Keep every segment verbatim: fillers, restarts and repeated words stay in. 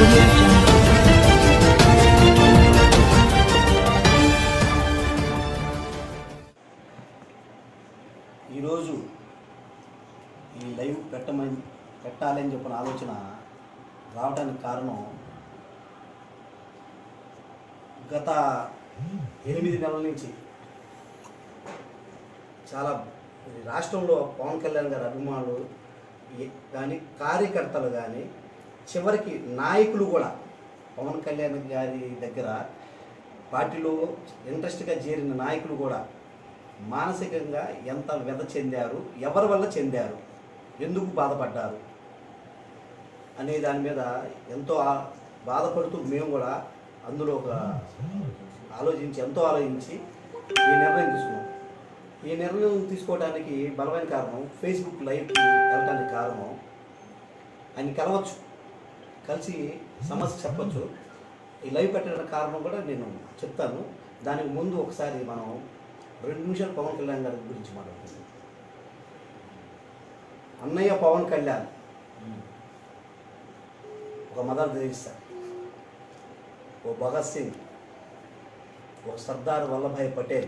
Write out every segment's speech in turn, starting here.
audio jungle. ఈరోజు ఈ live పెట్టమని పెట్టాలని చెప్పిన ఆలోచన రావడానికి కారణం గత ఎనిమిది నెలల నుంచి చాలా రాష్ట్రంలో పవన్ కళ్యాణ్ గారి అభిమానులు కానీ కార్యకర్తలు కానీ చివరికి నాయకులు కూడా పవన్ కళ్యాణ్ గారి దగ్గర పార్టీలో ఇంట్రెస్ట్గా చేరిన నాయకులు కూడా మానసికంగా ఎంత వ్యధ చెందారు, ఎవరి వల్ల చెందారు, ఎందుకు బాధపడ్డారు అనే దాని మీద ఎంతో బాధపడుతూ మేము కూడా అందులో ఒక ఆలోచించి ఎంతో ఆలోచించి ఈ నిర్ణయం తీసుకున్నాం. ఈ నిర్ణయం తీసుకోవడానికి బలమైన కారణం ఫేస్బుక్ లైవ్కి వెళ్ళడానికి కారణం ఆయన కలవచ్చు, కలిసి సమస్య చెప్పచ్చు. ఈ లైవ్ పెట్టడానికి కారణం కూడా నేను చెప్తాను. దానికి ముందు ఒకసారి మనం రెండు నిమిషాలు పవన్ కళ్యాణ్ గారి గురించి మాట్లాడుతున్నాం. అన్నయ్య పవన్ కళ్యాణ్ ఒక మదర్ తెరీసా, ఓ భగత్ సింగ్, ఒక సర్దార్ వల్లభాయ్ పటేల్,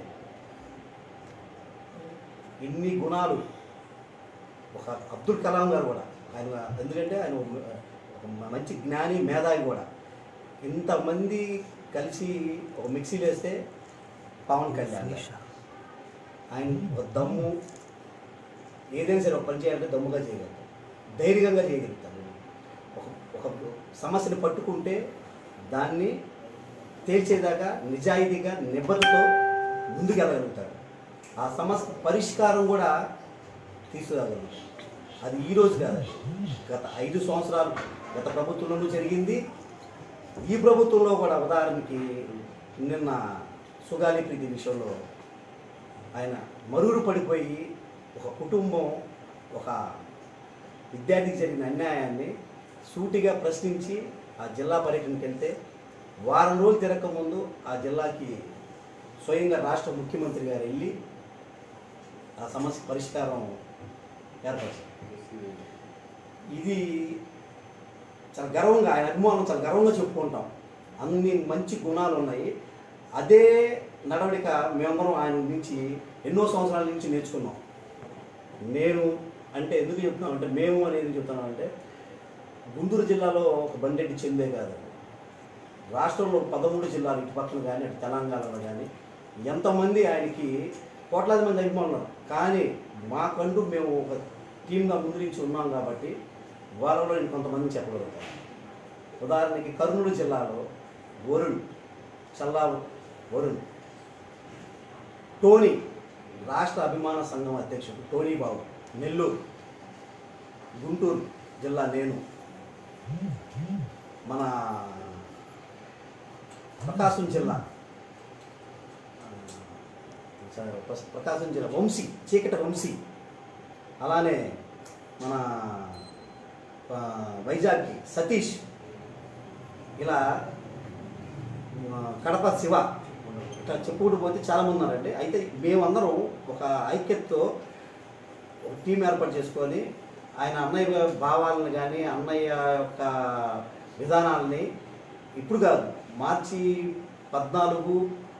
ఇన్ని గుణాలు ఒక అబ్దుల్ కలాం గారు కూడా, ఆయన ఎందుకంటే ఆయన ఒక మంచి జ్ఞాని మేధావి కూడా. ఇంతమంది కలిసి ఒక మిక్సీలో వేస్తే పవన్ కళ్యాణ్ ఆయన ఒక దమ్ము, ఏదైనా సరే ఒక పని చేయాలంటే దమ్ముగా చేయగలుగుతారు, ధైర్యంగా చేయగలుగుతారు. ఒక ఒక సమస్యను పట్టుకుంటే దాన్ని తేల్చేదాకా నిజాయితీగా నిబద్ధతతో ముందుకు వెళ్ళగలుగుతారు. ఆ సమస్య పరిష్కారం కూడా తీసుకురాగలుగుతారు. అది ఈరోజు కాదు, గత ఐదు సంవత్సరాలు గత ప్రభుత్వంలోనూ జరిగింది, ఈ ప్రభుత్వంలో కూడా. ఉదాహరణకి నిన్న సుగాలి ప్రీతి విషయంలో ఆయన మరుగుడు పడిపోయి ఒక కుటుంబం ఒక విద్యార్థికి జరిగిన అన్యాయాన్ని సూటిగా ప్రశ్నించి ఆ జిల్లా పర్యటనకి వెళ్తే వారం రోజులు తిరగకముందు ఆ జిల్లాకి స్వయంగా రాష్ట్ర ముఖ్యమంత్రి గారు వెళ్ళి ఆ సమస్య పరిష్కారం ఏర్పరిచారు. ఇది చాలా గర్వంగా, ఆయన అభిమానం చాలా గర్వంగా చెప్పుకుంటాం. అన్ని మంచి గుణాలు ఉన్నాయి. అదే నడవడిక మేమందరం ఆయన నుంచి ఎన్నో సంవత్సరాల నుంచి నేర్చుకున్నాం. నేను అంటే ఎందుకు చెప్తున్నాం అంటే, మేము అనేది చెప్తున్నాం అంటే, గుంటూరు జిల్లాలో ఒక బండెడ్డి చెందే కాదు, రాష్ట్రంలో పదమూడు జిల్లాలు ఇటు పక్కన కానీ అటు తెలంగాణలో కానీ ఎంతమంది ఆయనకి కోట్లాది మంది అభిమానులు. కానీ మాకంటూ మేము ఒక టీమ్గా ముందు నుంచి ఉన్నాం కాబట్టి వాళ్ళలో నేను కొంతమందిని చెప్పగలుగుతాను. ఉదాహరణకి కర్నూలు జిల్లాలో వరుణ్, చల్లా వరుణ్, టోనీ రాష్ట్ర అభిమాన సంఘం అధ్యక్షుడు టోనీ బాబు, నెల్లూరు, గుంటూరు జిల్లా నేను, మన ప్రకాశం జిల్లా ప్రకాశం జిల్లా వంశీ, చీకట వంశీ, అలానే మన వైజాగ్కి సతీష్, ఇలా కడప శివ, ఇట్లా చెప్పుకుంటూ పోతే చాలామంది ఉన్నారండి. అయితే మేమందరం ఒక ఐక్యతతో ఒక టీం ఏర్పాటు చేసుకొని ఆయన అన్నయ్య భావాలను కానీ అన్నయ్య యొక్క విధానాలని ఇప్పుడు కాదు, మార్చి పద్నాలుగు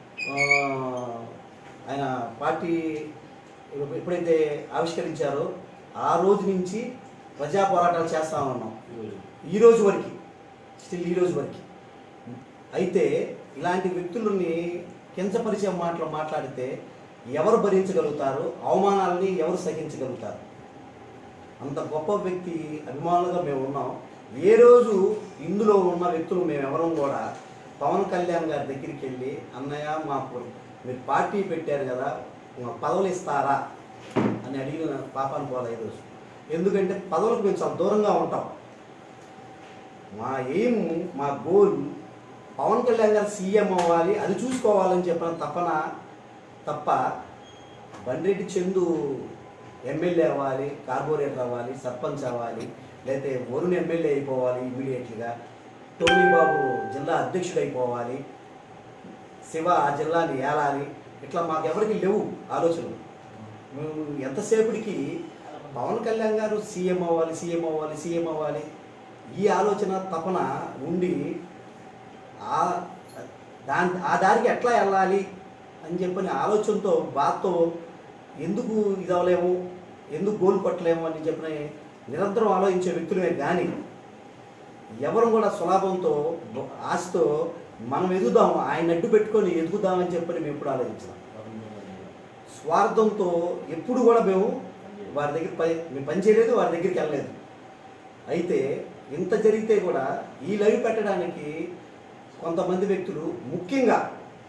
ఆయన పార్టీ ఎప్పుడైతే ఆవిష్కరించారో ఆ రోజు నుంచి ప్రజా పోరాటాలు చేస్తా ఉన్నాం ఈ రోజు వరకు, స్టిల్ ఈ రోజు వరకు. అయితే ఇలాంటి వ్యక్తులని కించపరిచే మాటలు మాట్లాడితే ఎవరు భరించగలుగుతారు, అవమానాలని ఎవరు సహించగలుగుతారు? అంత గొప్ప వ్యక్తి అభిమానులుగా మేము ఉన్నాం. ఏ రోజు ఇందులో ఉన్న వ్యక్తులు మేమెవరం కూడా పవన్ కళ్యాణ్ గారి దగ్గరికి వెళ్ళి, అన్నయ్య మాకు మీరు పార్టీ పెట్టారు కదా, పదవులు ఇస్తారా అని అడిగిన పాపాన్ని పోలే ఈ రోజు. ఎందుకంటే పదవులకు మేము చాలా దూరంగా ఉంటాం. మా ఎయిమ్, మా గోల్ పవన్ కళ్యాణ్ గారు సీఎం అవ్వాలి, అది చూసుకోవాలని చెప్పిన తపన తప్ప బండ్రెడ్డి చందు ఎమ్మెల్యే అవ్వాలి, కార్పొరేటర్ అవ్వాలి, సర్పంచ్ అవ్వాలి, లేకపోతే వరుణ్ ఎమ్మెల్యే అయిపోవాలి ఇమీడియట్గా, టోనీ బాబు జిల్లా అధ్యక్షుడు అయిపోవాలి, శివ ఆ జిల్లాని ఏలాలి, ఇట్లా మాకు ఎవరికి లేవు ఆలోచనలు. మేము ఎంతసేపటికి పవన్ కళ్యాణ్ గారు సీఎం అవ్వాలి, సీఎం అవ్వాలి, సీఎం అవ్వాలి ఈ ఆలోచన తపన ఉండి ఆ దాని ఆ దారికి ఎట్లా వెళ్ళాలి అని చెప్పని ఆలోచనతో బాధతో ఎందుకు ఇది అవ్వలేము, ఎందుకు గోల్ కొట్టలేము అని చెప్పిన నిరంతరం ఆలోచించే వ్యక్తులే కానీ ఎవరు కూడా సులభంతో ఆశతో మనం ఎదుగుదాం, ఆయన అడ్డు పెట్టుకొని ఎదుగుదామని చెప్పని మేము ఎప్పుడు ఆలోచించాం. స్వార్థంతో ఎప్పుడు కూడా మేము వారి దగ్గర పై మేము పని చేయలేదు, వారి దగ్గరికి వెళ్ళలేదు. అయితే ఇంత జరిగితే కూడా ఈ లైవ్ పెట్టడానికి కొంతమంది వ్యక్తులు, ముఖ్యంగా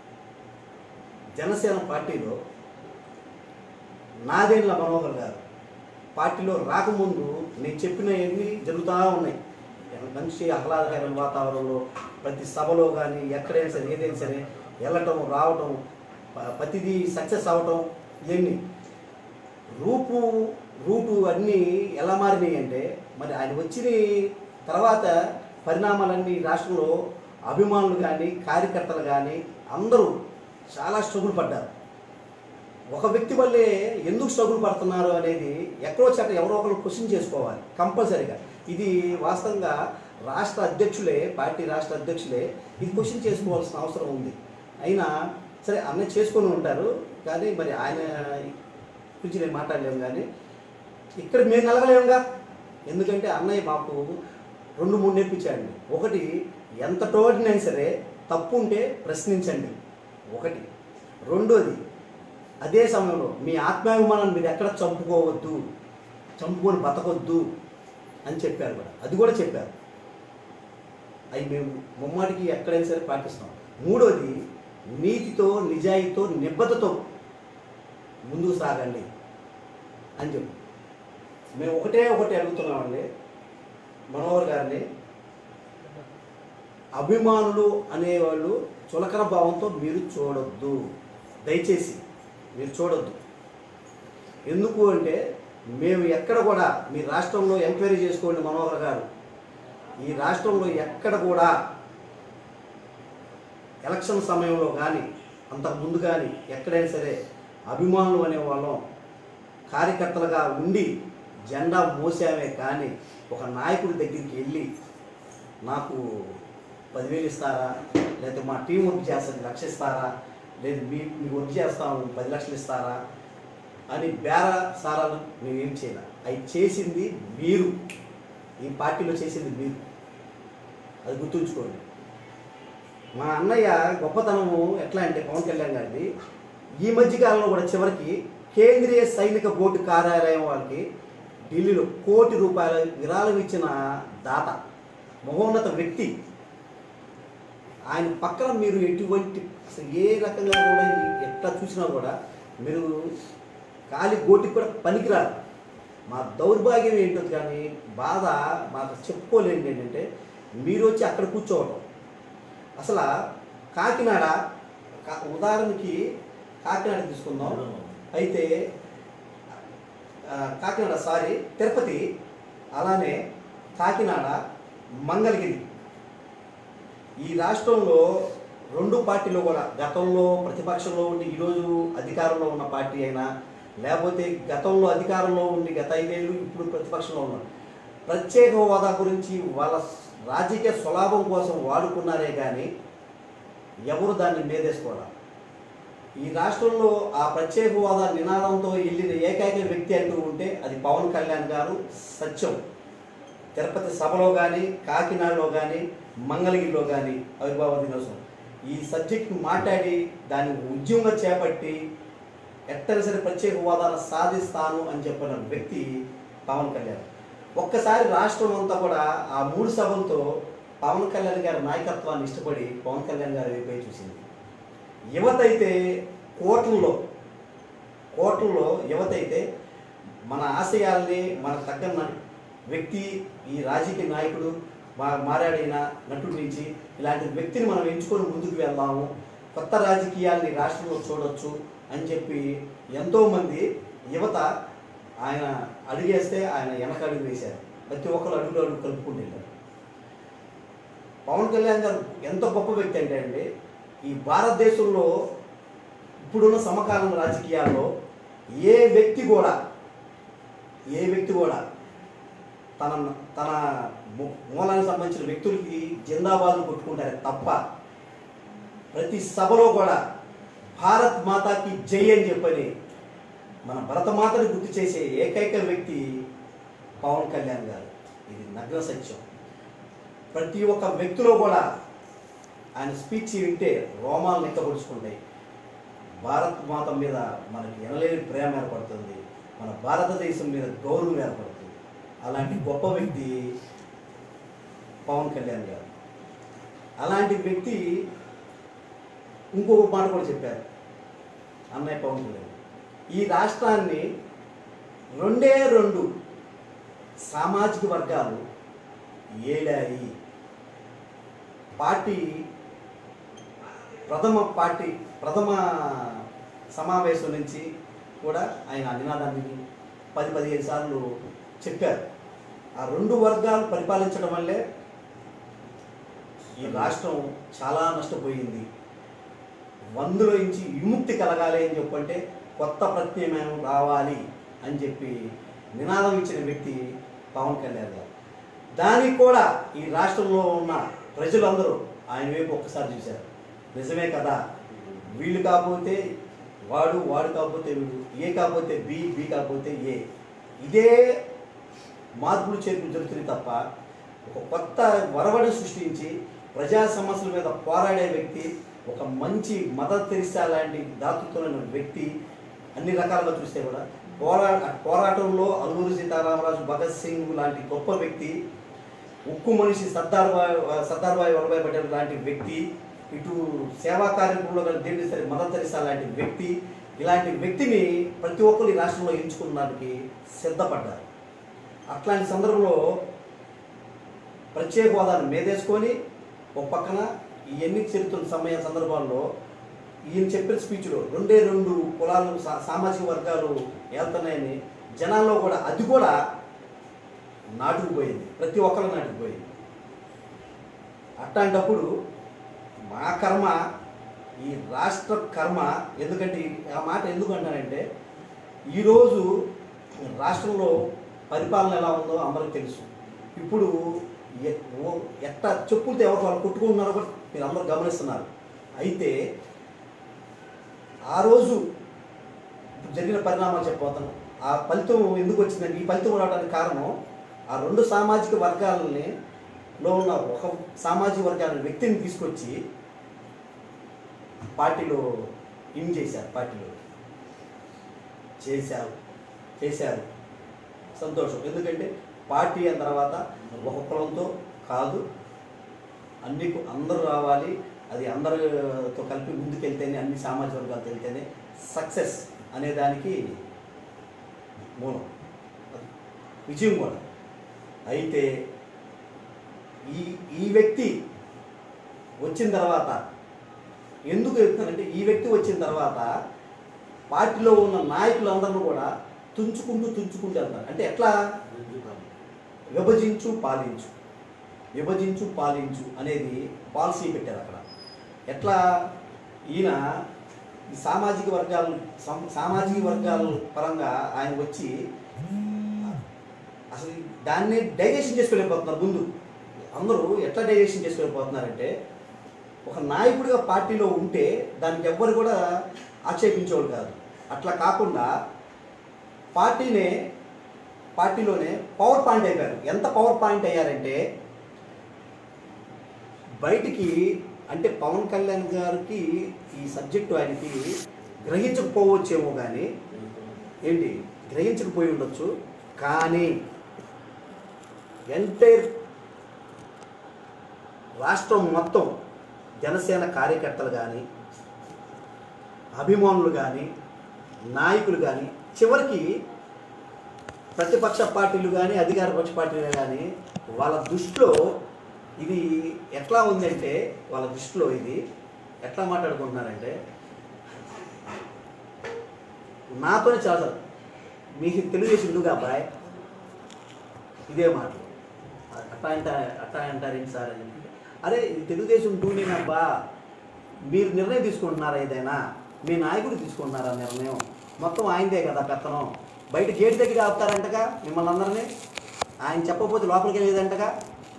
జనసేన పార్టీలో నాదెండ్ల మనోహర్ గారు పార్టీలో రాకముందు నేను చెప్పినవన్నీ జరుగుతూ ఉన్నాయి. మంచి ఆహ్లాదకరమైన వాతావరణంలో ప్రతి సభలో కానీ ఎక్కడైనా సరే ఏదైనా సరే వెళ్ళటం రావటం ప్రతిదీ సక్సెస్ అవ్వటం ఇవన్నీ రూపు రూటు అన్నీ ఎలా మారినాయి అంటే మరి ఆయన వచ్చిన తర్వాత పరిణామాలన్నీ రాష్ట్రంలో అభిమానులు కానీ కార్యకర్తలు కానీ అందరూ చాలా స్ట్రగుల్ పడ్డారు. ఒక వ్యక్తి వల్లే ఎందుకు స్ట్రగుల్ పడుతున్నారు అనేది ఎక్కడో చక్క ఎవరో ఒకరు క్వశ్చన్ చేసుకోవాలి కంపల్సరీగా. ఇది వాస్తవంగా రాష్ట్ర అధ్యక్షులే, పార్టీ రాష్ట్ర అధ్యక్షులే ఇది క్వశ్చన్ చేసుకోవాల్సిన అవసరం ఉంది. అయినా సరే అన్నయ్య చేసుకొని ఉంటారు కానీ మరి ఆయన గురించి నేను మాట్లాడలేము. కానీ ఇక్కడ మేము నలగలేముగా, ఎందుకంటే అన్నయ్య మాకు రెండు మూడు నేర్పించాడండి. ఒకటి, ఎంత తోడినైనా సరే తప్పు ఉంటే ప్రశ్నించండి ఒకటి. రెండోది, అదే సమయంలో మీ ఆత్మాభిమానాన్ని మీరు ఎక్కడ చంపుకోవద్దు, చంపుకొని బతకొద్దు అని చెప్పారు కూడా, అది కూడా చెప్పారు. అవి మేము ముమ్మాటికి ఎక్కడైనా సరే పాటిస్తాం. మూడోది, నీతితో నిజాయితీతో నిబద్ధతో ముందుకు సాగండి అని చెప్పి మేము ఒకటే ఒకటి అడుగుతున్నామండి మనోహర్ గారిని. అభిమానులు అనేవాళ్ళు చులకన భావంతో మీరు చూడొద్దు, దయచేసి మీరు చూడొద్దు. ఎందుకు అంటే మేము ఎక్కడ కూడా మీ రాష్ట్రంలో ఎంక్వైరీ చేసుకోండి మనోహర్ గారు, ఈ రాష్ట్రంలో ఎక్కడ కూడా ఎలక్షన్ సమయంలో కానీ అంతకుముందు కానీ ఎక్కడైనా సరే అభిమానులు అనేవాళ్ళం కార్యకర్తలుగా ఉండి జెండా మోసామే కానీ ఒక నాయకుడి దగ్గరికి వెళ్ళి నాకు పదివేలు ఇస్తారా, లేకపోతే మా టీం వర్క్ చేస్తుంది లక్ష ఇస్తారా, లేదు మీ మీకు వర్క్ చేస్తాము పది లక్షలు ఇస్తారా అని బేర సారాలు మేము ఏం చేయాలి. అవి చేసింది మీరు, ఈ పార్టీలో చేసింది మీరు, అది గుర్తుంచుకోండి. మా అన్నయ్య గొప్పతనము ఎట్లా అంటే పవన్ కళ్యాణ్ గారిది ఈ మధ్యకాలంలో కూడా చివరికి కేంద్రీయ సైనిక బోర్డు కార్యాలయం వాళ్ళకి ఢిల్లీలో కోటి రూపాయల విరాళం ఇచ్చిన దాత, మహోన్నత వ్యక్తి. ఆయన పక్కన మీరు ఎటువంటి అసలు ఏ రకంగా కూడా ఎట్లా చూసినా కూడా మీరు ఖాళీ గోటికి కూడా పనికిరారు. మా దౌర్భాగ్యం ఏంటో కానీ బాధ మాకు చెప్పుకోలేండి ఏంటంటే మీరు వచ్చి అక్కడ కూర్చోవటం. అసలు కాకినాడ ఉదాహరణకి కాకినాడ తీసుకుందాం, అయితే కాకినాడ సారీ తిరుపతి, అలానే కాకినాడ, మంగళగిరి, ఈ రాష్ట్రంలో రెండు పార్టీలు కూడా గతంలో ప్రతిపక్షంలో ఉండి ఈరోజు అధికారంలో ఉన్న పార్టీ అయినా, లేకపోతే గతంలో అధికారంలో ఉండి గత ఐదేళ్ళు ఇప్పుడు ప్రతిపక్షంలో ఉన్నారు, ప్రత్యేక హోదా గురించి వాళ్ళ రాజకీయ స్వలాభం కోసం వాడుకున్నారే కానీ ఎవరు దాన్ని మీదేసుకోవాలి. ఈ రాష్ట్రంలో ఆ ప్రత్యేక హోదా నినాదంతో వెళ్ళిన ఏకైక వ్యక్తి అంటూ ఉంటే అది పవన్ కళ్యాణ్ గారు. సత్యం. తిరుపతి సభలో కానీ, కాకినాడలో కానీ, మంగళగిరిలో కానీ ఆవిర్భావ దినోత్సవం ఈ సబ్జెక్ట్ మాట్లాడి దాన్ని ఉద్యమంగా చేపట్టి ఎట్టని సరే ప్రత్యేక హోదాను సాధిస్తాను అని చెప్పిన వ్యక్తి పవన్ కళ్యాణ్. ఒక్కసారి రాష్ట్రం అంతా కూడా ఆ మూడు సభలతో పవన్ కళ్యాణ్ గారి నాయకత్వాన్ని ఇష్టపడి పవన్ కళ్యాణ్ గారి వైపే చూసింది. యువత అయితే కోట్లలో కోట్లలో యువత అయితే మన ఆశయాల్ని మనకు తగ్గ వ్యక్తి, ఈ రాజకీయ నాయకుడు మా మారాడిన నటుడి నుంచి ఇలాంటి వ్యక్తిని మనం ఎంచుకొని ముందుకు వెళ్దాము, కొత్త రాజకీయాల్ని రాష్ట్రంలో చూడొచ్చు అని చెప్పి ఎంతోమంది యువత ఆయన అడుగేస్తే ఆయన వెనక అడుగు వేశారు. ప్రతి ఒక్కరు అడుగులు అడుగు కలుపుకుంటూ వెళ్ళారు. పవన్ కళ్యాణ్ గారు ఎంత గొప్ప వ్యక్తి అంటే అండి, ఈ భారతదేశంలో ఇప్పుడున్న సమకాలీన రాజకీయాల్లో ఏ వ్యక్తి కూడా ఏ వ్యక్తి కూడా తన తన మూలానికి సంబంధించిన వ్యక్తులకి జిందాబాదులు కొట్టుకుంటారే తప్ప ప్రతి సభలో కూడా భారత్ మాతాకి జై అని చెప్పని మన భరతమాతని గుర్తు చేసే ఏకైక వ్యక్తి పవన్ కళ్యాణ్ గారు. ఇది నగ్న సత్యం. ప్రతి ఒక్క వ్యక్తిలో కూడా ఆయన స్పీచ్ వింటే రోమాలు నిక్కబడుచుకుంటాయి. భారత్ మాత మీద మనకి ఎనలేని ప్రేమ ఏర్పడుతుంది, మన భారతదేశం మీద గౌరవం ఏర్పడుతుంది. అలాంటి గొప్ప వ్యక్తి పవన్ కళ్యాణ్ గారు. అలాంటి వ్యక్తి ఇంకొక మాట కూడా చెప్పారు అన్నయ్య పవన్ కళ్యాణ్, ఈ రాష్ట్రాన్ని రెండే రెండు సామాజిక వర్గాలు ఏడాయి. పార్టీ ప్రథమ పార్టీ ప్రథమ సమావేశం నుంచి కూడా ఆయన నినాదాన్ని పది పదిహేను సార్లు చెప్పారు. ఆ రెండు వర్గాలు పరిపాలించడం వల్లే ఈ రాష్ట్రం చాలా నష్టపోయింది. వందులో నుంచి విముక్తి కలగాలి అని చెప్పంటే కొత్త ప్రత్యామ్నాయం రావాలి అని చెప్పి నినాదం ఇచ్చిన వ్యక్తి పవన్ కళ్యాణ్ గారు. దానికి కూడా ఈ రాష్ట్రంలో ఉన్న ప్రజలందరూ ఆయన వైపు ఒక్కసారి చూశారు. నిజమే కదా, వీళ్ళు కాకపోతే వాడు, వాడు కాకపోతే వీడు, ఏ కాకపోతే బి, బి కాకపోతే ఏ, ఇదే మార్పులు చేర్పులు జరుగుతుంది తప్ప ఒక కొత్త వరవడి సృష్టించి ప్రజా సమస్యల మీద పోరాడే వ్యక్తి, ఒక మంచి మదర్ తెరిసా లాంటి దాతృత్వమైన వ్యక్తి, అన్ని రకాలుగా చూస్తే కూడా పోరా పోరాటంలో అల్లూరి సీతారామరాజు, భగత్ సింగ్ లాంటి గొప్ప వ్యక్తి, ఉక్కు మనిషి సర్దార్ సర్దార్ భాయ్ వల్లభాయ్ పటేల్ లాంటి వ్యక్తి, ఇటు సేవా కార్యక్రమంలో దేని సరే మదర్ తెరిసా లాంటి వ్యక్తి, ఇలాంటి వ్యక్తిని ప్రతి ఒక్కరు ఈ రాష్ట్రంలో ఎంచుకున్నదానికి సిద్ధపడ్డారు. అట్లాంటి సందర్భంలో ప్రత్యేక హోదాను మేదేసుకొని ఒక పక్కన ఈ ఎన్నిక జరుగుతున్న సమయ సందర్భాల్లో ఈయన చెప్పిన స్పీచ్లో రెండే రెండు కులాలు సామాజిక వర్గాలు వెళ్తున్నాయని జనాల్లో కూడా అది కూడా నాటుకుపోయింది, ప్రతి ఒక్కరు నాటుకుపోయింది. అట్లాంటప్పుడు మా కర్మ, ఈ రాష్ట్ర కర్మ, ఎందుకంటే ఆ మాట ఎందుకు అంటానంటే ఈరోజు రాష్ట్రంలో పరిపాలన ఎలా ఉందో అందరికీ తెలుసు. ఇప్పుడు ఎట్లా చెప్పులతో ఎవరు వాళ్ళు కొట్టుకుంటున్నారో కూడా మీరు అందరూ గమనిస్తున్నారు. అయితే ఆ రోజు జరిగిన పరిణామాలు చెప్పబోతాను. ఆ ఫలితం ఎందుకు వచ్చిందంటే, ఈ ఫలితం రావడానికి కారణం ఆ రెండు సామాజిక వర్గాలని లో ఉన్న ఒక సామాజిక వర్గాల వ్యక్తిని తీసుకొచ్చి పార్టీలో ఇన్ చేశారు, పార్టీలో చేశారు చేశారు సంతోషం. ఎందుకంటే పార్టీ అయిన తర్వాత ఒక కులంతో కాదు, అన్ని అందరూ రావాలి, అది అందరితో కలిపి ముందుకెళ్తేనే, అన్ని సామాజిక వర్గాలతో వెళ్తేనే సక్సెస్ అనే దానికి మూలం, విజయం కూడా. అయితే ఈ ఈ వ్యక్తి వచ్చిన తర్వాత ఎందుకు చెప్తానంటే, ఈ వ్యక్తి వచ్చిన తర్వాత పార్టీలో ఉన్న నాయకులందరూ కూడా తుంచుకుంటూ తుంచుకుంటూ వెళ్తారు. అంటే ఎట్లా, విభజించు పాలించు, విభజించు పాలించు అనేది పాలసీ పెట్టారు అక్కడ. ఎట్లా ఈయన ఈ సామాజిక వర్గాలు సామాజిక వర్గాల పరంగా ఆయన వచ్చి అసలు దాన్ని డైజెషన్ చేసుకోలేకపోతున్నారు. ముందు అందరూ ఎట్లా డైజెషన్ చేసుకోలేకపోతున్నారంటే, ఒక నాయకుడిగా పార్టీలో ఉంటే దానికి ఎవ్వరు కూడా ఆక్షేపించేవాళ్ళు కాదు. అట్లా కాకుండా పార్టీనే పార్టీలోనే పవర్ పాయింట్ అయిపోయారు. ఎంత పవర్ పాయింట్ అయ్యారంటే, బయటికి అంటే పవన్ కళ్యాణ్ గారికి ఈ సబ్జెక్టు ఆయనకి గ్రహించకపోవచ్చేమో, కానీ ఏంటి గ్రహించకపోయి ఉండొచ్చు, కానీ ఎంటైర్ రాష్ట్రం మొత్తం జనసేన కార్యకర్తలు కానీ, అభిమానులు కానీ, నాయకులు కానీ, చివరికి ప్రతిపక్ష పార్టీలు కానీ అధికార పక్ష పార్టీలు కానీ వాళ్ళ దృష్టిలో ఇది ఎట్లా ఉందంటే, వాళ్ళ దృష్టిలో ఇది ఎట్లా మాట్లాడుకుంటున్నారంటే, నాతోనే చాలా మీకు తెలుగుదేశం ఎందుకు అబ్బాయి ఇదే మాట అట్లా అంట అట్లా అంటారేంటి సార్ అని. అరే ఇది తెలుగుదేశం టూనేనబ్బా, మీరు నిర్ణయం తీసుకుంటున్నారా, ఏదైనా మీ నాయకుడు తీసుకుంటున్నారా నిర్ణయం, మొత్తం ఆయనదే కదా పెత్తనం, బయట గేటు దగ్గర ఆపుతారంటగా మిమ్మల్ని అందరినీ, ఆయన చెప్పకపోతే లోపలికి వెళ్ళేదంటగా,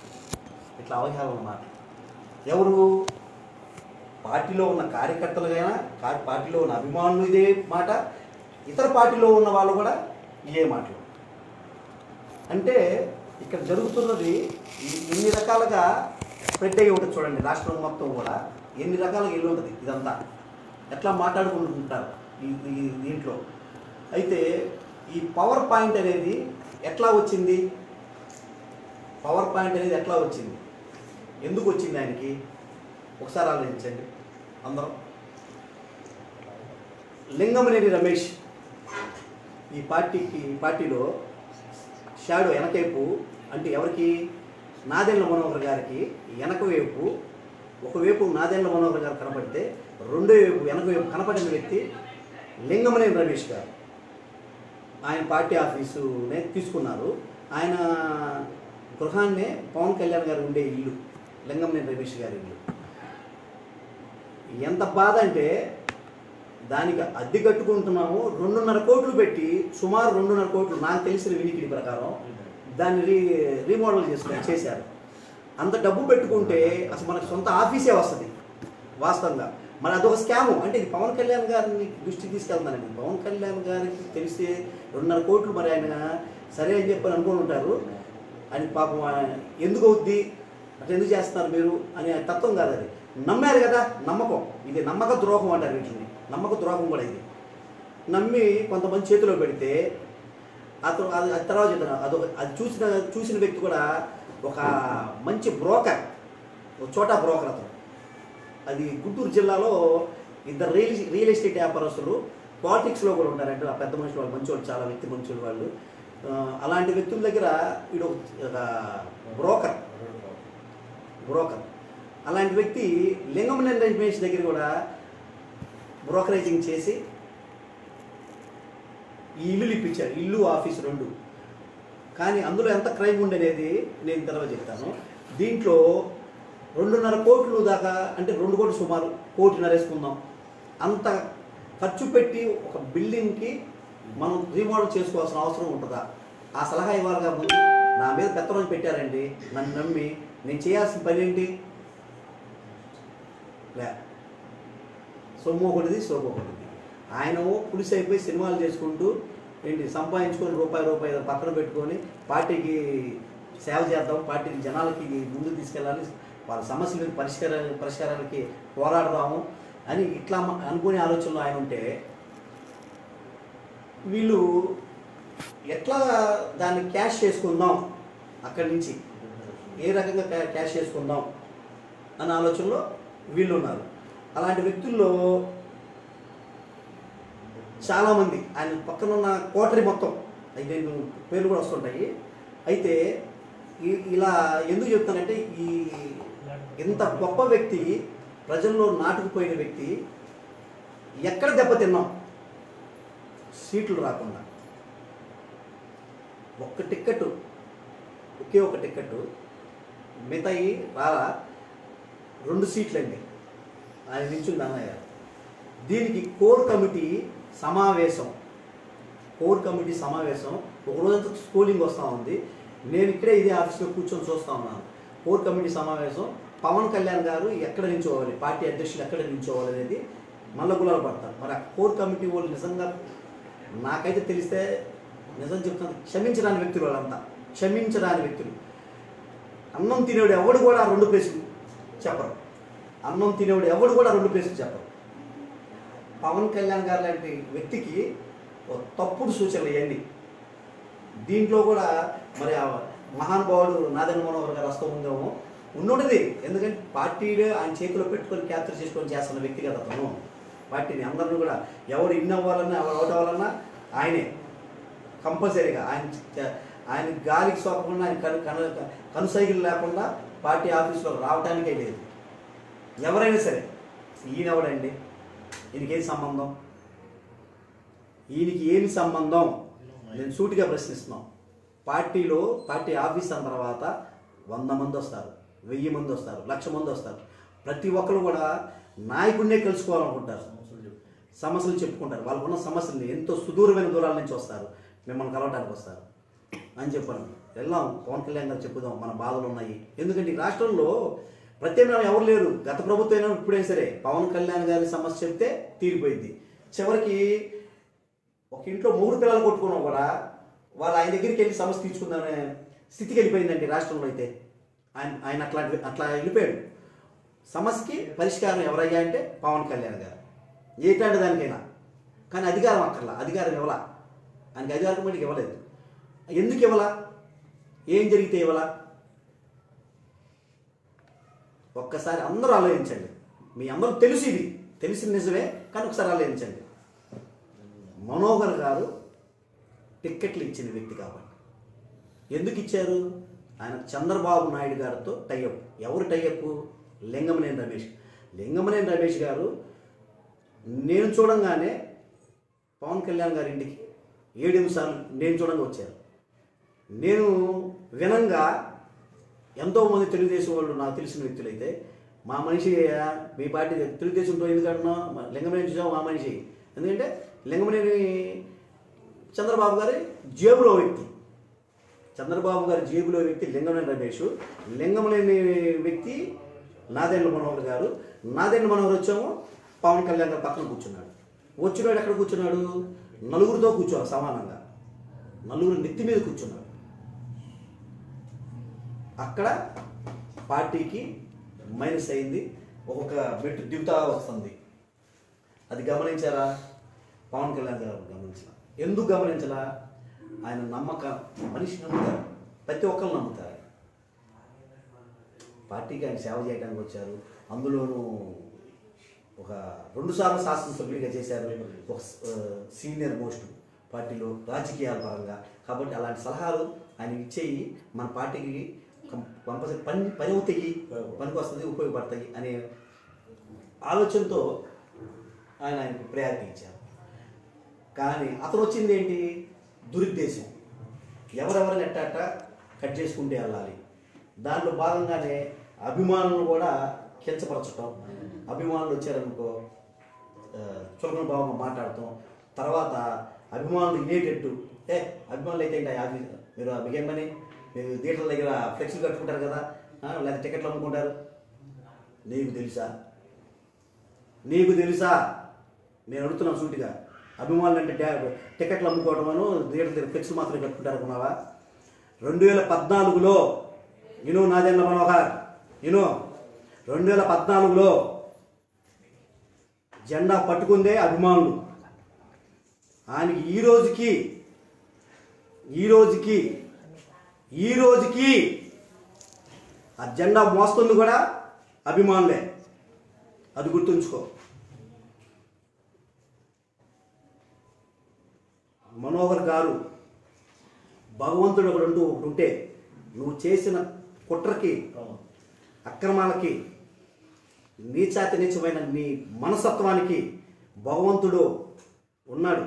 ఇట్లా అవహేళన మాట. ఎవరు? పార్టీలో ఉన్న కార్యకర్తలుగైనా పార్టీలో ఉన్న అభిమానులు ఇదే మాట, ఇతర పార్టీలో ఉన్న వాళ్ళు కూడా ఇదే మాటలు. అంటే ఇక్కడ జరుగుతున్నది ఎన్ని రకాలుగా స్ప్రెడ్ అయ్యి ఉంటుంది చూడండి. రాష్ట్రం మొత్తం కూడా ఎన్ని రకాలుగా వెళ్ళి ఉంటుంది ఇదంతా. ఎట్లా మాట్లాడుకుంటుంటారు ఈ దీంట్లో. అయితే ఈ పవర్ పాయింట్ అనేది ఎట్లా వచ్చింది? పవర్ పాయింట్ అనేది ఎట్లా వచ్చింది, ఎందుకు వచ్చింది ఆయనకి? ఒకసారి ఆలోచించండి అందరం. లింగమనేని రమేష్ ఈ పార్టీకి పార్టీలో షాడో వెనకైపు, అంటే ఎవరికి? నాదెండ్ల మనోహర్ గారికి వెనక వైపు, ఒకవైపు నాదెండ్ల మనోహర్ గారు కనపడితే రెండో వైపు వెనక వైపు కనపడిన వ్యక్తి లింగమనేని రమేష్ గారు. ఆయన పార్టీ ఆఫీసునే తీసుకున్నారు. ఆయన గృహాన్నే పవన్ కళ్యాణ్ గారు ఉండే ఇల్లు లింగమనేని రమేష్ గారి ఇల్లు. ఎంత బాధ అంటే దానికి అద్దె కట్టుకుంటున్నాము, రెండున్నర కోట్లు పెట్టి, సుమారు రెండున్నర కోట్లు నాకు తెలిసిన వినికిడి ప్రకారం దాన్ని రీ రీమోడల్ చేసుకొని చేశారు. అంత డబ్బు పెట్టుకుంటే అసలు మనకు సొంత ఆఫీసే వస్తుంది వాస్తవంగా. మరి అదొక స్కాము. అంటే ఇది పవన్ కళ్యాణ్ గారిని దృష్టికి తీసుకెళ్తానండి. పవన్ కళ్యాణ్ గారికి తెలిసి రెండున్నర కోట్లు మరి ఆయన సరే అని చెప్పని అనుకుని ఉంటారు. అని పాపం ఎందుకు అవుద్ది, అట్లా ఎందుకు చేస్తున్నారు మీరు అనే తత్వం కాదు అది. నమ్మారు కదా, నమ్మకం. ఇది నమ్మక ద్రోహం అంటారు వీటిని. నమ్మక ద్రోహం కూడా ఇది. నమ్మి కొంతమంది చేతిలో పెడితే అతను అది అది తర్వాత చెప్తాను. అదొక అది చూసిన చూసిన వ్యక్తి కూడా ఒక మంచి బ్రోకర్, ఒక చోటా బ్రోకర్ అతను. అది గుంటూరు జిల్లాలో ఇద్దరు రియల్ రియల్ ఎస్టేట్ వ్యాపారస్తులు పాలిటిక్స్లో కూడా ఉంటారంటే ఆ పెద్ద మనుషులు వాళ్ళు, మంచి వాళ్ళు, చాలా వ్యక్తి మంచి వాళ్ళు. అలాంటి వ్యక్తుల దగ్గర వీడు ఒక బ్రోకర్ బ్రోకర్ అలాంటి వ్యక్తి లింగమనేని రమేష్ దగ్గర కూడా బ్రోకరేజింగ్ చేసి ఈ ఇల్లు ఇప్పించారు. ఇల్లు ఆఫీసు రెండు. కానీ అందులో ఎంత క్రైమ్ ఉండేది నేను తర్వాత చెప్తాను. దీంట్లో రెండున్నర కోట్లు దాకా, అంటే రెండు కోట్లు సుమారు కోటిన్నర వేసుకుందాం, అంత ఖర్చు పెట్టి ఒక బిల్డింగ్కి మనం రీమోడల్ చేసుకోవాల్సిన అవసరం ఉంటుందా? ఆ సలహా ఇవ్వాలిగా ముందు. నా మీద పెత్తనం పెట్టారండి, నన్ను నమ్మి నేను చేయాల్సిన పని ఏంటి? లే, సొమ్ము ఒకటిది సోపు ఒకటిది. ఆయన పులిసి అయిపోయి సినిమాలు చేసుకుంటూ ఏంటి సంపాదించుకొని రూపాయి రూపాయి పక్కన పెట్టుకొని పార్టీకి సేవ చేద్దాం, పార్టీకి జనాలకి ముందుకు తీసుకెళ్ళాలి, వాళ్ళ సమస్యల పరిష్కార పరిష్కారానికి పోరాడదాము అని ఇట్లా అనుకునే ఆలోచనలో ఆయన ఉంటే, వీళ్ళు ఎట్లా దాన్ని క్యాష్ చేసుకుందాం, అక్కడి నుంచి ఏ రకంగా క్యాష్ చేసుకుందాం అన్న ఆలోచనలో వీళ్ళు ఉన్నారు. అలాంటి వ్యక్తుల్లో చాలామంది ఆయన పక్కన ఉన్న కోటరీ మొత్తం అయితే పేర్లు కూడా వస్తుంటాయి. అయితే ఇలా ఎందుకు చెప్తానంటే, ఈ ఇంత గొప్ప వ్యక్తి, ప్రజల్లో నాటుకుపోయిన వ్యక్తి ఎక్కడ దెబ్బతిన్నాం? సీట్లు రాకుండా ఒక్క టిక్కెట్, ఒకే ఒక టిక్కెట్, మిగతాయి రాలా, రెండు సీట్లండి ఆయన నించుంది అన్నయ్య. దీనికి కోర్ కమిటీ సమావేశం కోర్ కమిటీ సమావేశం ఒక రోజంతా స్కూలింగ్ వస్తూ ఉంది. నేను ఇక్కడే ఇదే ఆఫీస్లో కూర్చొని చూస్తూ ఉన్నాను. కోర్ కమిటీ సమావేశం, పవన్ కళ్యాణ్ గారు ఎక్కడ నించోవాలి, పార్టీ అధ్యక్షులు ఎక్కడ నించోవాలి అనేది మళ్ళా గులాలు పడతారు. మరి ఆ కోర్ కమిటీ వాళ్ళు నిజంగా నాకైతే తెలిస్తే నిజం చెప్తాను, క్షమించరాని వ్యక్తులు వాళ్ళంతా, క్షమించరాని వ్యక్తులు. అన్నం తినేవాడు ఎవడు కూడా రెండు ప్లేసులు చెప్పరు. అన్నం తినేవాడు ఎవడు కూడా రెండు ప్లేసులు చెప్పరు. పవన్ కళ్యాణ్ గారు లాంటి వ్యక్తికి తప్పుడు సూచనలు ఇవన్నీ. దీంట్లో కూడా మరి ఆ మహానుభావుడు నాదెండ్ల మనోహర్ గారు వస్తూ ఉందేమో ఉన్నది. ఎందుకంటే పార్టీలో ఆయన చేతిలో పెట్టుకొని క్యాప్చర్ చేసుకొని చేస్తున్న వ్యక్తి కదా అతను. పార్టీని అందరినీ కూడా ఎవరు ఇన్ అవ్వాలన్నా ఎవరు అవుట్ అవ్వాలన్నా ఆయనే కంపల్సరీగా. ఆయన ఆయన గాలికి సోకకుండా, ఆయన కను కను కనుసైగులు లేకుండా పార్టీ ఆఫీస్లో రావడానికే లేదు ఎవరైనా సరే. ఈయన ఎవడండి? ఈయనకేం సంబంధం? ఈయనకి ఏమి సంబంధం? నేను సూటిగా ప్రశ్నిస్తున్నాం. పార్టీలో పార్టీ ఆఫీస్ అన్న తర్వాత వంద మంది వస్తారు, వెయ్యి మంది వస్తారు, లక్ష మంది వస్తారు. ప్రతి ఒక్కరు కూడా నాయకుడినే కలుసుకోవాలనుకుంటారు, సమస్యలు చెప్పుకుంటారు. వాళ్ళకున్న సమస్యల్ని ఎంతో సుదూరమైన దూరాల నుంచి వస్తారు, మిమ్మల్ని కలవటానికి వస్తారు. అని చెప్పాను. వెళ్దాం పవన్ కళ్యాణ్ గారు చెప్పుదాం మన బాధలు ఉన్నాయి. ఎందుకంటే ఈ రాష్ట్రంలో ప్రత్యామ్నాయం ఎవరు లేరు. గత ప్రభుత్వం అయినా ఇప్పుడైనా సరే పవన్ కళ్యాణ్ గారి సమస్య చెప్తే తీరిపోయింది. చివరికి ఒక ఇంట్లో మూడు పిల్లలు కొట్టుకున్నాం కూడా వాళ్ళు ఆయన దగ్గరికి వెళ్ళి సమస్య తీర్చుకుందామనే స్థితికి వెళ్ళిపోయిందండి రాష్ట్రంలో. అయితే ఆయన ఆయన అట్లా అట్లా వెళ్ళిపోయాడు. సమస్యకి పరిష్కారం ఎవరయ్యా అంటే పవన్ కళ్యాణ్ గారు. ఏటాంటి దానికైనా కానీ అధికారం అక్కర్లా, అధికారం ఇవ్వాల. ఆయనకి అధికారం మటుకు ఇవ్వలేదు. ఎందుకు ఇవ్వాలా? ఏం జరిగితే ఇవ్వాలా? ఒక్కసారి అందరూ ఆలోచించండి. మీ అందరూ తెలుసు, ఇది తెలిసిన నిజమే, కానీ ఒకసారి ఆలోచించండి. మనోహర్ గారు టిక్కెట్లు ఇచ్చిన వ్యక్తి కాబట్టి ఎందుకు ఇచ్చారు? ఆయన చంద్రబాబు నాయుడు గారితో టైఅప్. ఎవరు టైఅప్? లింగమనేని రమేష్. లింగమనేని రమేష్ గారు నేను చూడంగానే పవన్ కళ్యాణ్ గారి ఇంటికి ఏడెనిమిది సార్లు నేను చూడంగా వచ్చారు. నేను వినంగా ఎంతోమంది తెలుగుదేశం వాళ్ళు నాకు తెలిసిన వ్యక్తులైతే మా మనిషి మీ పార్టీ తెలుగుదేశంతో ఎందుకంటున్నా లింగమనేని చూసాం మా మనిషి. ఎందుకంటే లింగమనేని చంద్రబాబు గారి జేబులో వ్యక్తి. చంద్రబాబు గారి జేబులో వ్యక్తి లింగమనేని రమేష్. లింగమనేని వ్యక్తి నాదెండ్ల మనోహర్ గారు. నాదెండ్ల మనోహర్ వచ్చాము పవన్ కళ్యాణ్ గారు పక్కన కూర్చున్నాడు. వచ్చినాడు ఎక్కడ కూర్చున్నాడు? నలుగురితో కూర్చోవాలి సమానంగా. నలుగురు నెత్తి మీద కూర్చున్నాడు. అక్కడ పార్టీకి మైనస్ అయింది. ఒక్కొక్క మెట్టు దిగుతా వస్తుంది. అది గమనించారా? పవన్ కళ్యాణ్ గారు గమనించాల. ఎందుకు గమనించాలా? ఆయన నమ్మక మనిషి నమ్ముతారు, ప్రతి ఒక్కరు నమ్ముతారు. పార్టీకి ఆయన సేవ చేయడానికి వచ్చారు. అందులోనూ ఒక రెండుసార్లు శాసనసభ్యుడిగా చేశారు. ఒక సీనియర్ మోస్ట్ పార్టీలో రాజకీయాల పరంగా. కాబట్టి అలాంటి సలహాలు ఆయన ఇచ్చేయి మన పార్టీకి కంపల్సరీ పని పని అవుతాయి, పనికి వస్తుంది, ఉపయోగపడతాయి అనే ఆలోచనతో ఆయన ఆయనకు ప్రయారిటీ ఇచ్చారు. కానీ అతను వచ్చింది ఏంటి? దురుద్దేశం. ఎవరెవరిని ఎట్టాట కట్ చేసుకుంటే వెళ్ళాలి. దాంట్లో భాగంగానే అభిమానులు కూడా కించపరచటం. అభిమానులు వచ్చారనుకో చులకన భావంగా మాట్లాడటం. తర్వాత అభిమానులు వినేటట్టు, ఏ అభిమానులు అయితే ఏంటి మీరు బిగేమని మీరు థియేటర్ల దగ్గర ఫ్లెక్సీలు కట్టుకుంటారు కదా, లేదా టికెట్లు అమ్ముకుంటారు. నీకు తెలుసా? నీకు తెలుసా? నేను అడుగుతున్నాను సూటిగా. అభిమానులు అంటే టికెట్లు అమ్ముకోవడమను థియేటర్ దగ్గర ఫ్లెక్సీలు మాత్రమే కట్టుకుంటారు అనుకున్నావా? రెండు వేల పద్నాలుగులో నేను నాదెండ్ల మనోహర్ నేను రెండు వేల పద్నాలుగులో జెండా పట్టుకుందే అభిమానులు. ఆయనకి ఈ రోజుకి ఈ రోజుకి ఈ రోజుకి ఆ జెండా మోస్తుంది కూడా అభిమానులే. అది గుర్తుంచుకో. మనోహర్ గారు భగవంతుడు ఒకడు అంటూ ఒకటి ఉంటే నువ్వు చేసిన కుట్రకి అక్రమాలకి నీచాతి నీచమైన నీ మనస్తత్వానికి భగవంతుడు ఉన్నాడు.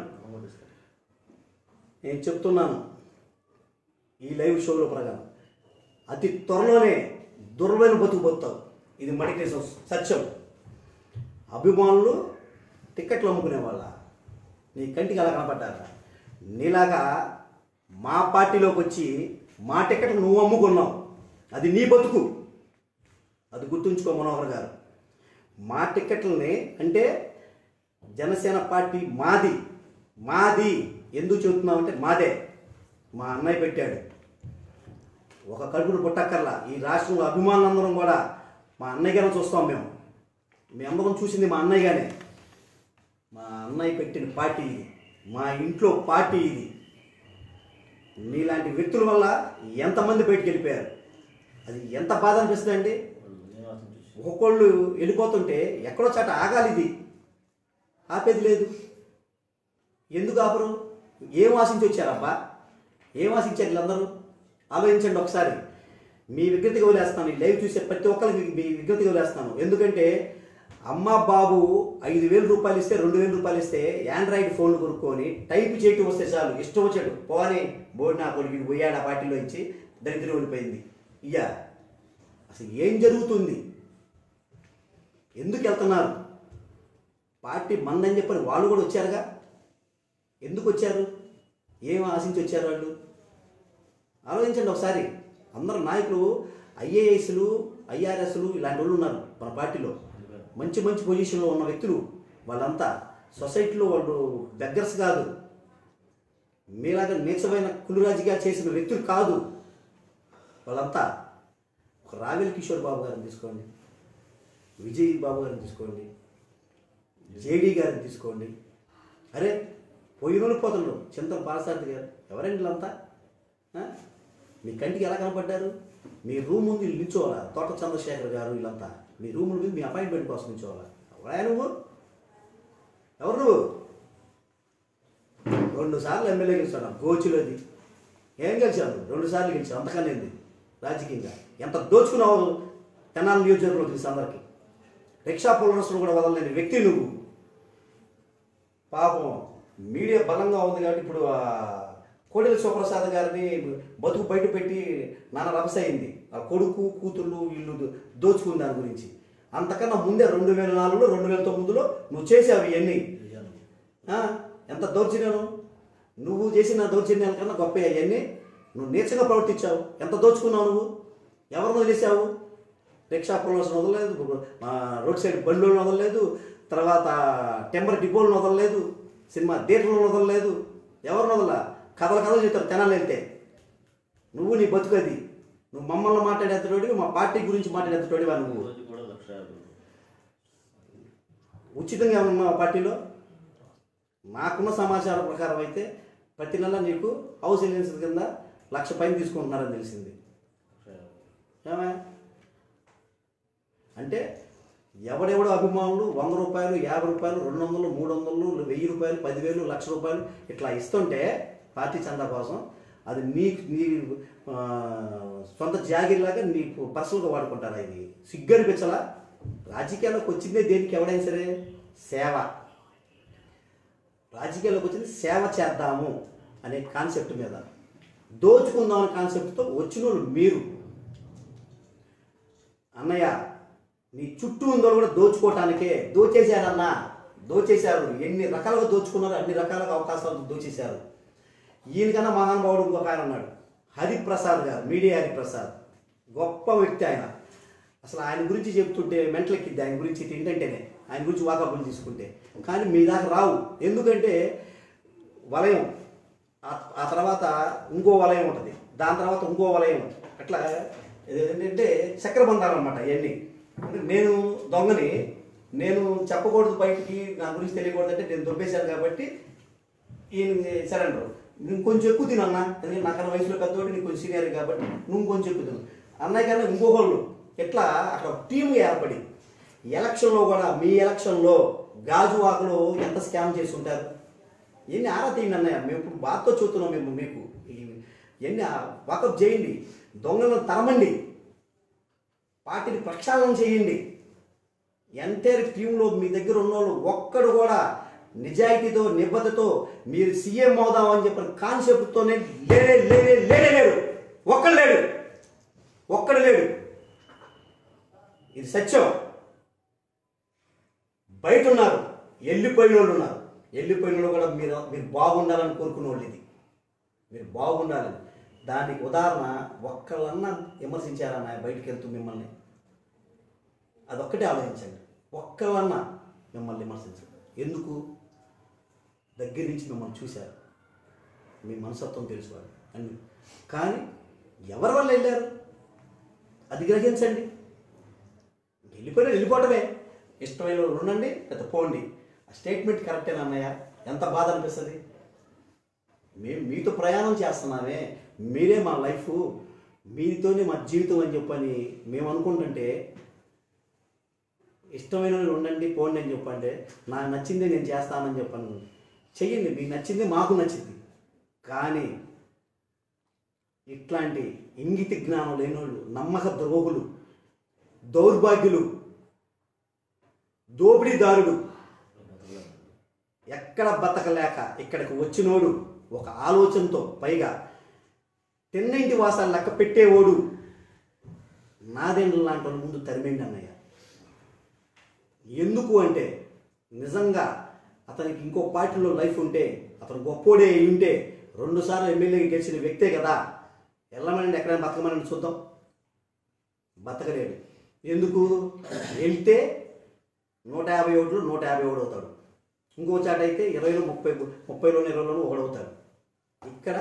నేను చెప్తున్నాను ఈ లైవ్ షోలో ప్రకారం అతి త్వరలోనే దుర్వైన బతుకు బతుకుతావు. ఇది మడికి సత్యం. అభిమానులు టిక్కెట్లు అమ్ముకునే వాళ్ళ నీ కంటికి అలా కనపడ్డారా? నీలాగా మా పార్టీలోకి వచ్చి మా టికెట్లు నువ్వు అమ్ముకున్నావు. అది నీ బతుకు. అది గుర్తుంచుకో మనోహర్ గారు. మా టిక్కెట్లని అంటే జనసేన పార్టీ మాది మాది ఎందుకు చెబుతున్నామంటే మాదే. మా అన్నయ్య పెట్టాడు. ఒక కడుపుడు పుట్టక్కర్లా. ఈ రాష్ట్రంలో అభిమానులందరం కూడా మా అన్నయ్య గారిని చూస్తాం. మేము మీ అందరం చూసింది మా అన్నయ్య గానే. మా అన్నయ్య పెట్టిన పార్టీ ఇది. మా ఇంట్లో పార్టీ ఇది. నీలాంటి వ్యక్తుల వల్ల ఎంతమంది బయటికి వెళ్ళిపోయారు. అది ఎంత బాధ అనిపిస్తుంది అండి. ఒక్కొక్కళ్ళు వెళ్ళిపోతుంటే ఎక్కడో చాట ఆగాలి. ఇది ఆపేది లేదు. ఎందుకు ఆపరు? ఏం ఆశించి వచ్చారబ్బా? ఏం ఆశించారు వీళ్ళందరూ? ఆలోచించండి ఒకసారి. మీ విజ్ఞతగా వదిలేస్తాను. ఈ లైవ్ చూసే ప్రతి ఒక్కరికి మీ విజ్ఞతగా వదిలేస్తాను. ఎందుకంటే అమ్మ బాబు ఐదు వేల రూపాయలు ఇస్తే రెండు వేల రూపాయలు ఇస్తే ఆండ్రాయిడ్ ఫోన్లు కొనుక్కొని టైప్ చేయటం వస్తే చాలు ఇష్టం వచ్చాడు పోనీ బోర్డు నా కొడుకు పోయాడు ఆ పార్టీలో ఇచ్చి దరిద్రం ఓడిపోయింది. ఇయ్యా అసలు ఏం జరుగుతుంది? ఎందుకు వెళ్తున్నారు? పార్టీ మందని చెప్పని వాళ్ళు కూడా వచ్చారుగా. ఎందుకు వచ్చారు? ఏం ఆశించి వచ్చారు వాళ్ళు? ఆలోచించండి ఒకసారి. అందరు నాయకులు ఐఏఎస్లు ఐఆర్ఎస్లు ఇలాంటి వాళ్ళు ఉన్నారు మన పార్టీలో, మంచి మంచి పొజిషన్లో ఉన్న వ్యక్తులు. వాళ్ళంతా సొసైటీలో వాళ్ళు బెగ్గర్స్ కాదు, మీలాగా నీచమైన కులు రాజకీయాలు చేసిన వ్యక్తులు కాదు వాళ్ళంతా. ఒక రావెల్ కిషోర్ బాబు గారిని తీసుకోండి, విజయ్ బాబు గారిని తీసుకోండి, జేడీ గారిని తీసుకోండి. అరే పోయినోళ్ళు పోతుండ్రు, చింతల పాలసారథి గారు, ఎవరండి వీళ్ళంతా? మీ కంటికి ఎలా కనపడ్డారు? మీ రూమ్ ముందు నిల్చోవాలా? తోట చంద్రశేఖర్ గారు వీళ్ళంతా మీ రూమ్ ముందు మీ అపాయింట్మెంట్ కోసం నిల్చోవాలా? ఎవరా నువ్వు? ఎవరు నువ్వు? రెండు సార్లు ఎమ్మెల్యే గెలిచాను గోచులోది. ఏం గెలిచాను? రెండు సార్లు గెలిచాను, అంతకన్నా ఏంది రాజకీయంగా? ఎంత దోచుకున్నావు తెనాలి నియోజకవర్గంలో తెలిసి అందరికీ. రిక్షా పులరసులు కూడా వదలలేని వ్యక్తి నువ్వు. పాపం మీడియా బలంగా ఉంది కాబట్టి ఇప్పుడు కోడెల శివప్రసాద్ గారిని బతుకు బయట పెట్టి నాన్న రభస అయింది. ఆ కొడుకు కూతుళ్ళు వీళ్ళు దోచుకున్న దాని గురించి. అంతకన్నా ముందే రెండు వేల నాలుగులో రెండు వేల తొమ్మిదిలో నువ్వు చేసావు ఇవన్నీ. ఎంత దౌర్జన్యం! నువ్వు చేసిన దౌర్జన్యాల కన్నా గొప్ప అవన్నీ. నువ్వు నీచంగా ప్రవర్తించావు. ఎంత దోచుకున్నావు నువ్వు? ఎవరిని వదిలేసావు? రిక్షా పులర్స్ని వదలలేదు, రోడ్ సైడ్ బండ్లను వదలలేదు, తర్వాత టెంబర్ డిపోలను వదలలేదు, సినిమా థియేటర్లను వదలలేదు. ఎవరిని వదల? కథల కథలు చెప్తారు తెనాలి వెళ్తే. నువ్వు నీ బతుకది. నువ్వు మమ్మల్ని మాట్లాడేంతటోడివి, మా పార్టీ గురించి మాట్లాడేంతటోడివా నువ్వు? ఉచితంగా ఏమన్నా మా పార్టీలో? నాకున్న సమాచారం ప్రకారం అయితే ప్రతి నెల నీకు హౌస్ ఇన్సూరెన్స్ కింద లక్ష పైన తీసుకుంటున్నారని తెలిసింది. ఏమే అంటే ఎవడెవడో అభిమానులు వంద రూపాయలు, యాభై రూపాయలు, రెండు వందలు, మూడు వందలు, వెయ్యి రూపాయలు, పదివేలు, లక్ష రూపాయలు ఇట్లా ఇస్తుంటే పార్టీ చందా కోసం అది నీకు నీ సొంత జాగిరిలాగా నీకు పర్సనల్గా వాడుకుంటారా? ఇది సిగ్గు అనిపించాలా? రాజకీయాల్లోకి వచ్చిందే దేనికి? ఎవడైనా సరే సేవ. రాజకీయాల్లోకి వచ్చింది సేవ చేద్దాము అనే కాన్సెప్ట్ మీద, దోచుకుందాం అనే కాన్సెప్ట్తో వచ్చిన వాళ్ళు మీరు. అన్నయ్య నీ చుట్టూ ఉందో కూడా దోచుకోవటానికే. దోచేశారన్నా, దోచేశారు. ఎన్ని రకాలుగా దోచుకున్నారో అన్ని రకాలుగా అవకాశాలు దోచేశారు. ఈయనకన్నా మహానుభావుడు ఇంకొక ఆయన ఉన్నాడు, హరిప్రసాద్ గారు, మీడియా హరిప్రసాద్. గొప్ప వ్యక్తి ఆయన. అసలు ఆయన గురించి చెప్తుంటే మెంటల్ ఎక్కిద్ది. ఆయన గురించి ఏంటంటేనే ఆయన గురించి వాకబుల్ తీసుకుంటే. కానీ మీ దాకా రావు. ఎందుకంటే వలయం, ఆ తర్వాత ఇంకో వలయం ఉంటుంది, దాని తర్వాత ఇంకో వలయం, అట్లా ఏంటంటే చక్రబంధాలు అనమాట ఇవన్నీ. అంటే నేను దొంగని, నేను చెప్పకూడదు బయటికి, నా గురించి తెలియకూడదు అంటే నేను దొబ్బేశాను కాబట్టి ఈయన సరెండర్. నువ్వు కొంచెం ఎక్కువ తినన్నా, ఎందుకంటే నాకన్నా వయసులో పెద్దోడు, నీకు కొంచెం సీనియర్ కాబట్టి నువ్వు కొంచెం ఎక్కువ తిను. అన్నయ్య కన్నా ఇంకొకళ్ళు ఎట్లా అక్కడ టీమ్గా ఏర్పడి ఎలక్షన్లో కూడా, మీ ఎలక్షన్లో గాజువాకలో ఎంత స్కామ్ చేసి ఉంటారు ఇవన్నీ ఆరా తీయండి అన్నయ్య. మేము ఇప్పుడు బాధతో చూస్తున్నాం. మేము మీకు ఇవన్నీ వాకప్ చేయండి, దొంగలను తరమండి, పార్టీని ప్రక్షాళన చేయండి. ఎంటైర్ టీంలో మీ దగ్గర ఉన్న వాళ్ళు ఒక్కడు కూడా నిజాయితీతో నిబద్ధతో మీరు సీఎం అవుదామని చెప్పిన కాన్సెప్ట్తోనే లేడే లేడే లేడే లేడు. ఒక్కడు లేడు, ఒక్కడు లేడు. ఇది సత్యం. బయట ఉన్నారు, వెళ్ళిపోయిన వాళ్ళు ఉన్నారు. వెళ్ళిపోయిన వాళ్ళు కూడా మీరు మీరు బాగుండాలని కోరుకునే వాళ్ళు. ఇది మీరు బాగుండాలని. దానికి ఉదాహరణ ఒక్కళ్ళన్నా విమర్శించారన్న బయటికి వెళ్తూ మిమ్మల్ని? అదొక్కటే ఆలోచించండి. ఒక్కళ్ళన్నా మిమ్మల్ని విమర్శించండి. ఎందుకు? దగ్గర నుంచి మిమ్మల్ని చూశారు, మీ మనస్తత్వం తెలుసు వాళ్ళు అన్ని. కానీ ఎవరి వల్ల వెళ్ళారు అది గ్రహించండి. వెళ్ళిపోయినా వెళ్ళిపోవటమే. ఇష్టమైన వాళ్ళు ఉండండి, పెద్ద పోండి. ఆ స్టేట్మెంట్ కరెక్టేనా అన్నయ్య? ఎంత బాధ అనిపిస్తుంది. మేము మీతో ప్రయాణం చేస్తున్నామే, మీరే మా లైఫ్, మీతోనే మా జీవితం అని చెప్పని మేము అనుకుంటుంటే, ఇష్టమైన వాళ్ళు ఉండండి, పోండి అని చెప్పండి. నాకు నచ్చిందే నేను చేస్తానని చెప్పాను. చెయ్యండి, మీకు నచ్చింది, మాకు నచ్చింది. కానీ ఇట్లాంటి ఇంగిత జ్ఞానం లేనోళ్ళు, నమ్మక ద్రోహులు, దౌర్భాగ్యులు, దోపిడీదారుడు, ఎక్కడ బతకలేక ఇక్కడికి వచ్చినోడు, ఒక ఆలోచనతో, పైగా తిన్నింటి వాసాలు లెక్క పెట్టేవాడు, నాదేండ్ల లాంటి ముందు తరిమేండి అన్నయ్య. ఎందుకు అంటే నిజంగా అతనికి ఇంకో పార్టీలో లైఫ్ ఉంటే, అతను గొప్పోడే ఉంటే, రెండుసార్లు ఎమ్మెల్యేకి గెలిచిన వ్యక్తే కదా. వెళ్ళమనండి, ఎక్కడైనా బతకమనండి చూద్దాం. బతకలేడు. ఎందుకు? వెళ్తే నూట యాభై ఓట్లు నూట యాభై ఒకటి అవుతాడు. ఇంకో చాట అయితే ఇరవైలో ముప్పై ముప్పైలోనూ ఇరవైలోనూ ఒకడవుతాడు. ఇక్కడ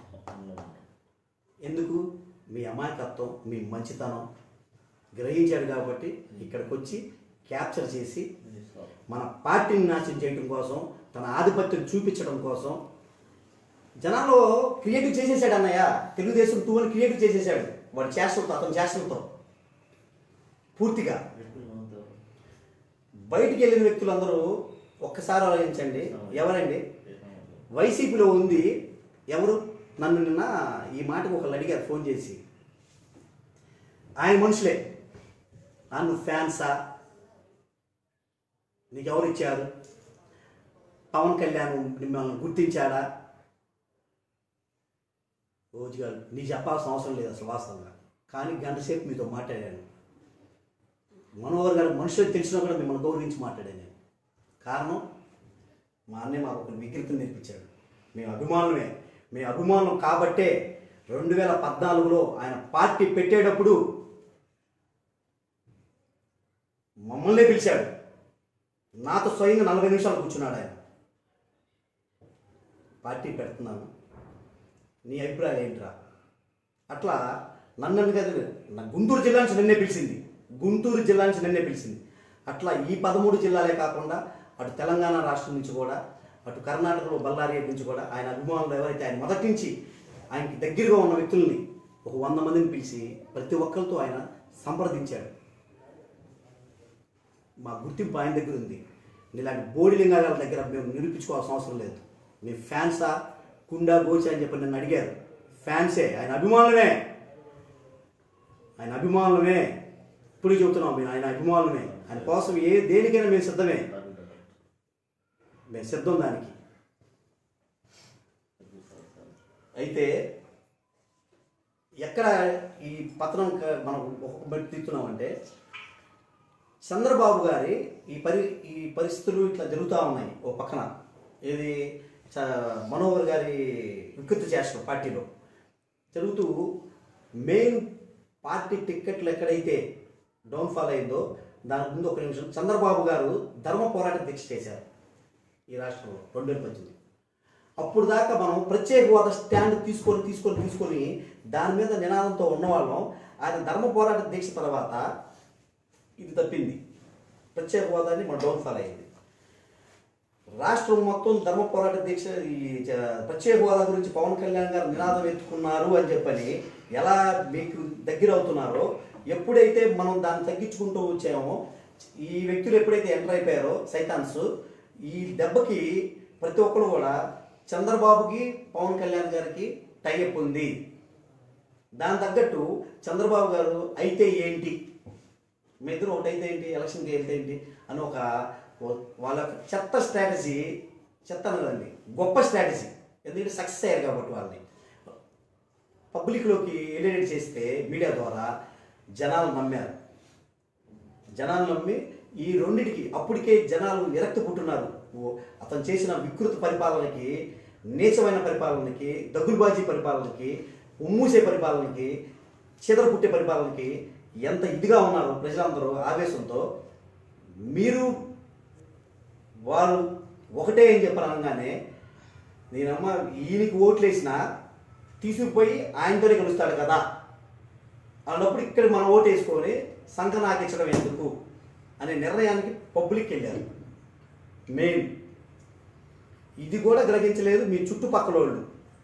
ఎందుకు? మీ అమాయకత్వం, మీ మంచితనం గ్రహించాడు కాబట్టి ఇక్కడికి వచ్చి క్యాప్చర్ చేసి మన పార్టీని నాశనం చేయడం కోసం, తన ఆధిపత్యం చూపించడం కోసం జనాల్లో క్రియేటివ్ చేసేసాడు అన్నయ్య. తెలుగుదేశం టూ అని క్రియేటివ్ చేసేసాడు వాడు చేష్టలతో, అతని చేష్టలతో పూర్తిగా. బయటికి వెళ్ళిన వ్యక్తులందరూ ఒక్కసారి ఆలోచించండి. ఎవరండి వైసీపీలో ఉంది? ఎవరు? నన్ను నిన్న ఈ మాటకు ఒకళ్ళు అడిగారు ఫోన్ చేసి. ఆయన మనుషులే. నన్ను ఫ్యాన్సా, నీకెవరు ఇచ్చారు? పవన్ కళ్యాణ్ మిమ్మల్ని గుర్తించాడా? రోజుగారు నీకు చెప్పాల్సిన అవసరం లేదు అసలు వాస్తవంగా. కానీ గంట సేపు మీతో మాట్లాడాను. మనోహర్ గారు మనుషులకు తెలిసినా కూడా మిమ్మల్ని గౌరవించి మాట్లాడాను నేను. కారణం మా అన్నయ్య మాకు ఒక వికృతిని నేర్పించాడు. మేము అభిమానులమే. మేము అభిమానులు కాబట్టే రెండు వేల పద్నాలుగులో ఆయన పార్టీ పెట్టేటప్పుడు మమ్మల్నే పిలిచాడు. నాతో స్వయంగా నలభై నిమిషాలు కూర్చున్నాడు ఆయన. పార్టీ పెడుతున్నాను, నీ అభిప్రాయం ఏంట్రా? అట్లా నన్ను కదా, నా గుంటూరు జిల్లా నుంచి నన్నే పిలిచింది. గుంటూరు జిల్లా నుంచి నన్నే పిలిచింది. అట్లా ఈ పదమూడు జిల్లాలే కాకుండా అటు తెలంగాణ రాష్ట్రం నుంచి కూడా, అటు కర్ణాటకలో బళ్ళారి నుంచి కూడా ఆయన అభిమానులు ఎవరైతే ఆయన మొదటి నుంచి ఆయనకి దగ్గరగా ఉన్న వ్యక్తుల్ని ఒక వంద మందిని పిలిచి ప్రతి ఒక్కరితో ఆయన సంప్రదించాడు. మా గుర్తింపు ఆయన దగ్గర ఉంది. ఇలాంటి బోడిలింగాల దగ్గర మేము నిరూపించుకోవాల్సిన అవసరం లేదు. మీ ఫ్యాన్సా, కుండా గోచా అని చెప్పి నన్ను అడిగారు. ఫ్యాన్సే, ఆయన అభిమానులమే. ఆయన అభిమానులమే. ఇప్పుడు చెబుతున్నాం, మేము ఆయన అభిమానులమే. ఆయన కోసం ఏ దేనికైనా మేము సిద్ధమే. మేము సిద్ధం దానికి. అయితే ఎక్కడ ఈ పతనం మనం ఒక్కొక్క బట్టి తీస్తున్నామంటే, చంద్రబాబు గారి ఈ పరి ఈ పరిస్థితులు ఇట్లా జరుగుతూ ఉన్నాయి. ఓ పక్కన ఇది మనోహర్ గారి వికృతి చేస్తారు పార్టీలో జరుగుతూ, మెయిన్ పార్టీ టిక్కెట్లు ఎక్కడైతే డౌన్ఫాల్ అయిందో దానికి ముందు ఒక నిమిషం చంద్రబాబు గారు ధర్మ పోరాట దీక్ష చేశారు ఈ రాష్ట్రంలో రెండు వేల పద్దెనిమిది. అప్పుడు దాకా మనం ప్రత్యేక హోదా స్టాండ్ తీసుకొని తీసుకొని తీసుకొని దాని మీద నినాదంతో ఉన్నవాళ్ళం. ఆయన ధర్మ పోరాట దీక్ష తర్వాత ఇది తప్పింది. ప్రత్యేక హోదాని మన డౌన్ఫాల్ అయింది. రాష్ట్రం మొత్తం ధర్మ పోరాట దీక్ష ఈ ప్రత్యేక హోదా గురించి పవన్ కళ్యాణ్ గారు నినాదం ఎత్తుకున్నారు అని చెప్పని ఎలా మీకు దగ్గర అవుతున్నారో, ఎప్పుడైతే మనం దాన్ని తగ్గించుకుంటూ వచ్చామో, ఈ వ్యక్తులు ఎప్పుడైతే ఎంటర్ అయిపోయారో సైతాన్స్, ఈ దెబ్బకి ప్రతి ఒక్కరు కూడా చంద్రబాబుకి పవన్ కళ్యాణ్ గారికి టైఅప్ ఉంది. దాని తగ్గట్టు చంద్రబాబు గారు అయితే ఏంటి, మీ ఇద్దరు ఒకటైతే ఏంటి, ఎలక్షన్కి వెళ్తే ఏంటి అని ఒక వాళ్ళ చెత్త స్ట్రాటజీ, చెత్త అనదండి గొప్ప స్ట్రాటజీ. ఎందుకంటే సక్సెస్ అయ్యారు కాబట్టి వాళ్ళని పబ్లిక్లోకి ఎలినేట్ చేస్తే మీడియా ద్వారా జనాలు నమ్మారు. జనాలు నమ్మి ఈ రెండింటికి అప్పటికే జనాలు విరక్తి పుట్టున్నారు. అతను చేసిన వికృత పరిపాలనకి, నీచమైన పరిపాలనకి, దగ్గులుబాజీ పరిపాలనకి, ఉమ్మూసే పరిపాలనకి, చెదర పుట్టే పరిపాలనకి ఎంత ఇదిగా ఉన్నారు ప్రజలందరూ ఆవేశంతో. మీరు వారు ఒకటే అని చెప్పనగానే నేనమ్మ ఈయనకి ఓట్లేసినా తీసుకుపోయి ఆయనతోనే గెలుస్తాడు కదా అన్నప్పుడు ఇక్కడ మనం ఓటు వేసుకొని సంఖ నాకించడం ఎందుకు అనే నిర్ణయానికి పబ్లిక్ వెళ్ళారు. మెయిన్ ఇది కూడా గ్రహించలేదు మీ చుట్టుపక్కల వాళ్ళు.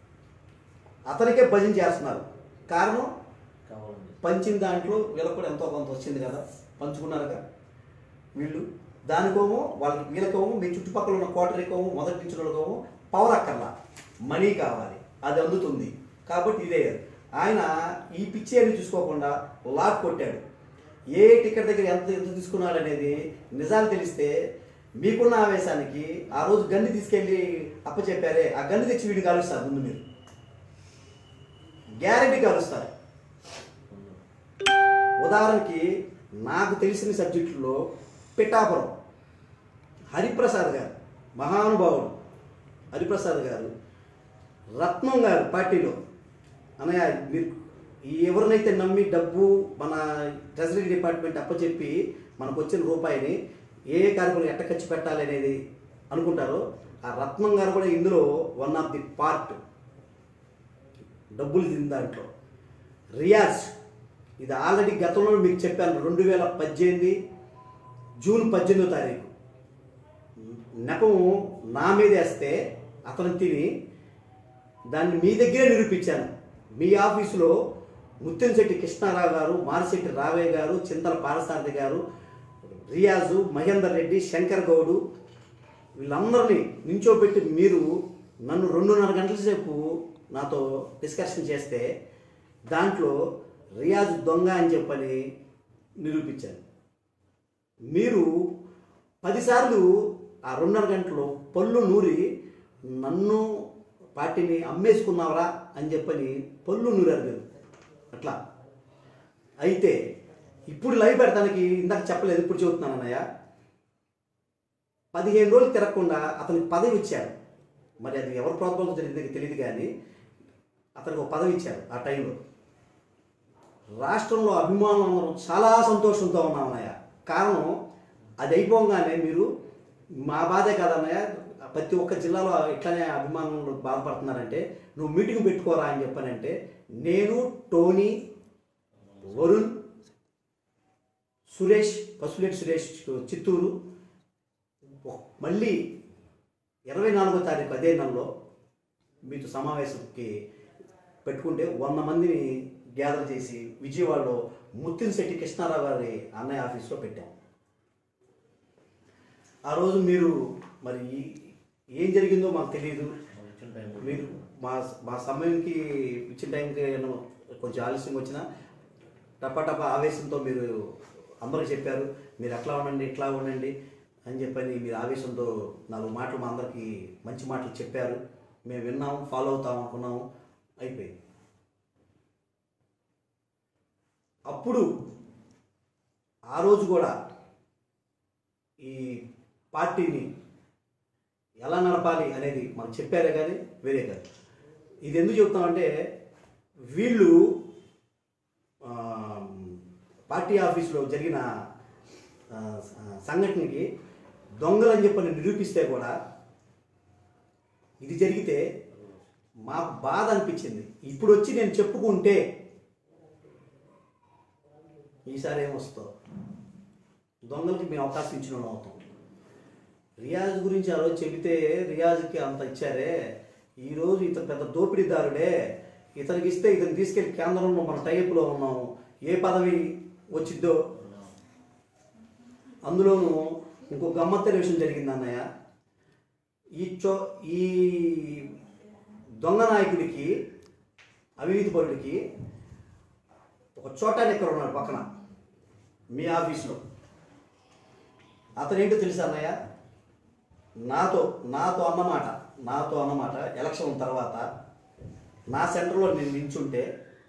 అతనికే భజన చేస్తున్నారు. కారణం పంచిన దాంట్లో వీళ్ళకి కూడా ఎంతో కొంత వచ్చింది కదా, పంచుకున్నారుగా వీళ్ళు. దానికోమో వాళ్ళకి వీళ్ళకోమో మీ చుట్టుపక్కల ఉన్న కోటరీకోమో మొదటి నుంచి వాళ్ళకోమో పవర్ అక్కర్లా, మనీ కావాలి, అది అందుతుంది. కాబట్టి ఇదే ఆయన ఈ పిచ్చి అని చూసుకోకుండా లాక్ కొట్టాడు. ఏ టికెట్ దగ్గర ఎంత ఎంత తీసుకున్నాడు అనేది నిజాలు తెలిస్తే మీకున్న ఆవేశానికి ఆ రోజు గన్ను తీసుకెళ్ళి అప్పచెప్పారే, ఆ గన్ను తెచ్చి వీడిని కలుస్తారు. ముందు మీరు గ్యారెంటీ కలుస్తారు. ఉదాహరణకి నాకు తెలిసిన సబ్జెక్టులో పిఠాపురం హరిప్రసాద్ గారు, మహానుభావుడు హరిప్రసాద్ గారు, రత్నం గారు పార్టీలో అన్నయ్య మీరు ఎవరినైతే నమ్మి డబ్బు మన ట్రెజరీ డిపార్ట్మెంట్ అప్పచెప్పి మనకు వచ్చిన రూపాయిని ఏ ఏ కార్యక్రమం ఎట్ట ఖర్చు పెట్టాలి అనేది అనుకుంటారో ఆ రత్నం గారు కూడా ఇందులో వన్ ఆఫ్ ది పార్ట్. డబ్బులు తిన్న దాంట్లో రియాజ్ ఇది ఆల్రెడీ గతంలో మీకు చెప్పాను. రెండు వేల పద్దెనిమిది జూన్ పద్దెనిమిదో తారీఖు నెపం నా మీద వేస్తే అతను తిని దాన్ని మీ దగ్గరే నిరూపించాను. మీ ఆఫీసులో ముత్తంశెట్టి కృష్ణారావు గారు, మారిశెట్టి రావయ్య గారు, చింతల పారసారథి గారు, రియాజు, మహేందర్ రెడ్డి, శంకర్ గౌడు వీళ్ళందరినీ నించోబెట్టి మీరు నన్ను రెండున్నర గంటల సేపు నాతో డిస్కషన్ చేస్తే దాంట్లో రియాజ్ దొంగ అని చెప్పని నిరూపించాను. మీరు పదిసార్లు ఆ రెండున్నర గంటలు పళ్ళు నూరి నన్ను పార్టీని అమ్మేసుకున్నావరా అని చెప్పని పళ్ళు నూరారు మీరు. అట్లా అయితే ఇప్పుడు లైవ్ పెడతానికి ఇందాక చెప్పలేదు, ఇప్పుడు చెబుతున్నాను అన్నయ్య. పదిహేను రోజులు తిరగకుండా అతనికి పదవి ఇచ్చారు. మరి అది ఎవరి ప్రోత్సాహం జరిగింది తెలియదు, కానీ అతనికి ఒక పదవి ఇచ్చారు. ఆ టైంలో రాష్ట్రంలో అభిమానులు అందరం చాలా సంతోషంతో ఉన్నాం అన్నయ్య. కారణం అది అయిపోగానే మీరు మా బాధే కాదన్నయ్య, ప్రతి ఒక్క జిల్లాలో ఇట్లానే అభిమానులు బాధపడుతున్నారంటే నువ్వు మీటింగ్ పెట్టుకోరా అని చెప్పానంటే నేను, టోనీ, వరుణ్, సురేష్, పసులేటి సురేష్ చిత్తూరు మళ్ళీ ఇరవై నాలుగో తారీఖు అదే నెలలో మీతో సమావేశంకి పెట్టుకుంటే వంద మందిని గ్యాదర్ చేసి విజయవాడలో ముత్తంశెట్టి కృష్ణారావు గారి అన్నయ్య ఆఫీస్లో పెట్టాం. ఆ రోజు మీరు మరి ఏం జరిగిందో మాకు తెలియదు. మీరు మా మా సమయంకి ఇచ్చిన టైంకి నేను కొంచెం ఆలస్యంగా వచ్చిన టపాటపా ఆవేశంతో మీరు అందరూ చెప్పారు మీరు అట్లా ఉండండి ఇట్లా ఉండండి అని చెప్పని మీరు ఆవేశంతో నాలుగు మాటలు మా అందరికీ మంచి మాటలు చెప్పారు. మేము విన్నాము, ఫాలో అవుతాం అనుకున్నాము, అయిపోయింది. అప్పుడు ఆ రోజు కూడా ఈ పార్టీని ఎలా నడపాలి అనేది మనకు చెప్పారే కానీ వేరే కాదు. ఇది ఎందుకు చెప్తామంటే వీళ్ళు పార్టీ ఆఫీసులో జరిగిన సంఘటనకి దొంగలని చెప్పని నిరూపిస్తే కూడా ఇది జరిగితే మాకు బాధ అనిపించింది. ఇప్పుడు వచ్చి నేను చెప్పుకుంటే ఈసారి ఏమొస్తావు, దొంగలకి మేము అవకాశం ఇచ్చిన వాళ్ళు అవుతాం. రియాజ్ గురించి ఆ రోజు చెబితే రియాజ్కి అంత ఇచ్చారే, ఈరోజు ఇతను పెద్ద దోపిడీదారుడే, ఇతనికి ఇస్తే ఇతను తీసుకెళ్ళి కేంద్రంలో మన టైప్లో ఉన్నాము, ఏ పదవి వచ్చిద్దో. అందులోనూ ఇంకో గమ్మత్తైన విషయం జరిగింది అన్నయ్య. ఈ చో ఈ దొంగ నాయకుడికి, అవినీతి పరుడికి ఒక చోటాని ఎక్కడ ఉన్నాడు పక్కన మీ ఆఫీస్లో. అతనేంటో తెలుసా అన్నయ్య, నాతో నాతో అన్నమాట నాతో అన్నమాట ఎలక్షన్ తర్వాత నా సెంటర్లో నేను నించుంటే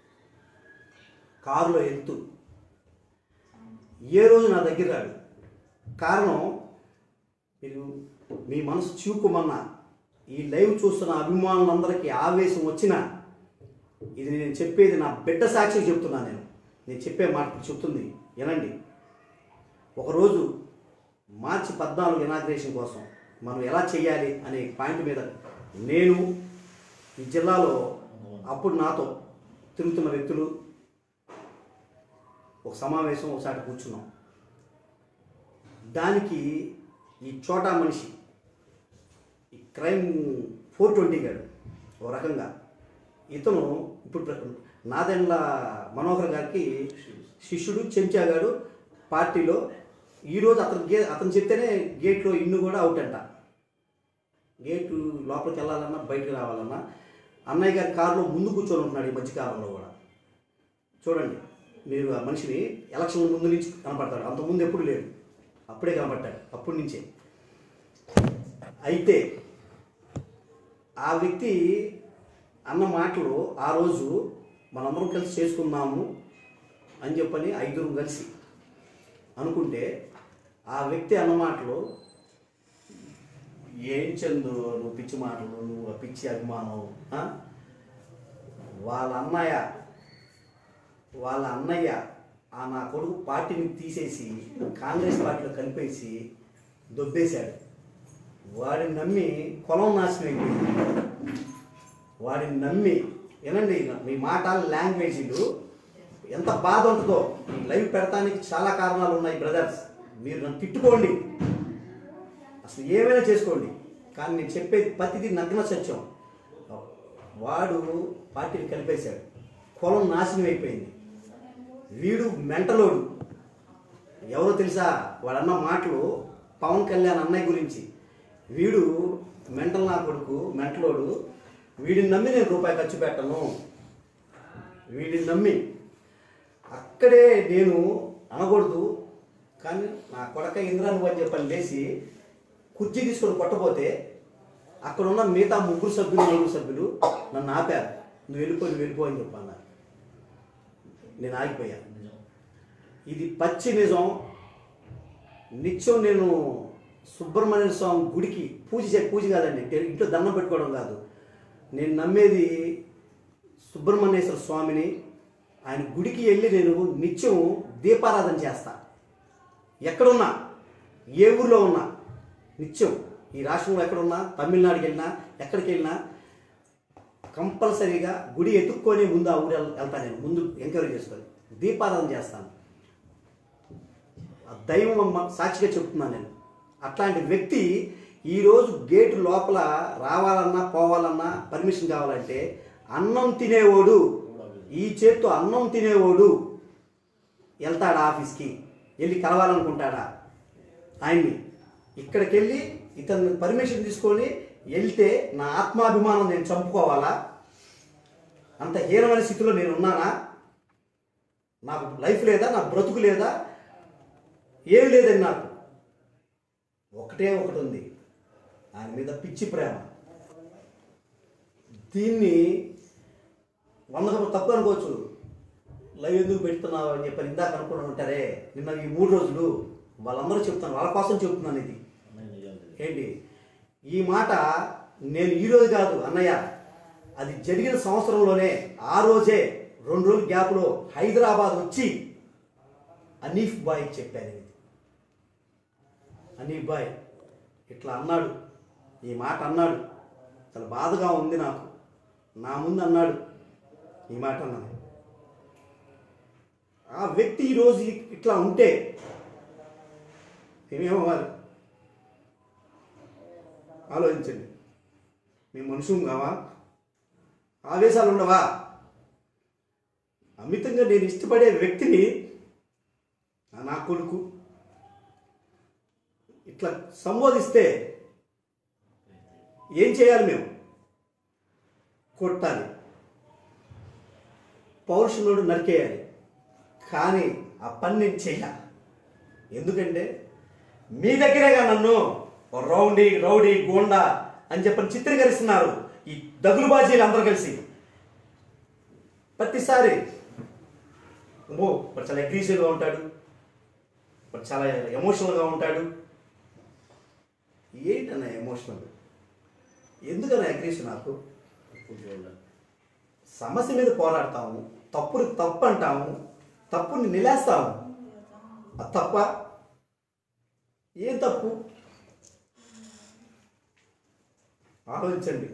కారులో ఎత్తు ఏ రోజు నా దగ్గర రాడు. కారణం మీరు మీ మనసు చూపుమన్నా ఈ లైవ్ చూస్తున్న అభిమానులందరికీ ఆవేశం వచ్చినా ఇది నేను చెప్పేది నా బిడ్డ సాక్షికి చెప్తున్నా. నేను నేను చెప్పే మాట చెప్తుంది వినండి. ఒకరోజు మార్చి పద్నాలుగు ఇనాగ్రేషన్ కోసం మనం ఎలా చేయాలి అనే పాయింట్ మీద నేను ఈ జిల్లాలో అప్పుడు నాతో తిరుగుతున్న వ్యక్తులు ఒక సమావేశం ఒకసారి కూర్చున్నాం. దానికి ఈ చోటా మనిషి, ఈ క్రైమ్ ఫోర్ ట్వంటీ గాడు ఒక రకంగా, ఇతను ఇప్పుడు నాదెండ్ల మనోహర్ గారికి శిష్యుడు, చెంచాగాడు పార్టీలో. ఈరోజు అతను గే అతను చెప్తేనే గేట్లో ఇన్ను కూడా అవుట్ అంట. గేటు లోపలికి వెళ్ళాలన్నా బయటకు రావాలన్నా అన్నయ్య గారి కారులో ముందు కూర్చొని ఉంటున్నాడు ఈ మధ్యకాలంలో కూడా. చూడండి మీరు ఆ మనిషిని ఎలక్షన్ ముందు నుంచి కనపడతాడు, అంతకుముందు ఎప్పుడు లేడు, అప్పుడే కనపడ్డాడు అప్పటి నుంచే. అయితే ఆ వ్యక్తి అన్న మాటలు ఆ రోజు మనందరం కలిసి చేసుకుందాము అని చెప్పని ఐదుగురం కలిసి అనుకుంటే ఆ వ్యక్తి అన్న మాటలు, ఏం చందు నువ్వు పిచ్చి మాటలు, నువ్వు పిచ్చి అభిమానం, వాళ్ళ అన్నయ్య వాళ్ళ అన్నయ్య ఆ నా కొడుకు పార్టీని తీసేసి కాంగ్రెస్ పార్టీలో కలిపేసి దొబ్బేశాడు. వాడిని నమ్మి కులం నాశనం అయిపోయింది. వాడిని నమ్మి వినండి, మీ మాట లాంగ్వేజీలు ఎంత బాధ ఉంటుందో. లైవ్ పెడతానికి చాలా కారణాలు ఉన్నాయి బ్రదర్స్. మీరు నన్ను తిట్టుకోండి, అసలు ఏమైనా చేసుకోండి, కానీ నేను చెప్పేది ప్రతిదీ నగ్న సత్యం. వాడు పార్టీని కలిపేశాడు, కులం నాశనం అయిపోయింది. వీడు మెంటలోడు. ఎవరో తెలుసా? వాడన్న మాటలు పవన్ కళ్యాణ్ అన్నయ్య గురించి. వీడు మెంటల్ నా కొడుకు, మెంటలోడు. వీడిని నమ్మి నేను రూపాయి ఖర్చు పెట్టను. వీడిని నమ్మి అక్కడే నేను అనకూడదు, కానీ నా కొడక ఇంద్రా నువ్వు అని చెప్పని లేచి కుర్చీ తీసుకొని కొట్టపోతే అక్కడ ఉన్న మిగతా ముగ్గురు సభ్యులు నలుగురు సభ్యులు నన్ను ఆపారు. నువ్వు వెళ్ళిపో నువ్వు వెళ్ళిపో అని చెప్పన్నారు. నేను ఆగిపోయాను. ఇది పచ్చి నిజం. నిత్యం నేను సుబ్రహ్మణ్య స్వామి గుడికి పూజ చే పూజ కాదండి, ఇంట్లో దండం పెట్టుకోవడం కాదు. నేను నమ్మేది సుబ్రహ్మణ్యేశ్వర స్వామిని. ఆయన గుడికి వెళ్ళి నేను నిత్యం దీపారాధన చేస్తా. ఎక్కడున్నా, ఏ ఊర్లో ఉన్నా, నిత్యం ఈ రాష్ట్రంలో ఎక్కడున్నా, తమిళనాడుకి వెళ్ళినా, ఎక్కడికి వెళ్ళినా కంపల్సరీగా గుడి ఎత్తుక్కొని ముందు ఆ ఊరు వెళ్తాను. నేను ముందు ఎంక్వైరీ చేసుకొని దీపారాధన చేస్తాను. దైవం సాక్షిగా చెప్తున్నాను నేను. అట్లాంటి వ్యక్తి ఈరోజు గేటు లోపల రావాలన్నా పోవాలన్నా పర్మిషన్ కావాలంటే అన్నం తినేవాడు, ఈ చేత్తో అన్నం తినేవాడు వెళ్తాడా ఆఫీస్కి? వెళ్ళి కలవాలనుకుంటాడా ఆయన్ని? ఇక్కడికి వెళ్ళి ఇతను పర్మిషన్ తీసుకొని వెళ్తే నా ఆత్మాభిమానం నేను చంపుకోవాలా? అంత హీనమైన స్థితిలో నేను ఉన్నానా? నాకు లైఫ్ లేదా? నా బ్రతుకు లేదా? ఏం లేదని నాకు ఒకటే ఒకటి ఉంది, ఆయన మీద పిచ్చి ప్రేమ. దీన్ని వంద తప్పు అనుకోవచ్చు. లైవ్ ఎందుకు పెడుతున్నావు అని చెప్పి ఇందాక అనుకుని ఉంటారే. నిన్న ఈ మూడు రోజులు వాళ్ళందరూ చెప్తాను, వాళ్ళ కోసం చెప్తున్నాను. ఇది ఏంటి ఈ మాట? నేను ఈరోజు కాదు అన్నయ్య, అది జరిగిన సంవత్సరంలోనే ఆ రోజే రెండు రోజుల గ్యాప్లో హైదరాబాద్ వచ్చి అనీఫ్ బాయ్ చెప్పాను. ఇది అనీఫ్ బాయ్ ఇట్లా అన్నాడు, ఈ మాట అన్నాడు. చాలా బాధగా ఉంది నాకు. నా ముందు అన్నాడు ఈ మాట అన్నాను. ఆ వ్యక్తి ఈరోజు ఇట్లా ఉంటే మేమేమవ్వాలి? ఆలోచించండి. మేము మనుషులు కావా? ఆవేశాలు ఉండవా? అమితంగా నేను ఇష్టపడే వ్యక్తిని నా కొడుకు ఇట్లా సంబోధిస్తే ఏం చేయాలి? మేము కొట్టాలి, పౌరుషునుడు నరికేయాలి. కానీ ఆ పని నేను చెయ్య. ఎందుకంటే మీ దగ్గరేగా నన్ను రౌడీ రౌడీ గోండా అని చెప్పని చిత్రీకరిస్తున్నారు ఈ దగులుబాజీలు అందరూ కలిసి. ప్రతిసారి ఓ ఇప్పుడు చాలా అగ్రెసివ్గా ఉంటాడు, ఇప్పుడు చాలా ఎమోషనల్గా ఉంటాడు. ఏంటన్న ఎమోషనల్? ఎందుకన్నా అగ్రెసివ్? నాకు సమస్య మీద పోరాడతాము, తప్పుని తప్పు అంటాము, తప్పుని నిలేస్తాము. అది తప్ప? ఏం తప్పు? ఆలోచించండి.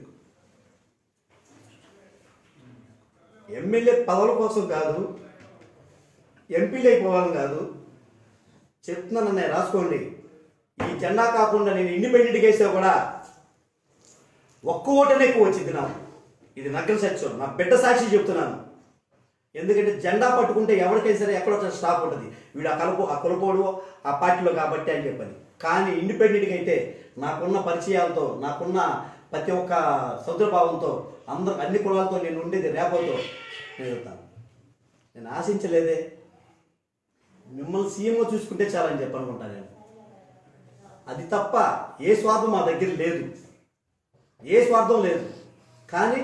ఎమ్మెల్యే పదవుల కోసం కాదు, ఎంపీలు అయిపోవాలని కాదు చెప్తున్నాను అన్నయ్య, రాసుకోండి. ఈ జెండా కాకుండా నేను ఇండిపెండెంట్గా వేస్తే కూడా ఒక్క ఓటనే ఎక్కువ వచ్చింది నాకు. ఇది నగ్గల సత్యం, నా బిడ్డ సాక్షి చెప్తున్నాను. ఎందుకంటే జెండా పట్టుకుంటే ఎవరికైనా సరే ఎక్కడో స్టాప్ ఉంటుంది, వీడు ఆ కలుపు ఆ కొలుపోడు ఆ పార్టీలో కాబట్టి అని చెప్పని. కానీ ఇండిపెండెంట్గా అయితే నాకున్న పరిచయాలతో, నాకున్న ప్రతి ఒక్క సౌదరభావంతో, అందరు అన్ని కులాలతో నేను ఉండేది రేపతో నేను చెప్తాను. నేను ఆశించలేదే, మిమ్మల్ని సీఎంగా చూసుకుంటే చాలని చెప్పి అనుకుంటాను నేను. అది తప్ప ఏ స్వార్థం మా దగ్గర లేదు, ఏ స్వార్థం లేదు. కానీ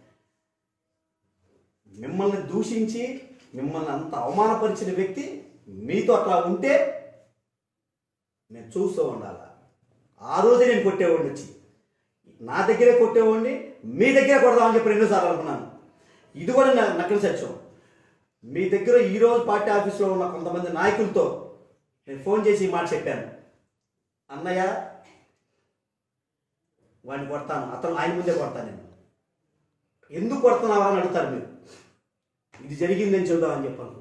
మిమ్మల్ని దూషించి మిమ్మల్ని అంత అవమానపరిచిన వ్యక్తి మీతో అట్లా ఉంటే నేను చూస్తూ ఉండాలా. ఆ రోజే నేను కొట్టేవాడిని, వచ్చి నా దగ్గరే కొట్టేవాడిని, మీ దగ్గరే కొడదామని చెప్పి ఎన్నోసార్లు అనుకున్నాను. ఇది కూడా నా నకిలీ సత్యం. మీ దగ్గర ఈరోజు పార్టీ ఆఫీస్లో ఉన్న కొంతమంది నాయకులతో నేను ఫోన్ చేసి ఈ మాట చెప్పాను, అన్నయ్య వాడిని కొడతాను, అతను ఆయన ముందే కొడతాను. నేను ఎందుకు కొడుతున్నావా అని అడుగుతారు మీరు. ఇది జరిగిందని చూద్దామని చెప్పనుకున్నాను.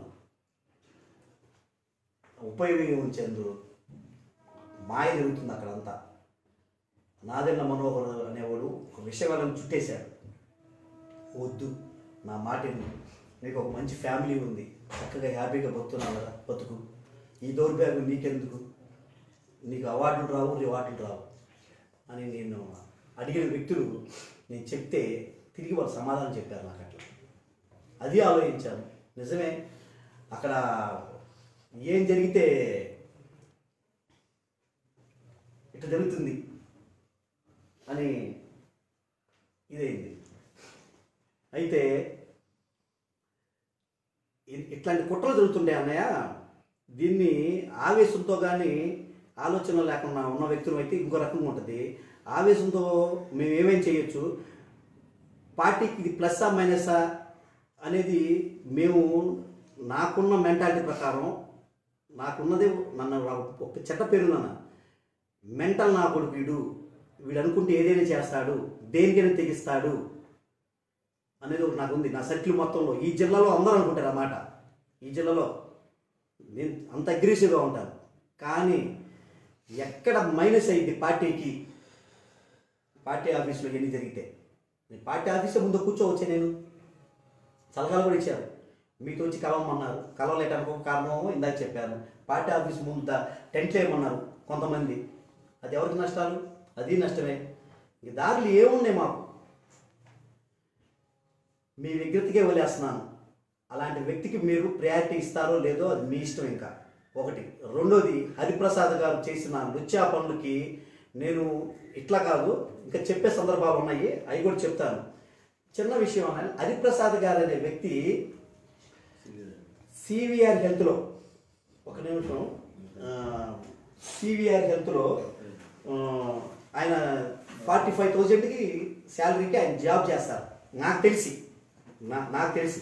ఉపయోగం చెందు మాయ జరుగుతుంది అక్కడంతా. నాదెన్న మనోహర్ అనేవాడు ఒక విషయం వాళ్ళని చుట్టేశాడు. వద్దు, నా మాట నీకు ఒక మంచి ఫ్యామిలీ ఉంది, చక్కగా హ్యాపీగా బతుకున్నావు కదా, బతుకు, ఈ దౌర్భాగ్యం నీకెందుకు, నీకు అవార్డులు రావు, రివార్డులు రావు అని నేను అడిగిన వ్యక్తులు నేను చెప్తే తిరిగి వాళ్ళు సమాధానం చెప్పారు నాకు. అట్లా అది ఆలోచించాను. నిజమే, అక్కడ ఏం జరిగితే ఇట్లా జరుగుతుంది అని ఇదైంది. అయితే ఇట్లాంటి కుట్రలు జరుగుతుండే అన్నయ్య, దీన్ని ఆవేశంతో కానీ ఆలోచన లేకుండా ఉన్న వ్యక్తులు అయితే ఇంకో రకంగా ఉంటుంది. ఆవేశంతో మేము ఏమేం చేయొచ్చు, పార్టీకి ఇది ప్లస్సా మైనసా అనేది మేము నాకున్న మెంటాలిటీ ప్రకారం, నాకున్నది నన్ను ఒక చెడ్డ పేరు, నాన్న మెంటల్ నా కొడుకు వీడు, వీడు అనుకుంటే ఏదైనా చేస్తాడు, దేనికైనా తెగిస్తాడు అనేది ఒకటి నాకు ఉంది. నా సర్కిల్ మొత్తంలో ఈ జిల్లాలో అందరూ అనుకుంటారు అన్నమాట. ఈ జిల్లాలో నేను అంత అగ్రెసివ్గా ఉంటాను. కానీ ఎక్కడ మైనస్ అయింది పార్టీకి, పార్టీ ఆఫీస్లో ఎన్ని జరిగితే నేను పార్టీ ఆఫీసే ముందు కూర్చోవచ్చే. నేను సలహాలు కూడా ఇచ్చాను, మీతో వచ్చి కలవమన్నారు, కలవలేటానికి కారణం ఇందాక చెప్పాను. పార్టీ ఆఫీస్ ముందు టెంట్లు వేయమన్నారు కొంతమంది, అది ఎవరికి నష్టాలు, అది నష్టమే. ఇంక దారులు ఏమున్నాయి మాకు, మీ విజ్ఞతకే వదిలేస్తున్నాను. అలాంటి వ్యక్తికి మీరు ప్రయారిటీ ఇస్తారో లేదో అది మీ ఇష్టం. ఇంకా ఒకటి. రెండోది, హరిప్రసాద్ గారు చేసిన నృత్య పనులకి నేను ఇట్లా కాదు, ఇంకా చెప్పే సందర్భాలు ఉన్నాయి, అవి కూడా చెప్తాను. చిన్న విషయం అన్న, హరిప్రసాద్ గారు అనే వ్యక్తి సివిఆర్ హెల్త్లో, ఒక నిమిషం, సివిఆర్ హెల్త్లో ఆయన ఫార్టీ ఫైవ్ థౌజండ్కి శాలరీకి ఆయన జాబ్ చేస్తారు. నాకు తెలిసి నా నాకు తెలిసి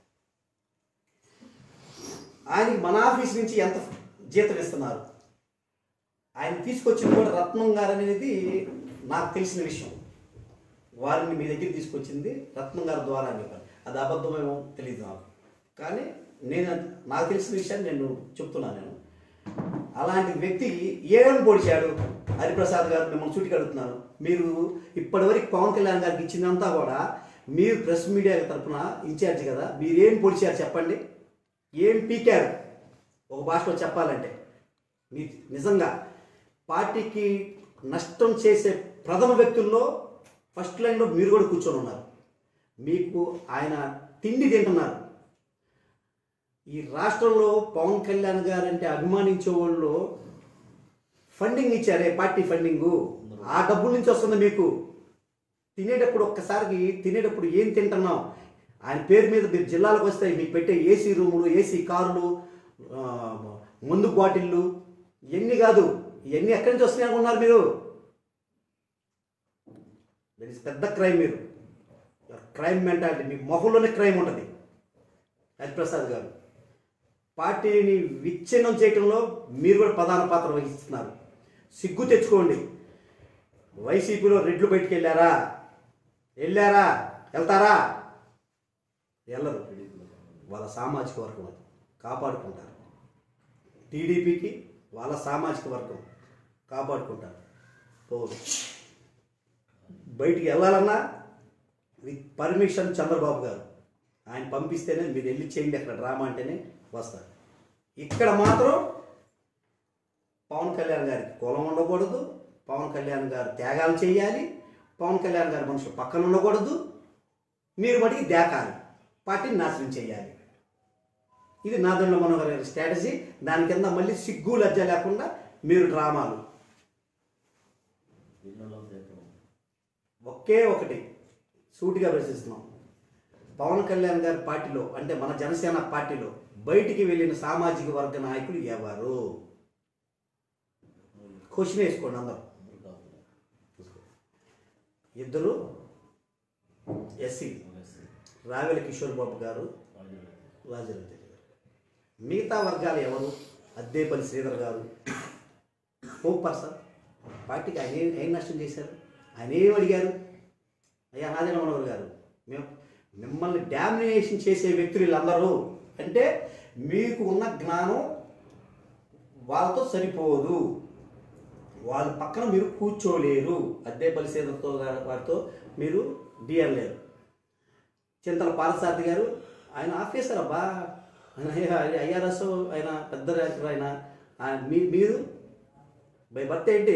ఆయనకి మన ఆఫీస్ నుంచి ఎంత జీతం ఇస్తున్నారు, ఆయన తీసుకొచ్చింది కూడా రత్నం గారు అనేది నాకు తెలిసిన విషయం. వారిని మీ దగ్గర తీసుకొచ్చింది రత్నం గారి ద్వారా అని చెప్పారు. అది అబద్ధమేమో తెలియదు నాకు, కానీ నేను నాకు తెలిసిన విషయాన్ని నేను చెప్తున్నాను. నేను అలాంటి వ్యక్తి ఏమేమి పొడిచాడు హరిప్రసాద్ గారు, మిమ్మల్ని చుట్టి కడుగుతున్నాను. మీరు ఇప్పటివరకు పవన్ కళ్యాణ్ గారికి ఇచ్చిందంతా కూడా మీరు ప్రెస్ మీడియా తరఫున ఇన్ఛార్జ్ కదా, మీరేం పొడిచారు చెప్పండి, ఏం పీకారు ఒక భాషలో చెప్పాలంటే. మీ నిజంగా పార్టీకి నష్టం చేసే ప్రథమ వ్యక్తుల్లో ఫస్ట్ లైన్లో మీరు కూడా కూర్చొని ఉన్నారు. మీకు ఆయన తిండి తింటున్నారు. ఈ రాష్ట్రంలో పవన్ కళ్యాణ్ గారంటే అభిమానించే వాళ్ళు ఫండింగ్ ఇచ్చారే, పార్టీ ఫండింగు, ఆ డబ్బుల నుంచి వస్తుంది మీకు. తినేటప్పుడు ఒక్కసారికి తినేటప్పుడు ఏం తింటున్నాం, ఆయన పేరు మీద మీరు జిల్లాలకు వస్తాయి, మీకు పెట్టే ఏసీ రూములు, ఏసీ కార్లు, మందు బాటిళ్ళు, ఇవన్నీ కాదు, ఇవన్నీ ఎక్కడి నుంచి వస్తున్నాయి అనుకున్నారు మీరు? దట్ ఈస్ పెద్ద క్రైమ్. మీరు క్రైమ్ మెంటాలిటీ, మీ మొహంలోనే క్రైమ్ ఉంటుంది. హరిప్రసాద్ గారు పార్టీని విచ్ఛిన్నం చేయడంలో మీరు కూడా ప్రధాన పాత్ర వహిస్తున్నారు. సిగ్గు తెచ్చుకోండి. వైసీపీలో రెడ్లు బయటికి వెళ్ళారా, వెళ్ళారా, వెళ్తారా? వెళ్ళరు. వాళ్ళ సామాజిక వర్గం అది కాపాడుకుంటారు. టీడీపీకి వాళ్ళ సామాజిక వర్గం కాపాడుకుంటారు. పోదు. బయటికి వెళ్ళాలన్నా విత్ పర్మిషన్ చంద్రబాబు గారు, ఆయన పంపిస్తేనే మీరు వెళ్ళి చేయండి అక్కడ డ్రామా అంటేనే వస్తారు. ఇక్కడ మాత్రం పవన్ కళ్యాణ్ గారికి కులం ఉండకూడదు, పవన్ కళ్యాణ్ గారు త్యాగాలు చేయాలి, పవన్ కళ్యాణ్ గారి మనుషులు పక్కన ఉండకూడదు, మీరు మటుకి దేకాలి, పార్టీని నాశనం చేయాలి. ఇది నాదెండ్ల మనోహర్ గారి స్ట్రాటజీ. దాని కింద మళ్ళీ సిగ్గు లజ్జ లేకుండా మీరు డ్రామాలు. ఒకే ఒకటి సూటిగా ప్రశ్నిస్తున్నాం, పవన్ కళ్యాణ్ గారి పార్టీలో అంటే మన జనసేన పార్టీలో బయటికి వెళ్ళిన సామాజిక వర్గ నాయకులు ఎవరు? క్వశ్చన్ వేసుకోండి అందరూ. ఇద్దరు ఎస్సీ, రావెల కిషోర్ బాబు గారు, రాజరవితేజ గారు. మిగతా వర్గాలు ఎవరు? అద్దేపల్లి శ్రీధర్ గారు, హోప్ పర్సన్. పార్టీకి ఆయన ఏం ఏం నష్టం చేశారు? ఆయన ఏం అడిగారు? అయ్యా నాదెండ్ల మనోహర్ గారు, మేము మిమ్మల్ని డామినేషన్ చేసే వ్యక్తులు వీళ్ళందరూ అంటే మీకు ఉన్న జ్ఞానం వాళ్ళతో సరిపోదు, వాళ్ళ పక్కన మీరు కూర్చోలేరు. అద్దేపల్లి శ్రీధర్తో వారితో మీరు డియర్లేరు. చింతల పాలసారథి గారు, ఆయన ఆఫీసర్ అబ్బా, ఆయన ఐఆర్ఎస్, ఆయన పెద్ద ర్యాంకర్. ఆయన మీ మీరు బై బర్త్ ఏంటి?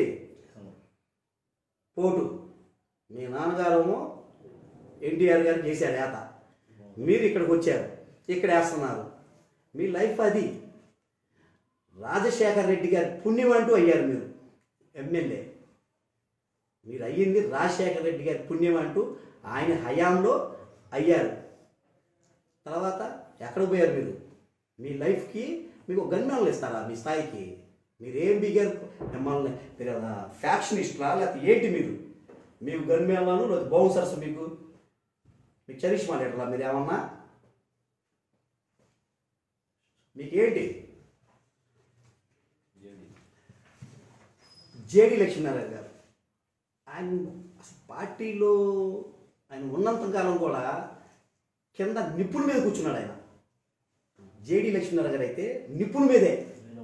పోటు. మీ నాన్నగారేమో ఎన్టీఆర్ గారు చేశారు ఏత, మీరు ఇక్కడికి వచ్చారు, ఇక్కడ వేస్తున్నారు. మీ లైఫ్ అది. రాజశేఖర్ రెడ్డి గారి పుణ్యం అంటూ అయ్యారు మీరు ఎమ్మెల్యే. మీరు అయ్యింది రాజశేఖర్ రెడ్డి గారి పుణ్యం అంటూ ఆయన హయాంలో అయ్యారు. తర్వాత ఎక్కడ పోయారు మీరు? మీ లైఫ్కి మీకు గన్మెన్లు ఇస్తారా? మీ స్థాయికి మీరేం బిగారు? మిమ్మల్ని మీరు ఫ్యాక్షనిస్ట్లా లేకపోతే ఏంటి? మీరు మీకు గన్మెన్లను లేదా బౌన్సర్స్, మీకు మీకు చరిష్మా లీటర్లా? మీరు ఏమన్నా మీకేంటి? జేడి లక్ష్మీనారాయణ గారు, ఆయన అసలు పార్టీలో ఆయన ఉన్నంతకాలం కూడా కింద నిప్పుల మీద కూర్చున్నాడు ఆయన. జేడి లక్ష్మీనారాయణ గారు అయితే నిప్పుల మీదే.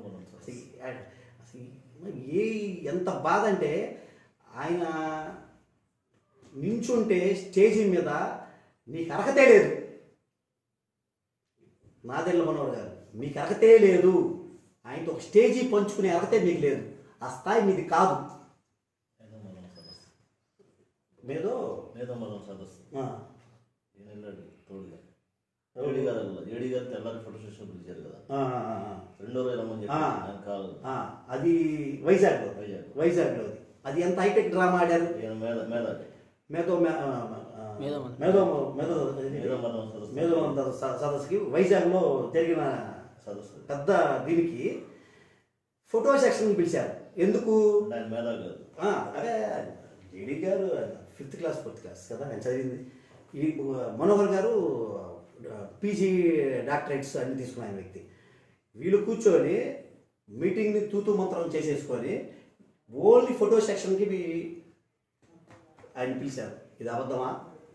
అసలు ఏ ఎంత బాధ అంటే, ఆయన నించుంటే స్టేజీ మీద నీకు అర్హతే లేదు. నాదెండ్ల మనోహర్ గారు, మీకు అర్హతే లేదు. ఆయనతో ఒక స్టేజీ పంచుకునే అర్హతే మీకు లేదు. ఆ స్థాయి మీది కాదు. మేదో మేదో మనం సదస్సు ఏడి గారు ఏడి గారు తెల్లారి ఫోటో సెషన్ పిలిచారు కదా, రెండో రోజు రమ్మని చెప్పి కాదు. అది వైజాగ్లో వైజాగ్ వైజాగ్లో అది అది ఎంత హైటెక్ డ్రామా ఆడారు. మేదో మేదో మేదో మేదో సదస్సుకి వైజాగ్లో జరిగిన సదస్సు పెద్ద దీనికి ఫోటో సెక్షన్ పిలిచారు. ఎందుకు? అదే జేడీ గారు ఫిఫ్త్ క్లాస్ ఫోర్త్ క్లాస్ కదా నేను చదివింది. ఈ మనోహర్ గారు పీజీ డాక్టరేట్స్ అన్ని తీసుకున్న ఆయన వ్యక్తి. వీళ్ళు కూర్చొని మీటింగ్ని తూతూ మంత్రం చేసేసుకొని ఓన్లీ ఫోటో సెక్షన్కి ఆయన పిలిచారు. ఇది అబద్ధమా?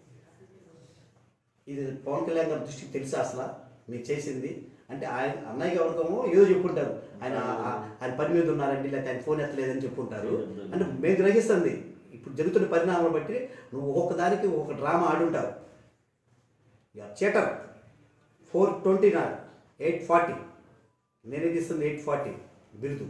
ఇది పవన్ కళ్యాణ్ గారి దృష్టికి తెలుసా అసలు మీరు చేసింది? అంటే ఆయన అన్నయ్య ఎవరికమో ఏదో చెప్పుంటారు, ఆయన ఆయన పని మీద ఉన్నారండి, లేకపోతే ఆయన ఫోన్ ఎత్తలేదని చెప్పుంటారు. అంటే మేము గ్రహిస్తుంది ఇప్పుడు జరుగుతున్న పరిణామాలు బట్టి నువ్వు ఒక్కొక్క దానికి ఒక్కొక్క డ్రామా ఆడుంటావు. చేటర్ ఫోర్ ట్వంటీ నా ఎయిట్ ఫార్టీ నేనేది ఇస్తుంది ఎయిట్ ఫార్టీ బిరుదు.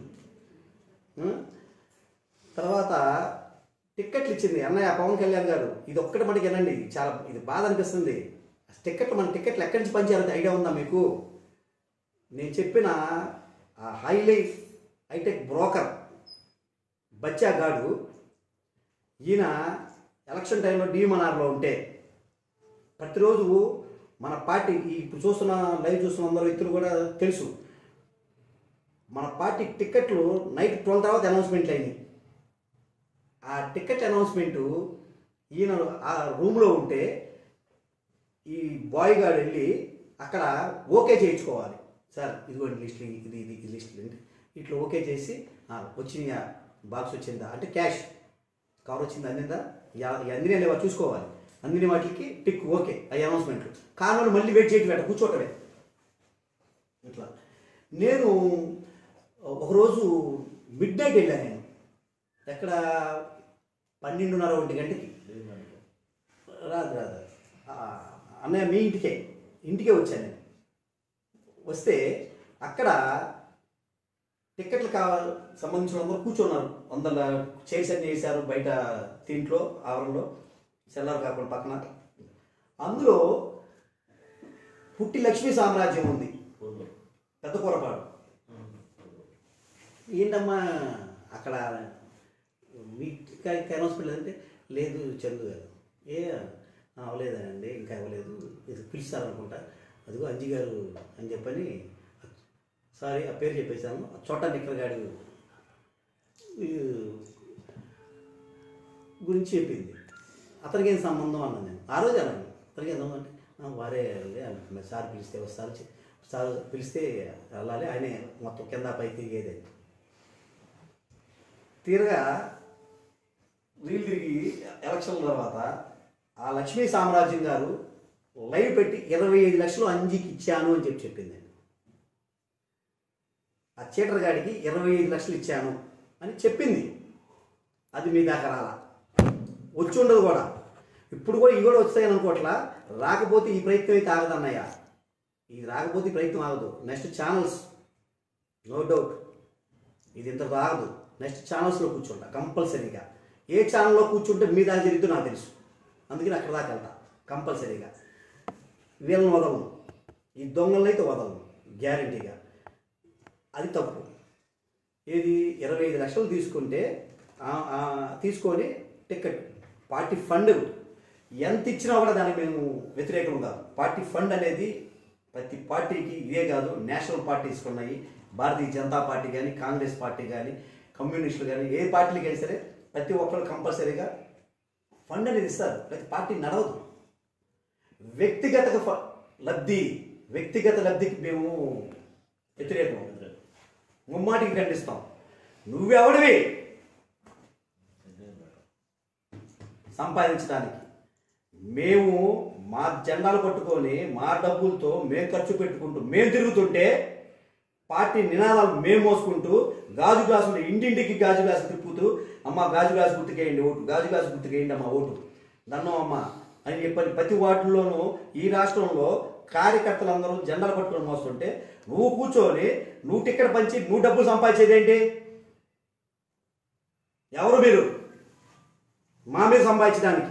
తర్వాత టిక్కెట్లు ఇచ్చింది అన్నయ్య పవన్ కళ్యాణ్ గారు. ఇది ఒక్కటి మనకి వినండి, చాలా ఇది బాధ అనిపిస్తుంది. టిక్కెట్లు మన టిక్కెట్లు ఎక్కడి నుంచి పంచారంటే ఐడియా ఉందా మీకు? నేను చెప్పిన ఆ హైలై హైటెక్ బ్రోకర్ బచ్చాగాడు, ఈయన ఎలక్షన్ టైంలో డీమనార్లో ఉంటే ప్రతిరోజు మన పార్టీ ఇప్పుడు చూస్తున్న లైవ్ చూస్తున్న అందరూ వ్యక్తులు కూడా తెలుసు, మన పార్టీ టిక్కెట్లు నైట్ ట్వెల్వ్ తర్వాత అనౌన్స్మెంట్లు అయినాయి. ఆ టికెట్ అనౌన్స్మెంటు ఈయన ఆ రూమ్లో ఉంటే ఈ బాయ్ గార్డ్ వెళ్ళి అక్కడ ఓకే చేయించుకోవాలి. సార్ ఇదిగోండి లిస్ట్, ఇది ఇది ఇది లిస్ట్ అండి, ఇట్లా ఓకే చేసి వచ్చిందా బాక్స్ వచ్చిందా అంటే క్యాష్ కవర్ వచ్చిందా, అందిందా, అందినే లేవా చూసుకోవాలి. అందిన వాటికి టిక్ ఓకే అవి అనౌన్స్మెంట్లు. కారణం మళ్ళీ వెయిట్ చేయటం పెట్ట కూర్చోటమే ఇట్లా. నేను ఒకరోజు మిడ్ నైట్ వెళ్ళాను. నేను ఎక్కడ పన్నెండున్నర ఒంటి గంటకి రాదు రాదు అన్నయ్య మీ ఇంటికే ఇంటికే వచ్చాను నేను. వస్తే అక్కడ టిక్కెట్లు కావాలి సంబంధించిన అందరూ కూర్చున్నారు. వందల చైర్స్ అన్ని వేశారు బయట దీంట్లో ఆవరణలో, సెల్లారు కాకుండా పక్కన. అందులో పుట్టి లక్ష్మీ సామ్రాజ్యం ఉంది, పెద్ద కూరపాడు. ఏంటమ్మా అక్కడ మీ అనౌన్స్మెంట్ లేదంటే లేదు చందు గారు, ఏ అవ్వలేదండి ఇంకా ఇవ్వలేదు, పిలుస్తారనుకుంటా, అదిగో అంజీ గారు అని చెప్పని సారీ ఆ పేరు చెప్పేశాను. చోటా నిక్కర్ గాడి గురించి చెప్పింది. అతనికి ఏం సంబంధం అన్నాను నేను. ఆ రోజు అన్నాను అతనికి ఏం సంబంధం అంటే వారే సార్ పిలిస్తే వస్తారు, సార్ పిలిస్తే వెళ్ళాలి, ఆయనే మొత్తం కింద పై తిరిగేది. తీరగా వీళ్ళు తిరిగి ఎలక్షన్ తర్వాత ఆ లక్ష్మీ సామ్రాజ్యం గారు లైవ్ పెట్టి ఇరవై ఐదు లక్షలు అంజీకి ఇచ్చాను అని చెప్పి చెప్పింది. ఆ చీటర్ గాడికి ఇరవై ఐదు లక్షలు ఇచ్చాను అని చెప్పింది. అది మీ దాకా రాలా, వచ్చి ఉండదు కూడా. ఇప్పుడు కూడా ఇవి కూడా వస్తాయని అనుకోవట్లా. రాకపోతే ఈ ప్రయత్నం అయితే ఆగదన్నయ్య, ఇది రాకపోతే ఈ ప్రయత్నం ఆగదు. నెక్స్ట్ ఛానల్స్, నో డౌట్ ఇది ఇంతకు ఆగదు. నెక్స్ట్ ఛానల్స్లో కూర్చుంటా కంపల్సరీగా. ఏ ఛానల్లో కూర్చుంటే మీ దాకా జరిగితే నాకు తెలుసు, అందుకని అక్కడ దాకా వెళ్తా కంపల్సరీగా. వీళ్ళని వదలను, ఈ దొంగలను అయితే వదలను గ్యారంటీగా. అది తప్పు. ఏది ఇరవై ఐదు లక్షలు తీసుకుంటే తీసుకొని టికెట్ పార్టీ ఫండ్ ఎంత ఇచ్చినా కూడా దానికి మేము వ్యతిరేకం కాదు. పార్టీ ఫండ్ అనేది ప్రతి పార్టీకి ఇదే కాదు, నేషనల్ పార్టీస్ ఉన్నాయి. భారతీయ జనతా పార్టీ కానీ, కాంగ్రెస్ పార్టీ కానీ, కమ్యూనిస్టులు కానీ, ఏ పార్టీలకి అయినా సరే ప్రతి ఒక్కరు కంపల్సరీగా ఫండ్ అనేది ఇస్తారు. ప్రతి పార్టీ నడవదు. వ్యక్తిగత లబ్ధి వ్యక్తిగత లబ్ధికి మేము వ్యతిరేకం, ముమ్మాటికి ఖండిస్తాం. నువ్వెవడివి సంపాదించడానికి? మేము మా జెండాలు పట్టుకొని మా డబ్బులతో మేము ఖర్చు పెట్టుకుంటూ మేము తిరుగుతుంటే పార్టీ నినాదాలు మేము మోసుకుంటూ గాజు గ్లాసులు ఇంటింటికి గాజు గ్లాసు తిప్పుతూ అమ్మ గాజు గ్లాసు గుర్తుకేయండి ఓటు, గాజు గ్లాసు గుర్తుకేయండి అమ్మ ఓటు, దన్నం అమ్మ అని చెప్పని ప్రతి వాటిల్లోనూ ఈ రాష్ట్రంలో కార్యకర్తలందరూ జెండాలు పట్టుకొని మోస్తుంటే నువ్వు కూర్చొని నువ్వు టికెట్ పంచి నువ్వు డబ్బులు సంపాదించేది ఏంటి? ఎవరు మీరు మా మీద సంపాదించడానికి?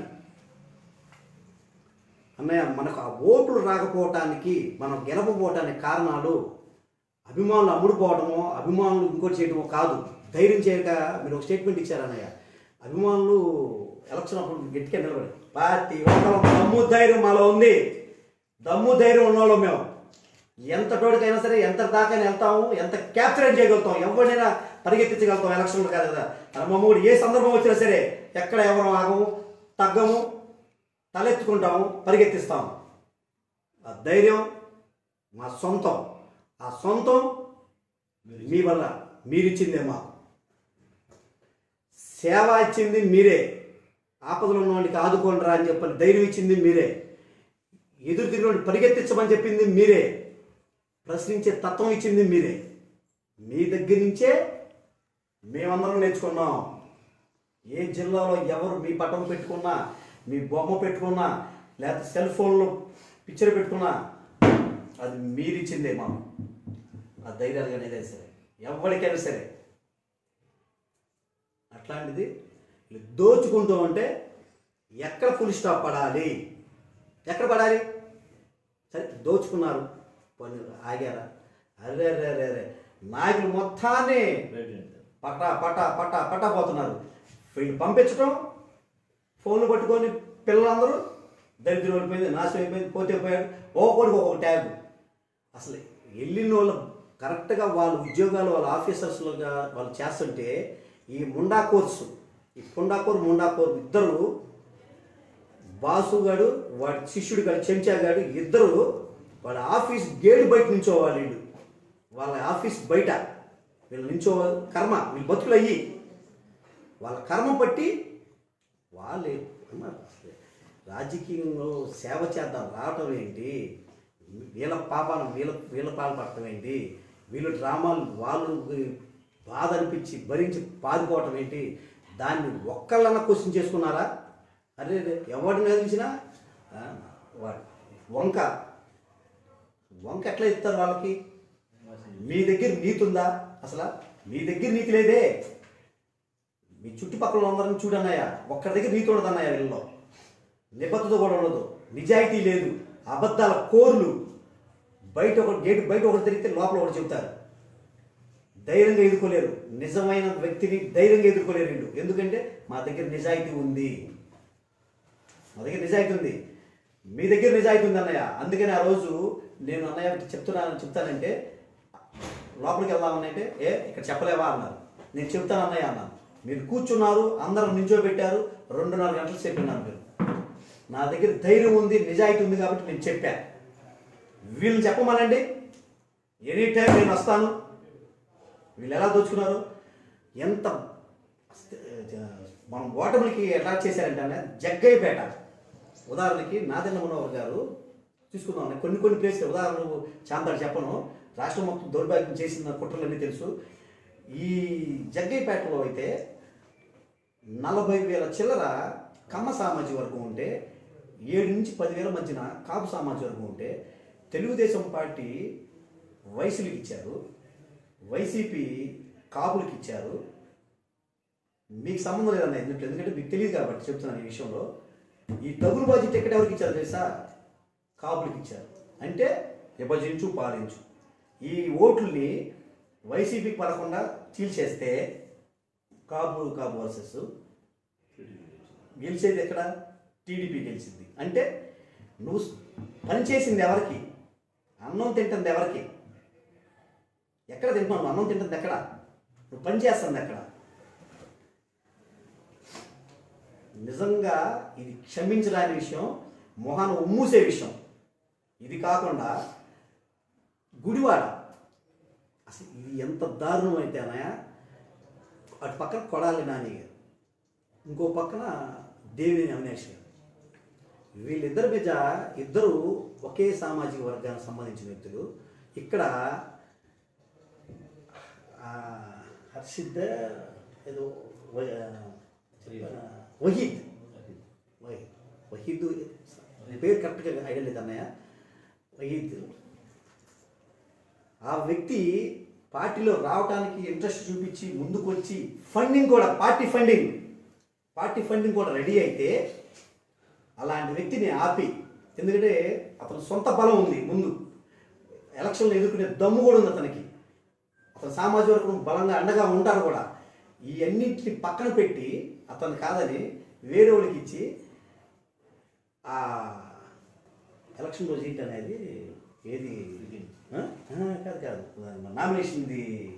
అన్నయ్య, మనకు ఆ ఓట్లు రాకపోవటానికి, మనం గెలవకపోవటానికి కారణాలు అభిమానులు అమ్ముడుపోవటమో, అభిమానులు ఇంకోటి చేయటమో కాదు. ధైర్యం చేయక మీరు ఒక స్టేట్మెంట్ ఇచ్చారు అన్నయ్య. అభిమానులు ఎలక్షన్ అప్పుడు గట్టిగా నిలబడి పార్టీ ఒక్కరు దమ్ము ధైర్యం మాలో ఉంది, దమ్ము ధైర్యం ఉన్నవాళ్ళం మేము. ఎంత తోడికైనా సరే, ఎంత దాకైనా వెళ్తాము, ఎంత క్యాప్చర్ చేయగలుగుతాం, ఎవరినైనా పరిగెత్తించగలుగుతాం. ఎలక్షన్లు కాదు కదా, మమ్మూడు ఏ సందర్భం వచ్చినా సరే ఎక్కడ ఎవరు ఆగము, తగ్గము, తలెత్తుకుంటాము, పరిగెత్తిస్తాము. ఆ ధైర్యం మా సొంతం. ఆ సొంతం మీ వల్ల మీరిచ్చిందేమా. సేవ ఇచ్చింది మీరే, ఆపదలో ఉన్నవాడికి ఆదుకోండి రా అని చెప్పని ధైర్యం ఇచ్చింది మీరే, ఎదురు తిరిగి పరిగెత్తించమని చెప్పింది మీరే, ప్రశ్నించే తత్వం ఇచ్చింది మీరే. మీ దగ్గర నుంచే మేమందరం నేర్చుకున్నాం. ఏ జిల్లాలో ఎవరు మీ పటం పెట్టుకున్నా, మీ బొమ్మ పెట్టుకున్నా, లేకపోతే సెల్ ఫోన్లో పిక్చర్ పెట్టుకున్నా అది మీరిచ్చిందే మాకు. ఆ ధైర్యాలు కానీ ఏదైనా సరే, ఎవరికైనా సరే. అట్లాంటిది దోచుకుంటూ ఉంటే ఎక్కడ ఫుల్ స్టాప్ పడాలి, ఎక్కడ పడాలి? సరే దోచుకున్నారు, ఆగారా? అరే రే రే రే నాయకులు మొత్తాన్ని పటా పటా పటా పటా పోతున్నారు. వీళ్ళు పంపించడం, ఫోన్లు పట్టుకొని పిల్లలందరూ దరిద్రం అయిపోయింది, నాశనం అయిపోయింది, పోతే పోయాడు, ఒక్కొక్కడికి ఒక్కొక్క ట్యాగ్. అసలు వెళ్ళిన వాళ్ళు కరెక్ట్గా వాళ్ళ ఉద్యోగాలు వాళ్ళ ఆఫీసర్స్లుగా వాళ్ళు చేస్తుంటే ఈ ముండా కోర్సు, ఈ పుండాకోర్ ముండాకోర్ ఇద్దరు, బాసుగాడు వాడి శిష్యుడు గాడు చెంచాగాడు ఇద్దరు వాళ్ళ ఆఫీస్ గేటు బయట నించోవాలి. వీళ్ళు వాళ్ళ ఆఫీస్ బయట వీళ్ళు నించో కర్మ, వీళ్ళు బతుకులు అయ్యి వాళ్ళ కర్మ పట్టి వాళ్ళే రాజకీయంలో సేవ చేద్దాం రావటం ఏంటి, వీళ్ళ పాపాలను వీళ్ళ వీళ్ళ పాలు పడటం ఏంటి, వీళ్ళు డ్రామాలు వాళ్ళు బాధ అనిపించి భరించి పాదుకోవటం ఏంటి, దాన్ని ఒక్కళ్ళన్నా క్వశ్చన్ చేసుకున్నారా? అరే ఎవరిని కదిలించినా వాడు వంక వంక ఎట్లా ఇస్తారు వాళ్ళకి? మీ దగ్గర నీతి ఉందా? అసలు మీ దగ్గర నీతి లేదే. మీ చుట్టుపక్కల అందరిని చూడన్నయ్యా, ఒక్కడి దగ్గర నీతి ఉండదు అన్నయ్య. వీళ్ళలో నిబద్ధత కూడా ఉండదు, నిజాయితీ లేదు, అబద్ధాల కోర్లు. బయట ఒక గేటు బయట ఒకటి తిరిగితే లోపల ఒకటి చెబుతారు. ధైర్యంగా ఎదుర్కోలేరు, నిజమైన వ్యక్తిని ధైర్యంగా ఎదుర్కోలేరు వీళ్ళు. ఎందుకంటే మా దగ్గర నిజాయితీ ఉంది, మా దగ్గర నిజాయితీ ఉంది, మీ దగ్గర నిజాయితీ ఉంది అన్నయ్య. అందుకని ఆ రోజు నేను అన్నయ్య చెప్తున్నాను చెప్తానంటే లోపలికి వెళ్దామని అంటే ఏ ఇక్కడ చెప్పలేవా అన్నారు. నేను చెప్తాను అన్నయ్య అన్నాను. మీరు కూర్చున్నారు, అందరూ నించోబెట్టారు, రెండున్నర గంటలు సేపు ఉన్నారు. మీరు నా దగ్గర ధైర్యం ఉంది, నిజాయితీ ఉంది కాబట్టి నేను చెప్పా. వీళ్ళని చెప్పమనండి, ఎనీ టైం నేను వస్తాను. వీళ్ళు ఎలా దోచుకున్నారు, ఎంత మనం ఓటమికి ఎలా చేశారంటే, జగ్గయ్యపేట ఉదాహరణకి నాదెండ్ల మనోహర్ గారు తీసుకుందాం. కొన్ని కొన్ని ప్లేస్లు ఉదాహరణలు చాంతాడు చెప్పను, రాష్ట్రం మొత్తం దౌర్భాగ్యం చేసిన కుట్రలన్నీ తెలుసు. ఈ జగ్గయ్యపేటలో అయితే నలభై వేల చిల్లర కమ్మ సామాజిక వర్గం ఉంటే, ఏడు నుంచి పదివేల మధ్యన కాపు సామాజిక వర్గం ఉంటే, తెలుగుదేశం పార్టీ వైసీపీకి ఇచ్చారు, వైసీపీ కాపులకి ఇచ్చారు. మీకు సంబంధం లేదన్న ఎందుకంటే ఎందుకంటే మీకు తెలియదు కాబట్టి చెప్తున్నాను ఈ విషయంలో. ఈ డబుల్బాజీ టికెట్ ఎవరికి ఇచ్చారు తెలుసా? కాపులకి ఇచ్చారు. అంటే విభజించు పాలించు. ఈ ఓట్లని వైసీపీకి పడకుండా చీల్చేస్తే కాపు కాపు వర్సెస్ గెలిచేది ఎక్కడ? టీడీపీ గెలిచింది. అంటే నువ్వు పనిచేసింది ఎవరికి? అన్నం తింటుంది ఎవరికి? ఎక్కడ తింటున్నావు? అన్నం తింటుంది ఎక్కడ? నువ్వు పని చేస్తుంది ఎక్కడ? నిజంగా ఇది క్షమించరాని విషయం, మొహాన ఉమ్మూసే విషయం. ఇది కాకుండా గుడివాడ, అసలు ఇది ఎంత దారుణం అయితే అన్నయ్య. అటు పక్కన కొడాలి నాని గారు, ఇంకో పక్కన దేవినేని అవినాష్ గారు. వీళ్ళిద్దరి మీద ఇద్దరు ఒకే సామాజిక వర్గానికి సంబంధించిన వ్యక్తులు. ఇక్కడ హర్షిద్ ఏదో వహీద్ వహీద్ పేరు కరెక్ట్గా ఐడియా లేదు అన్నయ్య. వహీద్ ఆ వ్యక్తి పార్టీలో రావడానికి ఇంట్రెస్ట్ చూపించి ముందుకు వచ్చి ఫండింగ్ కూడా పార్టీ ఫండింగ్ పార్టీ ఫండింగ్ కూడా రెడీ అయితే అలాంటి వ్యక్తిని ఆపి, ఎందుకంటే అతను సొంత బలం ఉంది, ముందు ఎలక్షన్లు ఎదుర్కొనే దమ్ము కూడా ఉంది అతనికి, అతను సామాజిక వర్గం బలంగా అండగా ఉంటారు కూడా. ఈ అన్నింటిని పక్కన పెట్టి అతను కాదని వేరే వాళ్ళకి ఇచ్చి ఆ ఎలక్షన్ రోజు ఏంటి అనేది ఏది కాదు కాదు నామినేషన్ది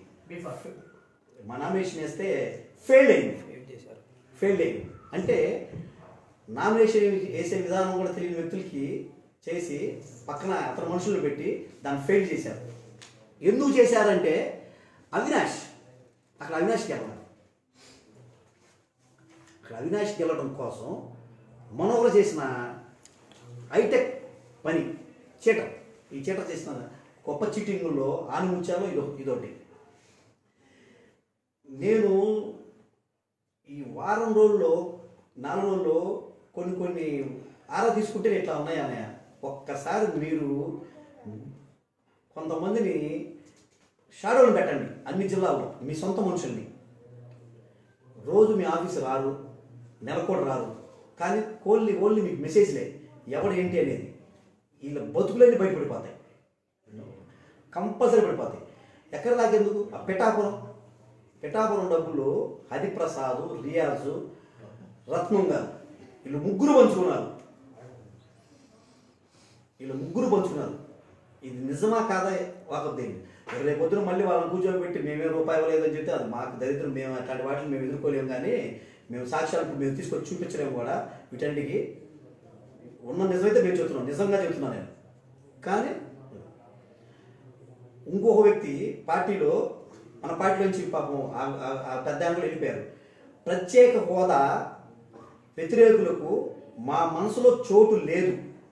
మా నామినేషన్ వేస్తే ఫెయిల్డ్ అయింది ఫెయిల్డ్ అయింది అంటే నామినేషన్ వేసే విధానం కూడా తెలియని వ్యక్తులకి చేసి పక్కన అతను మనుషులను పెట్టి దాన్ని ఫెయిల్ చేశారు. ఎందుకు చేశారంటే అవినాష్ అక్కడ అవినాష్కి వెళ్ళాలి. అక్కడ అవినాష్కి వెళ్ళడం కోసం మనోహర్ చేసిన హైటెక్ పని చీటర్. ఈ చీటర్ చేసిన గొప్ప చీటింగుల్లో ఆనిముత్యాలు ఇదో ఇదొకటి. నేను ఈ వారం రోజుల్లో నాలుగు రోజుల్లో కొన్ని కొన్ని ఆరా తీసుకుంటే ఇట్లా ఉన్నాయి అన్నయ్య. ఒక్కసారి మీరు కొంతమందిని షాడోలు పెట్టండి అన్ని జిల్లాల్లో, మీ సొంత మనుషుల్ని. రోజు మీ ఆఫీసు రారు, నెల కూడా రారు, కానీ కోళ్ళి ఓన్లీ మీకు మెసేజ్లే ఎవడు ఏంటి అనేది. వీళ్ళ బతుకులన్నీ బయటపడిపోతాయి, కంపల్సరీ పడిపోతాయి. ఎక్కడ దాకెందుకు? ఆ పిఠాపురం పిఠాపురం డబ్బులు హరిప్రసాద్, రియాజు, రత్నం గారు వీళ్ళు ముగ్గురు పంచుకున్నారు. వీళ్ళు ముగ్గురు పంచుకున్నారు. ఇది నిజమా కాదా వాకద్దేండి. రేపు పొద్దున మళ్ళీ వాళ్ళని కూర్చోబెట్టి మేమే రూపాయి ఇవ్వలేదని చెప్తే అది మాకు దరిద్రం. మేము అట్లాంటి వాటిని మేము ఎదుర్కోలేము, కానీ మేము సాక్ష్యాలకు మేము తీసుకొచ్చి చూపించలేము కూడా. వీటన్నిటికి ఉన్న నిజమైతే మేము చెప్తున్నాం, నిజంగా చెప్తున్నాను నేను. కానీ ఇంకొక వ్యక్తి పార్టీలో మన పార్టీ నుంచి పాపం ఆ పెద్ద ఆయన కూడా వెళ్ళిపోయారు. ప్రత్యేక హోదా వ్యతిరేకులకు మా మనసులో చోటు లేదు,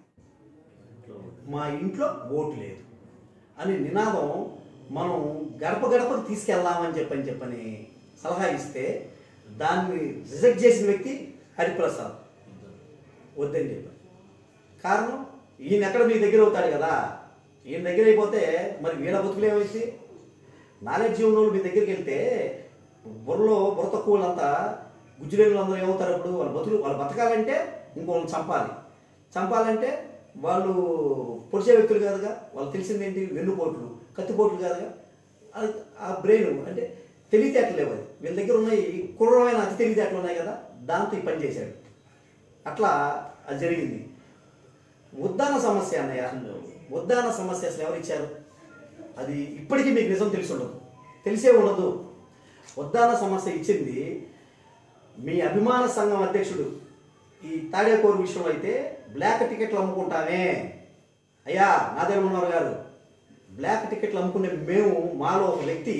మా ఇంట్లో ఓటు లేదు అని నినాదం మనం గడప గడపకు తీసుకెళ్దామని చెప్పని చెప్పని సలహా ఇస్తే దాన్ని రిజెక్ట్ చేసిన వ్యక్తి హరిప్రసాద్ వద్దని చెప్పారు. కారణం ఈయన ఎక్కడ మీ దగ్గర అవుతాడు కదా, ఈయన దగ్గర అయిపోతే మరి వీళ్ళ బతుకులు ఏమైంది? నాలెడ్జ్ ఉన్న వాళ్ళు మీ దగ్గరికి వెళ్తే బుర్రలో బుర్ర తక్కువ వాళ్ళంతా గుజ్జురేళ్ళు అందరూ ఏమవుతారు? అప్పుడు వాళ్ళ బతులు వాళ్ళు బతకాలంటే ఇంకోళ్ళని చంపాలి, చంపాలంటే వాళ్ళు పొడిచే వ్యక్తులు కాదుగా, వాళ్ళు తెలిసింది ఏంటి? వెన్నుపోట్లు, కత్తిపోట్లు కాదుగా. ఆ బ్రెయిన్ అంటే తెలివితేటలు లేవు, అది వీళ్ళ దగ్గర ఉన్నాయి. కుర్రమైన అతి తెలివితేటలు ఉన్నాయి కదా, దాంతో ఈ పని చేశాడు. అట్లా అది జరిగింది. ఉద్దాన సమస్య అన్నయ్య, ఉద్దాన సమస్య అసలు ఎవరు ఇచ్చారు? అది ఇప్పటికీ మీకు నిజం తెలిసి ఉండదు, తెలిసే ఉండదు. ఉద్దాన సమస్య ఇచ్చింది మీ అభిమాన సంఘం అధ్యక్షుడు ఈ తాడేకోరు విషయంలో అయితే బ్లాక్ టికెట్లు అమ్ముకుంటామే. అయ్యా నాదేమన్నారు గారు, బ్లాక్ టికెట్లు అమ్ముకునే మేము మాలో ఒక వ్యక్తి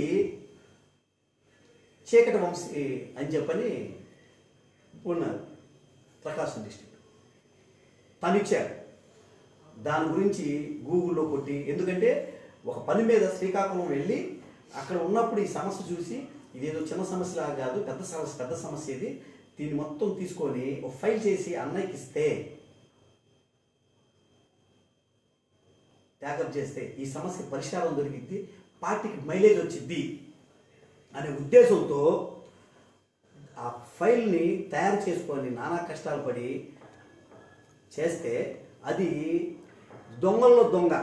చీకటి వంశీ అని చెప్పని ఉన్నారు, ప్రకాశం డిస్ట్రిక్ట్. తను ఇచ్చాడు. దాని గురించి గూగుల్లో కొట్టి, ఎందుకంటే ఒక పని మీద శ్రీకాకుళం వెళ్ళి అక్కడ ఉన్నప్పుడు ఈ సమస్య చూసి ఇదేదో చిన్న సమస్యలా కాదు, పెద్ద సమస్య పెద్ద సమస్య ఇది, దీన్ని మొత్తం తీసుకొని ఒక ఫైల్ చేసి అన్నయ్యకి ఇస్తే, ట్యాకప్ చేస్తే ఈ సమస్య పరిష్కారం దొరికిద్ది, పార్టీకి మైలేజ్ వచ్చిద్ది అనే ఉద్దేశంతో ఆ ఫైల్ని తయారు చేసుకొని నానా కష్టాలు పడి చేస్తే అది దొంగల్లో దొంగ.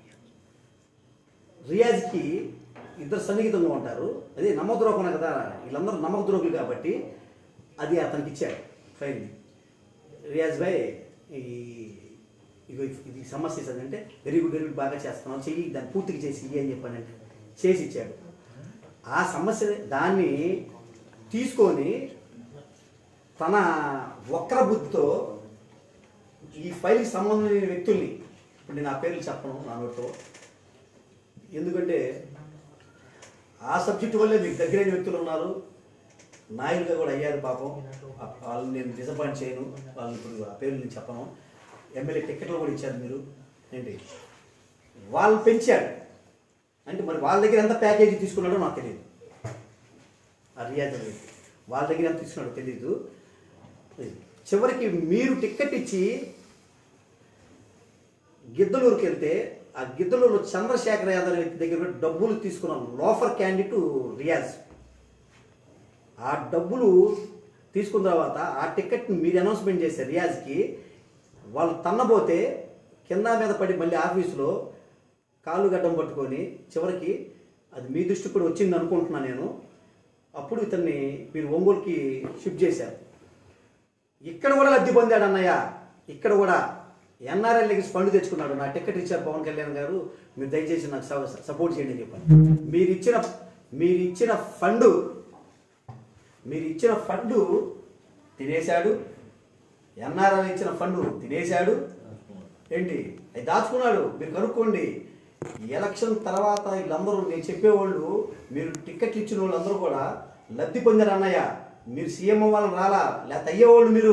రియాజ్కి ఇద్దరు సన్నిహితంగా ఉంటారు, అదే నమ్మద్రోహం కదా, వీళ్ళందరూ నమ్మకద్రోగులు కాబట్టి అది అతనికి ఇచ్చాడు ఫైల్ని. రియాజ్ భాయ్ ఈ ఇగో ఇది సమస్య అంటే వెరీ గుడ్ వెరీ గుడ్ బాగా చేస్తున్నావు, చెయ్యి దాన్ని పూర్తిగా చేసి ఇయ్యి అని చెప్పానంటే చేసి ఇచ్చాడు. ఆ సమస్య దాన్ని తీసుకొని తన వక్ర బుద్ధితో ఈ ఫైల్కి సంబంధించిన వ్యక్తుల్ని, ఇప్పుడు నేను ఆ పేర్లు చెప్పను నా నోట్లో, ఎందుకంటే ఆ సబ్జెక్టు వల్లే మీకు దగ్గరైన వ్యక్తులు ఉన్నారు, నాయకులుగా కూడా అయ్యారు పాపం. వాళ్ళని నేను డిసప్పాయింట్ చేయను, వాళ్ళని ఇప్పుడు ఆ పేర్లు నేను చెప్పను. ఎమ్మెల్యే టికెట్లు కూడా ఇచ్చారు మీరు ఏంటి, వాళ్ళు పెంచాడు అంటే మరి వాళ్ళ దగ్గర ఎంత ప్యాకేజీ తీసుకున్నాడో నాకు తెలియదు. ఆ రియాజ్ వాళ్ళ దగ్గర ఎంత తీసుకున్నాడో తెలీదు. చివరికి మీరు టికెట్ ఇచ్చి గిద్దలూరుకి వెళ్తే ఆ గిద్దలూరు చంద్రశేఖర్ యాదవ్ వ్యక్తి దగ్గర డబ్బులు తీసుకున్న లోఫర్ క్యాండిడేట్ రియాజ్. ఆ డబ్బులు తీసుకున్న తర్వాత ఆ టికెట్ని మీరు అనౌన్స్మెంట్ చేశారు రియాజ్కి, వాళ్ళు తన్నబోతే కింద మీద పడి మళ్ళీ ఆఫీసులో కాళ్ళు గడ్డం పట్టుకొని చివరికి అది మీ దృష్టికి కూడా వచ్చింది అనుకుంటున్నాను నేను. అప్పుడు ఇతన్ని మీరు ఒంగోలుకి షిఫ్ట్ చేశారు. ఇక్కడ కూడా లబ్ధి పొందాడు అన్నయ్య, ఇక్కడ కూడా ఎన్ఆర్ఎల్కి ఫండ్ తెచ్చుకున్నాడు. నా టికెట్ ఇచ్చారు పవన్ కళ్యాణ్ గారు, మీరు దయచేసి నాకు సపోర్ట్ చేయండి అని చెప్పాను. మీరు ఇచ్చిన మీరు ఇచ్చిన ఫండు మీరు ఇచ్చిన ఫండు తినేశాడు, ఎన్ఆర్ఎల్ ఇచ్చిన ఫండు తినేశాడు ఏంటి, అది దాచుకున్నాడు. మీరు కనుక్కోండి. ఎలక్షన్ తర్వాత వీళ్ళందరూ నేను చెప్పేవాళ్ళు, మీరు టికెట్లు ఇచ్చిన వాళ్ళందరూ కూడా లబ్ధి పొందారు అన్నయ్య. మీరు సీఎం అవ్వాలని రాలా, లేకపోతే అయ్యేవాళ్ళు. మీరు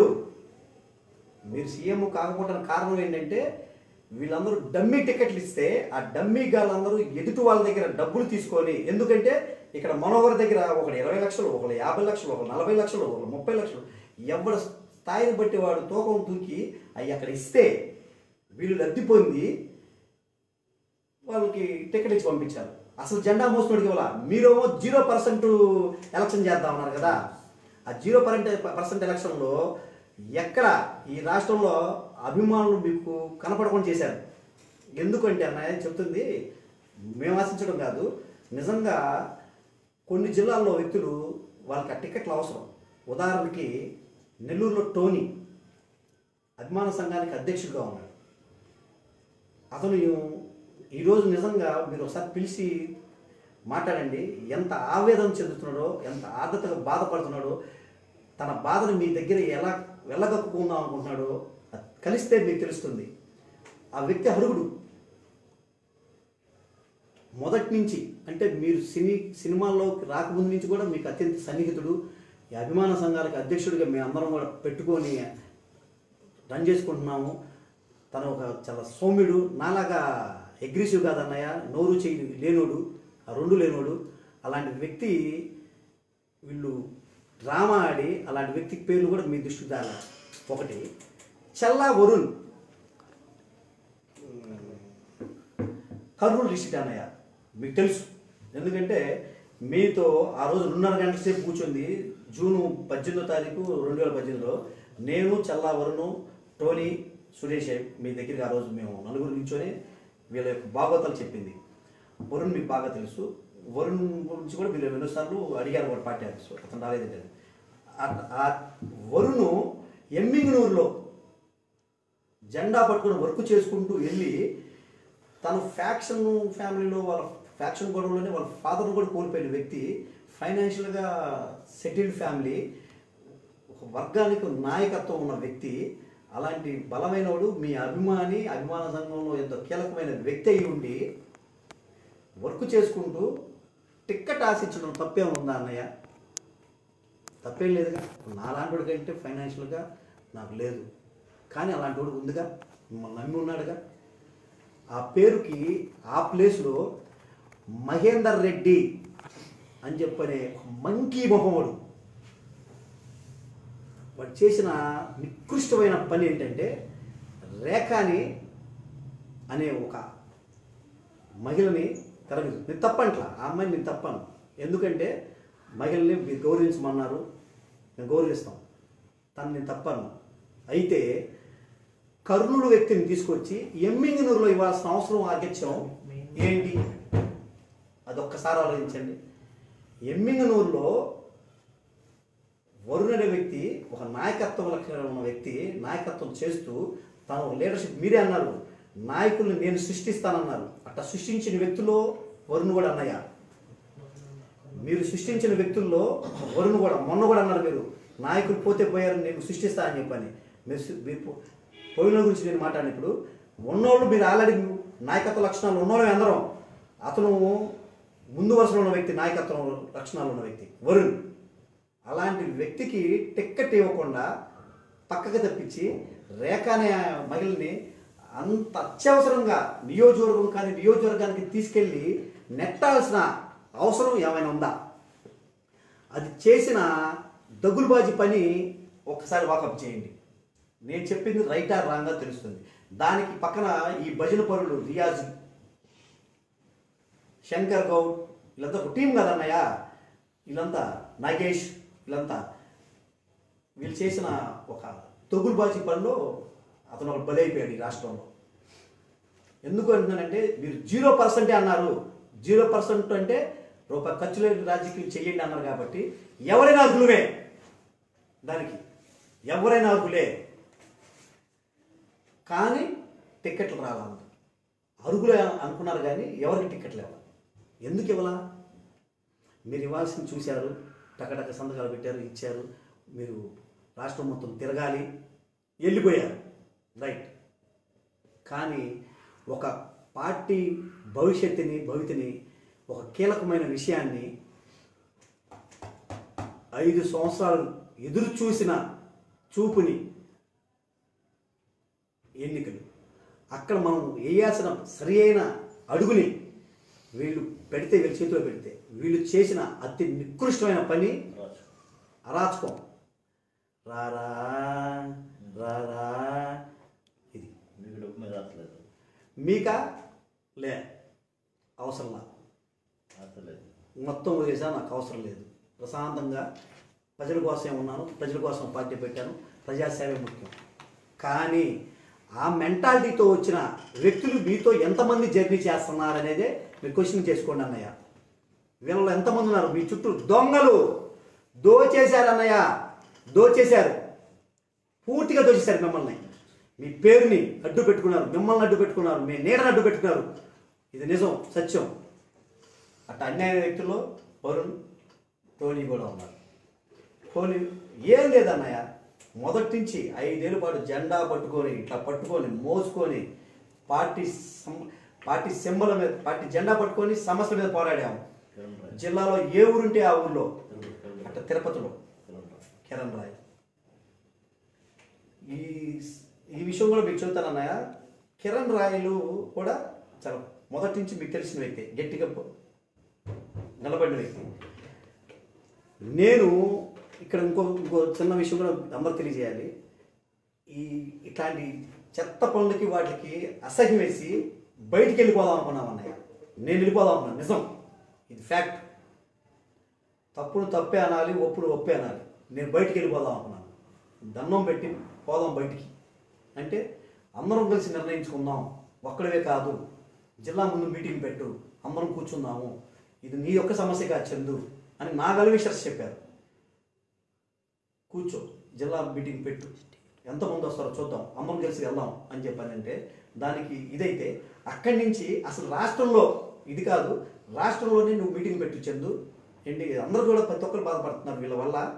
మీరు సీఎం కాకపోవడానికి కారణం ఏంటంటే వీళ్ళందరూ డమ్మీ టికెట్లు ఇస్తే ఆ డమ్మీ గాళ్ళందరూ ఎదుటి వాళ్ళ దగ్గర డబ్బులు తీసుకొని, ఎందుకంటే ఇక్కడ మనోహర్ దగ్గర ఒకడు ఇరవై లక్షలు, ఒకడు యాభై లక్షలు, ఒకడు నలభై లక్షలు, ఒకడు ముప్పై లక్షలు, ఎవడు స్థాయిని బట్టి వాడు తూకం తూకి అవి అక్కడ ఇస్తే వీళ్ళు లబ్ధి పొంది వాళ్ళకి టికెట్ ఇచ్చి పంపించారు. అసలు జెండా మోసుకుడికి వల్ల మీరేమో జీరో పర్సెంట్ ఎలక్షన్ చేద్దామన్నారు కదా. ఆ జీరో పర్సెంట్ పర్సెంట్ ఎలక్షన్లో ఎక్కడ ఈ రాష్ట్రంలో అభిమానులు మీకు కనపడకుండా చేశారు. ఎందుకంటే అన్నయ్య చెప్తుంది, మేము ఆశించడం కాదు, నిజంగా కొన్ని జిల్లాల్లో వ్యక్తులు వాళ్ళకి ఆ టికెట్లు అవసరం. ఉదాహరణకి నెల్లూరులో టోనీ అభిమాన సంఘానికి అధ్యక్షుడిగా ఉన్నాడు. అతను ఈరోజు నిజంగా మీరు ఒకసారి పిలిచి మాట్లాడండి, ఎంత ఆవేదన చెందుతున్నాడో, ఎంత ఆర్ద్రతగా బాధపడుతున్నాడో, తన బాధను మీ దగ్గర ఎలా వెళ్ళగక్కుకుందాం అనుకుంటున్నాడో కలిస్తే మీకు తెలుస్తుంది. ఆ వ్యక్తి అర్హుడు మొదటి నుంచి, అంటే మీరు సినీ సినిమాల్లోకి రాకముందు నుంచి కూడా మీకు అత్యంత సన్నిహితుడు. ఈ అభిమాన సంఘాలకు అధ్యక్షుడిగా మేము అందరం కూడా పెట్టుకొని రన్ చేసుకుంటున్నాము. తను ఒక చాలా సౌమ్యుడు, నాలాగా అగ్రెసివ్ కాదన్నయ్య, నోరు చేయి లేనోడు, ఆ రెండు లేనోడు. అలాంటి వ్యక్తి వీళ్ళు డ్రామా ఆడి అలాంటి వ్యక్తి పేర్లు కూడా మీ దృష్టికి దాని. ఒకటి చల్లా వరుణ్, కర్నూలు డిస్ట్రిక్ట్ అన్నయ్య, మీకు తెలుసు. ఎందుకంటే మీతో ఆ రోజు రెండున్నర గంటల సేపు కూర్చుంది జూను పద్దెనిమిదో తారీఖు రెండు వేల పద్దెనిమిదిలో నేను, చల్లా వరుణ్, టోనీ, సురేష్ మీ దగ్గరికి ఆ రోజు మేము నలుగురు నించొని వీళ్ళ యొక్క భాగవతాలు చెప్పింది. వరుణ్ మీకు బాగా తెలుసు. వరుణ్ గురించి కూడా మీరు ఎన్నోసార్లు అడిగారు కూడా పార్టీ ఆఫీస్, అతను రాలేదంటే. ఆ వరుణ్ ఎమ్మింగనూరులో జెండా పట్టుకుని వర్క్ చేసుకుంటూ వెళ్ళి తను ఫ్యాక్షన్ ఫ్యామిలీలో వాళ్ళ ఫ్యాక్షన్ గొడవలోనే వాళ్ళ ఫాదర్ను కూడా కోల్పోయిన వ్యక్తి, ఫైనాన్షియల్గా సెటిల్డ్ ఫ్యామిలీ, ఒక వర్గానికి నాయకత్వం ఉన్న వ్యక్తి, అలాంటి బలమైనవాడు మీ అభిమాని, అభిమాన సంఘంలో ఎంతో కీలకమైన వ్యక్తి అయి ఉండి వర్క్ చేసుకుంటూ టిక్కెట్ ఆశించడం తప్పేం ఉందా అన్నయ్య? తప్పేం లేదుగా. నాలాంటి వాడి కంటే ఫైనాన్షియల్గా నాకు లేదు, కానీ అలాంటి వాడు ఉందిగా, మిమ్మల్ని నమ్మి ఉన్నాడుగా. ఆ పేరుకి ఆ ప్లేస్లో మహేందర్ రెడ్డి అని చెప్పనే మంకీ మొహముడు వాడు చేసిన నికృష్టమైన పని ఏంటంటే, రేఖాని అనే ఒక మహిళని తెరగదు. నేను తప్పంట్లా, ఆ అమ్మాయిని నేను తప్పను. ఎందుకంటే మహిళల్ని మీరు గౌరవించమన్నారు, మేము గౌరవిస్తాం, తను నేను తప్పను. అయితే కర్నూలు వ్యక్తిని తీసుకొచ్చి ఎమ్మింగనూరులో ఇవ్వాల్సిన అవసరం ఆగిత్యం ఏంటి? అదొక్కసారి ఆలోచించండి. ఎమ్మింగనూరులో వరుణ్ అనే వ్యక్తి ఒక నాయకత్వం లక్షణాలు ఉన్న వ్యక్తి నాయకత్వం చేస్తూ తను లీడర్షిప్, మీరే అన్నారు నాయకుల్ని నేను సృష్టిస్తానన్నారు. అట్లా సృష్టించిన వ్యక్తుల్లో వరుణ్ కూడా అన్నయ్య. మీరు సృష్టించిన వ్యక్తుల్లో వరుణ్ కూడా, మొన్న కూడా అన్నారు మీరు నాయకులు పోతే పోయారు నేను సృష్టిస్తానని చెప్పని. మీరు పోయిన గురించి నేను మాట్లాడినప్పుడు ఉన్నోళ్ళు మీరు ఆల్రెడీ నాయకత్వ లక్షణాలు ఉన్నోళ్ళు అందరం. అతను ముందు వరుసలో ఉన్న వ్యక్తి, నాయకత్వం లక్షణాలు ఉన్న వ్యక్తి వరుణ్. అలాంటి వ్యక్తికి టిక్కెట్ ఇవ్వకుండా పక్కకు తప్పించి రేఖ అనే మహిళని అంత అత్యవసరంగా నియోజకవర్గం కానీ నియోజకవర్గానికి తీసుకెళ్ళి నెట్టాల్సిన అవసరం ఏమైనా ఉందా? అది చేసిన దగులుబాజీ పని ఒకసారి వాకప్ చేయండి. నేను చెప్పింది రైట్ ఆర్ రాంగ్గా తెలుస్తుంది. దానికి పక్కన ఈ భజన పరులు రియాజ్, శంకర్ గౌడ్ వీళ్ళంతా ఒక టీం కదన్నయ్య. వీళ్ళంతా నాగేష్ వీళ్ళంతా వీళ్ళు చేసిన ఒక తొగులుబాజీ పనిలో అతను ఒక బలైపోయాడు ఈ రాష్ట్రంలో. ఎందుకు అంటున్నానంటే, మీరు జీరో పర్సెంటే అన్నారు. జీరో పర్సెంట్ అంటే రూపాయి ఖర్చు లేని రాజకీయం చెయ్యండి అన్నారు కాబట్టి ఎవరైనా అర్హులే, దానికి ఎవరైనా అర్హులే. కానీ టిక్కెట్లు రావాలి, అర్హులే అనుకున్నారు కానీ ఎవరికి టిక్కెట్లు ఇవ్వాలి? ఎందుకు ఇవ్వాలా? మీరు ఇవ్వాల్సింది చూశారు, టకటక సంతకాలు పెట్టారు, ఇచ్చారు. మీరు రాష్ట్రం మొత్తం తిరగాలి, వెళ్ళిపోయారు, రైట్. కానీ ఒక పార్టీ భవిష్యత్తుని భవితని ఒక కీలకమైన విషయాన్ని ఐదు సంవత్సరాలు ఎదురు చూసిన చూపుని ఎన్నికలు, అక్కడ మనం వేయాల్సిన సరి అయిన అడుగుని వీళ్ళు పెడితే, వీళ్ళ చేతిలో పెడితే వీళ్ళు చేసిన అతి నికృష్టమైన పని అరాచకం. రారా రారా ఇది మీకా లే అవసరంలా, మొత్తం వదిలేసా, నాకు అవసరం లేదు, ప్రశాంతంగా ప్రజల కోసమే ఉన్నాను, ప్రజల కోసం పార్టీ పెట్టాను, ప్రజాసేవే ముఖ్యం. కానీ ఆ మెంటాలిటీతో వచ్చిన వ్యక్తులు మీతో ఎంతమంది జర్నీ చేస్తున్నారు అనేదే మీరు క్వశ్చన్ చేసుకోండి అన్నయ్య. వీళ్ళలో ఎంతమంది ఉన్నారు మీ చుట్టూ? దొంగలు దోచేశారు అన్నయ్య, దోచేశారు, పూర్తిగా దోచేశారు మిమ్మల్ని. మీ పేరుని అడ్డు పెట్టుకున్నారు, మిమ్మల్ని అడ్డు పెట్టుకున్నారు, మీ నీడని అడ్డు పెట్టుకున్నారు. ఇది నిజం, సత్యం. అట్లా అన్యాయ వ్యక్తుల్లో వరుణ్, టోనీ కూడా ఉన్నారు. టోనీ ఏం లేదన్నయ్య, మొదటి నుంచి ఐదేళ్ళ పాటు జెండా పట్టుకొని ఇట్లా పట్టుకొని మోసుకొని పార్టీ పార్టీ సింబల్ మీద, పార్టీ జెండా పట్టుకొని సమస్యల మీద పోరాడాము. జిల్లాలో ఏ ఊరుంటే ఆ ఊర్లో, అట్లా తిరుపతిలో కిరణ్ రాయ్. ఈ ఈ విషయం కూడా మీకు చెబుతాను అన్నయ్య. కిరణ్ రాయలు కూడా చాలా మొదటి నుంచి మీకు తెలిసిన వ్యక్తి, గట్టిగా నిలబడిన వ్యక్తి. నేను ఇక్కడ ఇంకో ఇంకో చిన్న విషయం కూడా అందరూ తెలియజేయాలి. ఈ ఇట్లాంటి చెత్త పనులకి వాటికి అసహ్యం వేసి బయటికి వెళ్ళిపోదాం అనుకున్నాం అన్నయ్య. నేను వెళ్ళిపోదాం అనుకున్నాను, నిజం, ఇది ఫ్యాక్ట్. తప్పుడు తప్పే అనాలి, ఒప్పుడు ఒప్పే అనాలి. నేను బయటికి వెళ్ళిపోదాం అనుకున్నాను, దండం పెట్టి పోదాం బయటికి అంటే అందరం కలిసి నిర్ణయించుకుందాం, ఒక్కడవే కాదు, జిల్లా ముందు మీటింగ్ పెట్టు, అందరం కూర్చుందాము, ఇది నీ యొక్క సమస్య కాదు చందు అని నా వెల్విషర్స్ చెప్పారు. కూర్చో, జిల్లా మీటింగ్ పెట్టు, ఎంతమంది వస్తారో చూద్దాం, అందరం కలిసి వెళ్దాం అని చెప్పానంటే దానికి ఇదైతే అక్కడి నుంచి అసలు రాష్ట్రంలో ఇది కాదు, రాష్ట్రంలోనే నువ్వు మీటింగ్ పెట్టు చందు ఏంటి, అందరూ కూడా ప్రతి ఒక్కరు బాధపడుతున్నారు వీళ్ళ వల్ల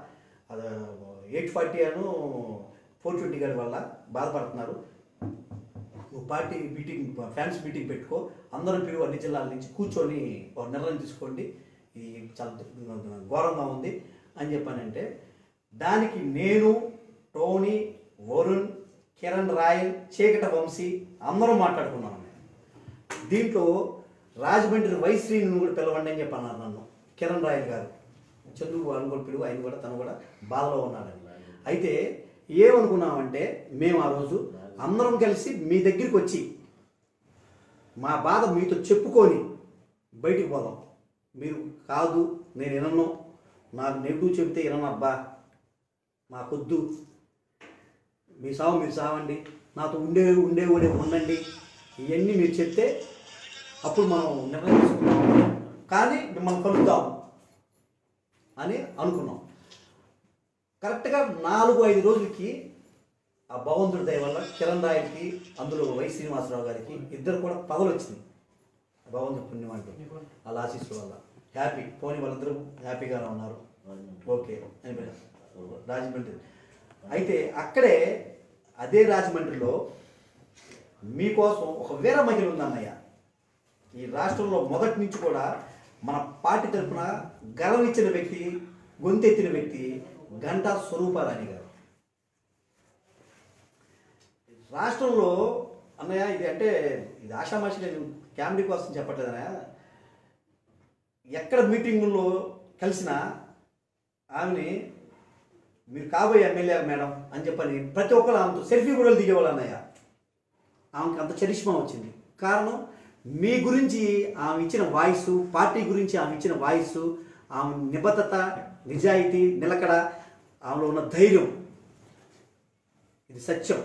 ఎయిట్ ఫార్టీ అను ఫోర్ ట్వంటీ గారి వల్ల బాధపడుతున్నారు. నువ్వు పార్టీ మీటింగ్ ఫ్యాన్స్ మీటింగ్ పెట్టుకో, అందరూ పిలువ అన్ని జిల్లాల నుంచి కూర్చొని ఒక నిర్ణయం తీసుకోండి, ఇది చాలా ఘోరంగా ఉంది అని చెప్పానంటే దానికి నేను, టోనీ, వరుణ్, కిరణ్ రాయల్, చీకట వంశీ అందరూ మాట్లాడుకున్నాను. దీంట్లో రాజమండ్రి వైశ్రీని కూడా పిలవండి అని చెప్పన్నారు నన్ను కిరణ్ రాయల్ గారు. చందు వాళ్ళు కూడా పిలువు, ఆయన కూడా తను కూడా బాధలో ఉన్నాడని. అయితే ఏమనుకున్నామంటే మేము ఆ రోజు అందరం కలిసి మీ దగ్గరికి వచ్చి మా బాధ మీతో చెప్పుకొని బయటికి పోదాం. మీరు కాదు నేను వినను, నాకు నెగిటివ్ చెబితే వినను, అబ్బా మాకొద్దు, మీ సావు మీరు సావండి, నాతో ఉండే ఉండేవాడే ఉండండి, ఇవన్నీ మీరు చెప్తే అప్పుడు మనం నిర్ణయం తీసుకుందాం, కానీ మిమ్మల్ని కలుద్దాం అని అనుకున్నాం. కరెక్ట్గా నాలుగు ఐదు రోజులకి ఆ భగవంతుడి దయ వల్ల కిరణ్ రాయల్కి, అందులో వై శ్రీనివాసరావు గారికి ఇద్దరు కూడా పదవులు వచ్చింది. భగవంతుడి పుణ్యం అంటే వాళ్ళ ఆశీస్సుల వల్ల హ్యాపీ. పోనీ వాళ్ళిద్దరూ హ్యాపీగానే ఉన్నారు. ఓకే అని రాజమండ్రి. అయితే అక్కడే అదే రాజమండ్రిలో మీకోసం ఒక వీర మహిళ ఉందన్నయ్య. ఈ రాష్ట్రంలో మొదటి నుంచి కూడా మన పార్టీ తరఫున గర్వం ఇచ్చిన వ్యక్తి, గొంతెత్తిన వ్యక్తి గంటా స్వరూపారాణి గారు. రాష్ట్రంలో అన్నయ్య ఇది అంటే ఇది ఆషామాషి నేను కామెడీ కోసం చెప్పట్లేదు అన్నయ్య, ఎక్కడ మీటింగుల్లో కలిసినా ఆమెని మీరు కాబోయే ఎమ్మెల్యే మేడం అని చెప్పని ప్రతి ఒక్కరు ఆమెతో సెల్ఫీ కూడా దిగేవాళ్ళు అన్నయ్య. ఆమెకి అంత చరిష్మా వచ్చింది. కారణం మీ గురించి ఆమె ఇచ్చిన వాయిస్, పార్టీ గురించి ఆమె ఇచ్చిన వాయిస్, ఆమె నిబద్ధత, నిజాయితీ, నిలకడ, ఆమెలో ఉన్న ధైర్యం, ఇది సత్యం.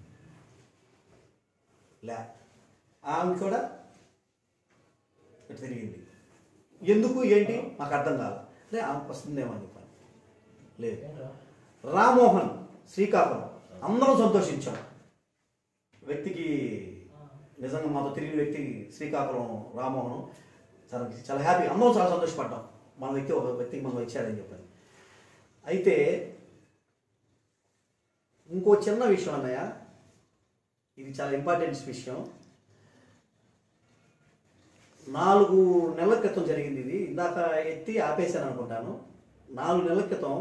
లే ఆమె కూడా తిరిగింది. ఎందుకు ఏంటి మాకు అర్థం కాదు. లే ఆమె వస్తుందేమో అని చెప్పాను. లేదు రామ్మోహన్ శ్రీకాకుళం అందరం సంతోషించాం. వ్యక్తికి నిజంగా మాతో తిరిగిన వ్యక్తి శ్రీకాకుళం రామ్మోహన్ చాలా చాలా హ్యాపీ, అందరం చాలా సంతోషపడ్డాం. మన వ్యక్తి ఒక వ్యక్తికి మనం ఇచ్చాడని చెప్పాను. అయితే ఇంకో చిన్న విషయం అన్నయ్య, ఇది చాలా ఇంపార్టెంట్ విషయం. నాలుగు నెలల క్రితం జరిగింది ఇది. ఇందాక ఎత్తి ఆపేశాను అనుకుంటాను. నాలుగు నెలల క్రితం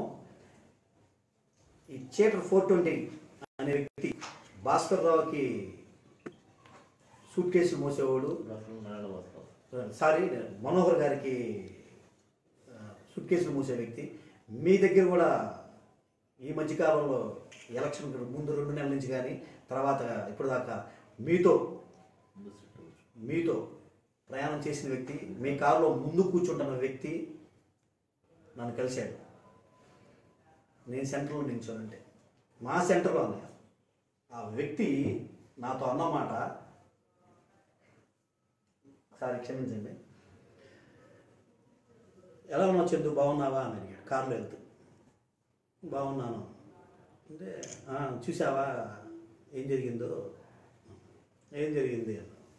ఈ చీటర్ ఫోర్ ట్వంటీ అనే వ్యక్తి భాస్కర్ రావుకి సూట్ కేసులు మోసేవాడు, సారీ మనోహర్ గారికి సూట్ కేసులు మోసే వ్యక్తి, మీ దగ్గర కూడా ఈ మధ్యకాలంలో ఎలక్షన్ ముందు రెండు నెలల నుంచి కానీ తర్వాత ఇప్పుడు దాకా మీతో మీతో ప్రయాణం చేసిన వ్యక్తి, మీ కారులో ముందు కూర్చుంటున్న వ్యక్తి నన్ను కలిశాడు. నేను సెంటర్లో నిల్చోనంటే మా సెంటర్లో అన్నయ్య ఆ వ్యక్తి నాతో అన్నమాట, సారీ క్షమించండి, ఎలా ఉన్నావు చందు, బాగున్నావా అని అడిగాడు కారులో వెళ్తూ. బాగున్నాను అంటే చూసావా ఏం జరిగిందో, ఏం జరిగింది.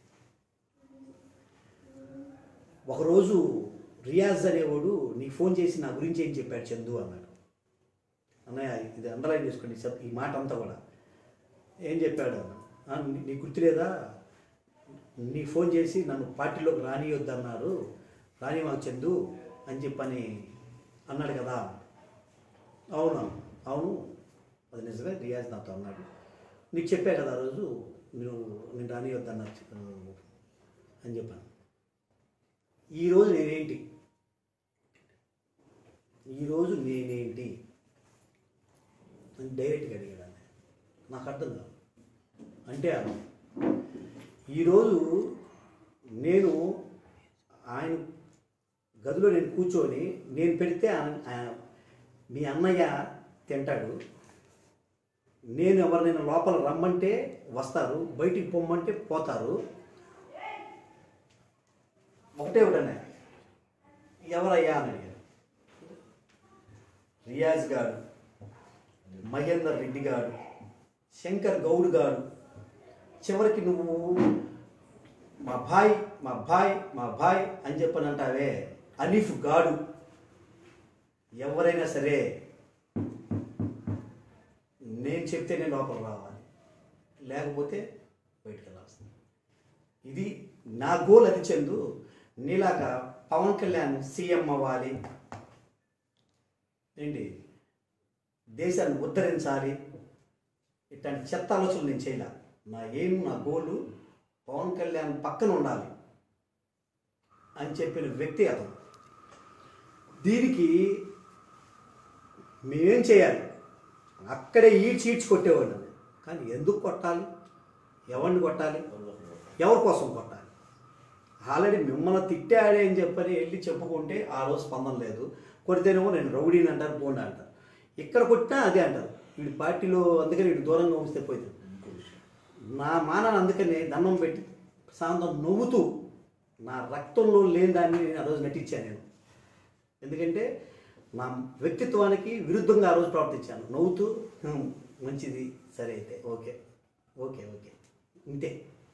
ఒకరోజు రియాజ్ అనేవాడు నీకు ఫోన్ చేసి నా గురించి ఏం చెప్పాడు చందు అన్నాడు. అన్నయ్య ఇది అండర్లైన్ చేసుకోండి ఈ మాట అంతా కూడా. ఏం చెప్పాడు అన్న, నీకు గుర్తులేదా, నీకు ఫోన్ చేసి నన్ను పార్టీలోకి రానియొద్దన్నారు, రాని మాకు చందు అని చెప్పని అన్నాడు కదా. అవును అవును అది నిజమే, రియాజ్ నాతో అన్నాడు, నీకు చెప్పా కదా ఆ రోజు నువ్వు నేను రానియొద్దన్నారు అని చెప్పాను. ఈరోజు నేనేంటి ఈరోజు నేనేంటి అని డైరెక్ట్గా అడిగాడు. నాకు అర్థం కాదు. అంటే ఈరోజు నేను ఆయన గదిలో నేను కూర్చొని నేను పెడితే మీ అన్నయ్య తింటాడు, నేను ఎవరినైనా లోపల రమ్మంటే వస్తారు, బయటికి పొమ్మంటే పోతారు. ఒకటే ఒకటనే ఎవరయ్యా అని అడిగారు. రియాజ్ గారు, మహేందర్ రెడ్డి గారు, శంకర్ గౌడ్ గారు, చివరికి నువ్వు మా భాయ్ మా భాయ్ మా భాయ్ అని చెప్పని అంటావే అనీఫ్ గాడు, ఎవరైనా సరే నేను చెప్తేనే లోపల రావాలి, లేకపోతే బయటకు వెళ్ళాల్సింది. ఇది నా గోల్. అది చందు, నీలాగా పవన్ కళ్యాణ్ సీఎం అవ్వాలి, ఏంటి దేశాన్ని ఉద్ధరించాలి, ఇట్లాంటి చెత్త ఆలోచనలు నేను చేయలే. నా ఏం నా గోలు పవన్ కళ్యాణ్ పక్కన ఉండాలి అని చెప్పిన వ్యక్తి అతను. దీనికి మేమేం చేయాలి? అక్కడే ఈడ్చి ఈడ్చి కొట్టేవాడిని. కానీ ఎందుకు కొట్టాలి? ఎవరిని కొట్టాలి? ఎవరి కోసం కొట్టాలి? ఆల్రెడీ మిమ్మల్ని తిట్టాడే అని చెప్పని వెళ్ళి చెప్పుకుంటే ఆ రోజు స్పందన లేదు. కొడితేనేమో నేను రౌడీని అంటారు, పోండి అంటారు. ఇక్కడ కొట్టినా అదే అంటారు. వీడి పార్టీలో అందుకని వీడు దూరంగా ఉంచితే పోయింది. నా మానాన్ని అందుకని దండం పెట్టి సాయంత్రం నవ్వుతూ నా రక్తంలో లేని దాన్ని నేను ఆ రోజు నటించాను నేను. ఎందుకంటే నా వ్యక్తిత్వానికి విరుద్ధంగా ఆ రోజు ప్రవర్తించాను. నవ్వుతూ మంచిది, సరే అయితే ఓకే ఓకే ఓకే ఇంతే.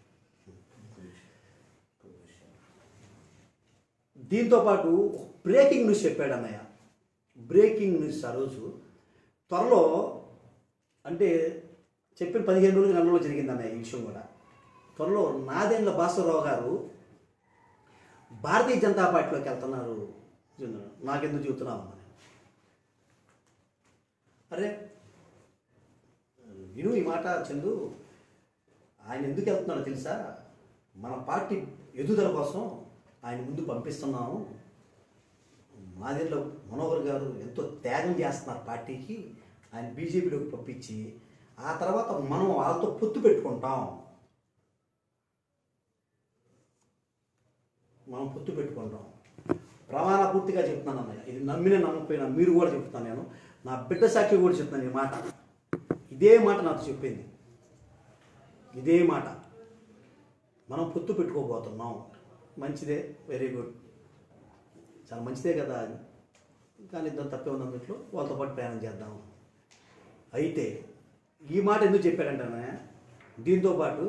దీంతోపాటు బ్రేకింగ్ న్యూస్ చెప్పాడు అన్నయ్య. బ్రేకింగ్ న్యూస్ ఆ రోజు త్వరలో, అంటే చెప్పిన పదిహేను రోజుల నెలలో జరిగింది అన్నయ్య ఈ విషయం కూడా. త్వరలో నాదెండ్ల భాస్కరరావు గారు భారతీయ జనతా పార్టీలోకి వెళ్తున్నారు. నాకెందుకు చెబుతున్నావు అన్న? అరే విను ఈ మాట చందు. ఆయన ఎందుకు వెళ్తున్నాడో తెలుసా? మన పార్టీ ఎదుగుదల కోసం ఆయన ముందు పంపిస్తున్నాము. మాదిరిలో మనోహర్ గారు ఎంతో త్యాగం చేస్తున్నారు పార్టీకి, ఆయన బీజేపీలోకి పంపించి ఆ తర్వాత మనం వాళ్ళతో పొత్తు పెట్టుకుంటాం మనం పొత్తు పెట్టుకుంటాం ప్రమాణ పూర్తిగా చెప్తున్నాను అన్నయ్య. ఇది నమ్మిన నమ్మకపోయినా మీరు కూడా చెప్తాను. నేను నా బిడ్డ సాక్షి కూడా చెప్తున్నాను ఈ మాట. ఇదే మాట నాకు చెప్పింది, ఇదే మాట. మనం పొత్తు పెట్టుకోబోతున్నాం. మంచిదే, వెరీ గుడ్, చాలా మంచిదే కదా అది. కానీ ఇద్దరు తప్పే ఉంది అందుట్లో, వాళ్ళతో పాటు ప్రయాణం చేద్దాం. అయితే ఈ మాట ఎందుకు చెప్పాడంటే, దీంతోపాటు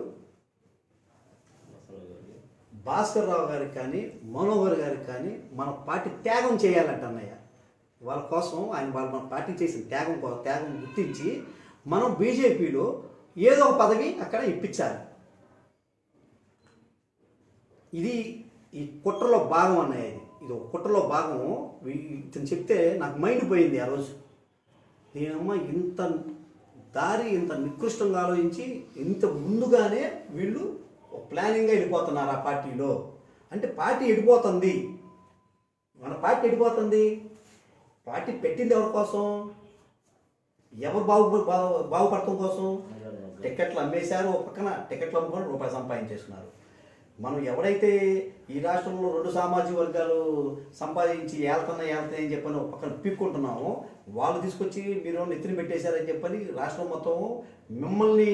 భాస్కర్ రావు గారికి కానీ మనోహర్ గారికి కానీ మన పార్టీ త్యాగం చేయాలంట అన్నయ్య. వాళ్ళ కోసం ఆయన వాళ్ళు మన పార్టీ చేసిన త్యాగం త్యాగం గుర్తించి మనం బీజేపీలో ఏదో ఒక పదవి అక్కడ ఇప్పించాలి. ఇది ఈ కుట్రలో భాగం అన్నయ్య. ఇది ఇది ఒక కుట్రలో భాగం. ఇతను చెప్తే నాకు మైండ్ పోయింది ఆ రోజు. నేనమ్మ ఇంత దారి ఇంత నికృష్టంగా ఆలోచించి ఇంత ముందుగానే వీళ్ళు ప్లానింగ్గా వెళ్ళిపోతున్నారు ఆ పార్టీలో. అంటే పార్టీ వెళ్ళిపోతుంది, మన పార్టీ వెళ్ళిపోతుంది. పార్టీ పెట్టింది ఎవరి కోసం? ఎవరు బాగు బాగుపడటం కోసం. టికెట్లు అమ్మేశారు, ఒక పక్కన టికెట్లు అమ్ముకొని రూపాయలు సంపాదించేస్తున్నారు. మనం ఎవరైతే ఈ రాష్ట్రంలో రెండు సామాజిక వర్గాలు సంపాదించి ఏళ్తున్నా ఏళ్తున్నాయి అని చెప్పని ఒక పక్కన పీక్కుంటున్నామో, వాళ్ళు తీసుకొచ్చి మీరు నెత్తిని పెట్టేశారని చెప్పని రాష్ట్రం మొత్తం మిమ్మల్ని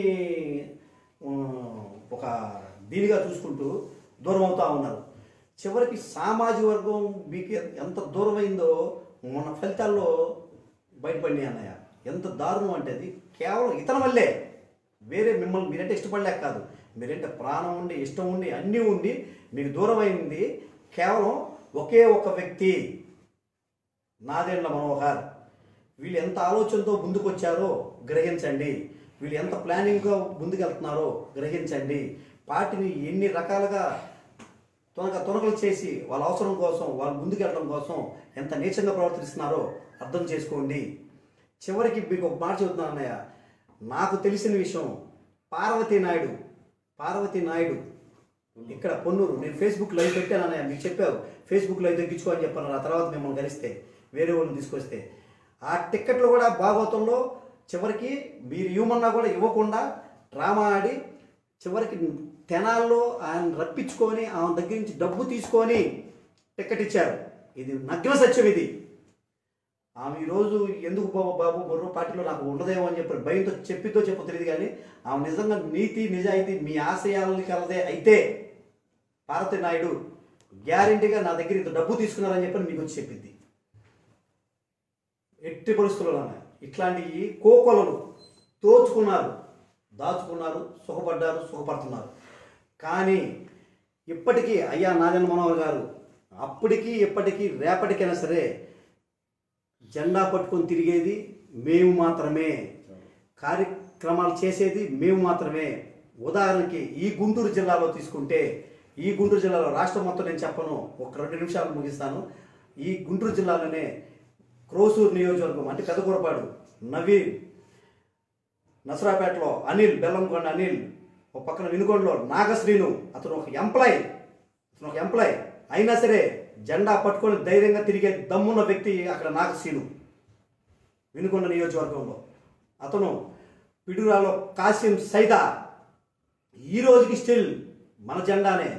ఒక దీనిగా చూసుకుంటూ దూరం అవుతూ ఉన్నారు. చివరికి సామాజిక వర్గం మీకు ఎంత దూరమైందో మన ఫలితాల్లో బయటపడినాయి అన్నయ్య. ఎంత దారుణం అంటే అది కేవలం ఇతని వల్లే. వేరే మిమ్మల్ని మీరంటే ఇష్టపడలేక కాదు, మీరంటే ప్రాణం ఉండి ఇష్టం ఉండి అన్నీ ఉండి మీకు దూరం అయింది కేవలం ఒకే ఒక వ్యక్తి, నాదెండ్ల మనోహర్. వీళ్ళు ఎంత ఆలోచనతో ముందుకు వచ్చారో గ్రహించండి. వీళ్ళు ఎంత ప్లానింగ్గా ముందుకు వెళ్తున్నారో గ్రహించండి. పార్టీని ఎన్ని రకాలుగా తొనక తొనకలు చేసి వాళ్ళ అవసరం కోసం, వాళ్ళు ముందుకు వెళ్ళడం కోసం ఎంత నీచంగా ప్రవర్తిస్తున్నారో అర్థం చేసుకోండి. చివరికి మీకు ఒక మాట చెబుతున్నాను అన్నయ్య. నాకు తెలిసిన విషయం, పార్వతీ నాయుడు పార్వతీ నాయుడు ఇక్కడ పొన్నూరు, నేను ఫేస్బుక్ లైవ్ పెట్టాను అన్నయ్య. మీకు చెప్పావు ఫేస్బుక్ లైవ్ తగ్గించుకో అని చెప్పాను. ఆ తర్వాత మిమ్మల్ని కలిస్తే వేరే వాళ్ళని తీసుకొస్తే ఆ టిక్కెట్లు కూడా భాగవతంలో చివరికి మీరు ఇవ్వమన్నా కూడా ఇవ్వకుండా డ్రామా ఆడి చివరికి తెనాల్లో ఆయన రప్పించుకొని ఆమె దగ్గర నుంచి డబ్బు తీసుకొని టికెట్ ఇచ్చారు. ఇది నగ్న సత్యం. ఇది ఆమె ఈరోజు ఎందుకు బాబు బాబు మరో పార్టీలో నాకు ఉండదేమో అని చెప్పి భయంతో చెప్పితో చెప్పో తెలియదు. కానీ ఆమె నిజంగా నీతి నిజాయితీ మీ ఆశయాలని కలదే అయితే పార్వతీ నాయుడు గ్యారెంటీగా నా దగ్గర ఇంత డబ్బు తీసుకున్నారని చెప్పి మీకు వచ్చి చెప్పింది. ఎట్టి పరిస్థితుల్లో ఇట్లాంటి కోకొలలు దోచుకున్నారు, దాచుకున్నారు, సుఖపడ్డారు, సుఖపడుతున్నారు. కానీ ఇప్పటికీ అయ్యా నాదెండ్ల మనోహర్ గారు అప్పటికీ ఇప్పటికీ రేపటికైనా సరే జెండా పట్టుకొని తిరిగేది మేము మాత్రమే. కార్యక్రమాలు చేసేది మేము మాత్రమే. ఉదాహరణకి ఈ గుంటూరు జిల్లాలో తీసుకుంటే, ఈ గుంటూరు జిల్లాలో రాష్ట్రం మొత్తం నేను చెప్పను, ఒక రెండు నిమిషాలు ముగిస్తాను. ఈ గుంటూరు జిల్లాలోనే క్రోసూరు నియోజకవర్గం అంటే పెద్దకూరపాడు నవీన్, నసరాపేటలో అనిల్, బెల్లంకొండ అనిల్, ఒక పక్కన వినుకొండలో నాగశ్రీను, అతను ఒక ఎంప్లాయ్ అతను ఒక ఎంప్లాయ్ అయినా సరే జెండా పట్టుకొని ధైర్యంగా తిరిగే దమ్మున్న వ్యక్తి అక్కడ నాగశ్రీను వినుకొండ నియోజకవర్గంలో. అతను పిడుగురాలో కాసిం సైదా, ఈ రోజుకి స్టిల్ మన జెండానే,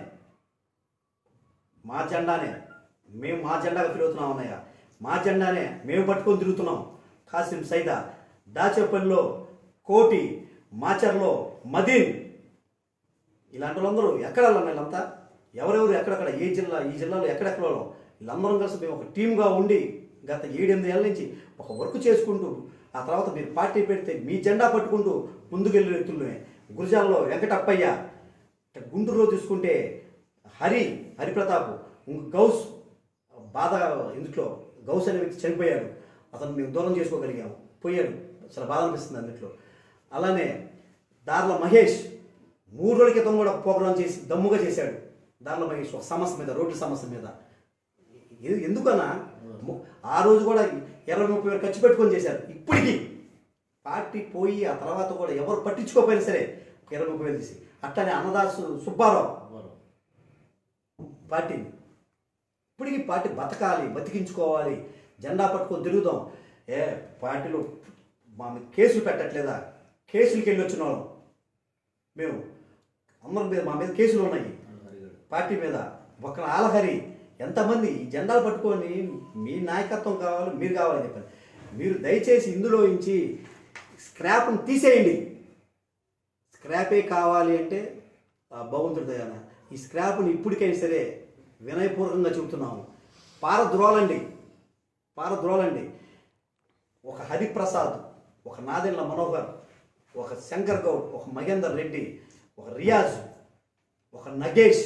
మా జెండానే, మేము మా జెండాగా తిరుగుతున్నాం అన్నయ్య, మా జెండానే మేము పట్టుకొని తిరుగుతున్నాం. కాసిం సైదా, దాచేపల్లిలో కోటి, మాచర్లో మదీన్, ఇలాంటి వాళ్ళందరూ ఎక్కడ వీళ్ళంతా ఎవరెవరు ఎక్కడెక్కడ ఏ జిల్లా ఈ జిల్లాలో ఎక్కడెక్కడ వీళ్ళందరం కలిసి మేము ఒక టీమ్గా ఉండి గత ఏడెనిమిది ఏళ్ళ నుంచి ఒక వర్క్ చేసుకుంటూ, ఆ తర్వాత మీరు పార్టీ పెడితే మీ జెండా పట్టుకుంటూ ముందుకెళ్ళిన వ్యక్తులమే. గురజాల్లో వెంకటప్పయ్య, గుంటూరులో తీసుకుంటే హరి హరిప్రతాప్, గౌస్ బాధ ఇందులో గౌస్ అనే వ్యక్తి చనిపోయాడు, అతను మేము దూరం చేసుకోగలిగాము, పోయాడు, చాలా బాధ అనిపిస్తుంది అందులో. అలానే దార్ల మహేష్ మూడు రోజుల క్రితం కూడా ప్రోగ్రాం చేసి దమ్ముగా చేశాడు. దార్ల మహేష్ ఒక సమస్య మీద, రోడ్ల సమస్య మీద. ఎందుకన్నా ఆ రోజు కూడా ఇరవై ముప్పై వేలు ఖర్చు పెట్టుకొని చేశారు. ఇప్పటికీ పార్టీ పోయి ఆ తర్వాత కూడా ఎవరు పట్టించుకోకపోయినా సరే ఇరవై ముప్పై వేలు తీసి. అట్లానే అన్నదాసు సుబ్బారావు పార్టీని, ఇప్పటికీ పార్టీ బతకాలి, బతికించుకోవాలి, జెండా పట్టుకొని తిరుగుతాం. ఏ పార్టీలో మా మీద కేసులు పెట్టట్లేదా? కేసులకి వెళ్ళి వచ్చిన వాళ్ళం మేము, అందరి మీద మా మీద కేసులు ఉన్నాయి పార్టీ మీద. ఒక్క ఆలహరి ఎంతమంది ఈ జెండాలు పట్టుకొని మీ నాయకత్వం కావాలి, మీరు కావాలని చెప్పారు. మీరు దయచేసి ఇందులో నుంచి స్క్రాప్ను తీసేయండి. స్క్రాపే కావాలి అంటే భగవంతుడి దయాన ఈ స్క్రాప్ని ఇప్పటికైనా సరే వినయపూర్వకంగా చెబుతున్నాము, పారద్రోలండి, పారద్రోలండి. ఒక హరిప్రసాద్, ఒక నాదెండ్ల మనోహర్, ఒక శంకర్ గౌడ్, ఒక మహేందర్ రెడ్డి, ఒక రియాజ్, ఒక నగేష్,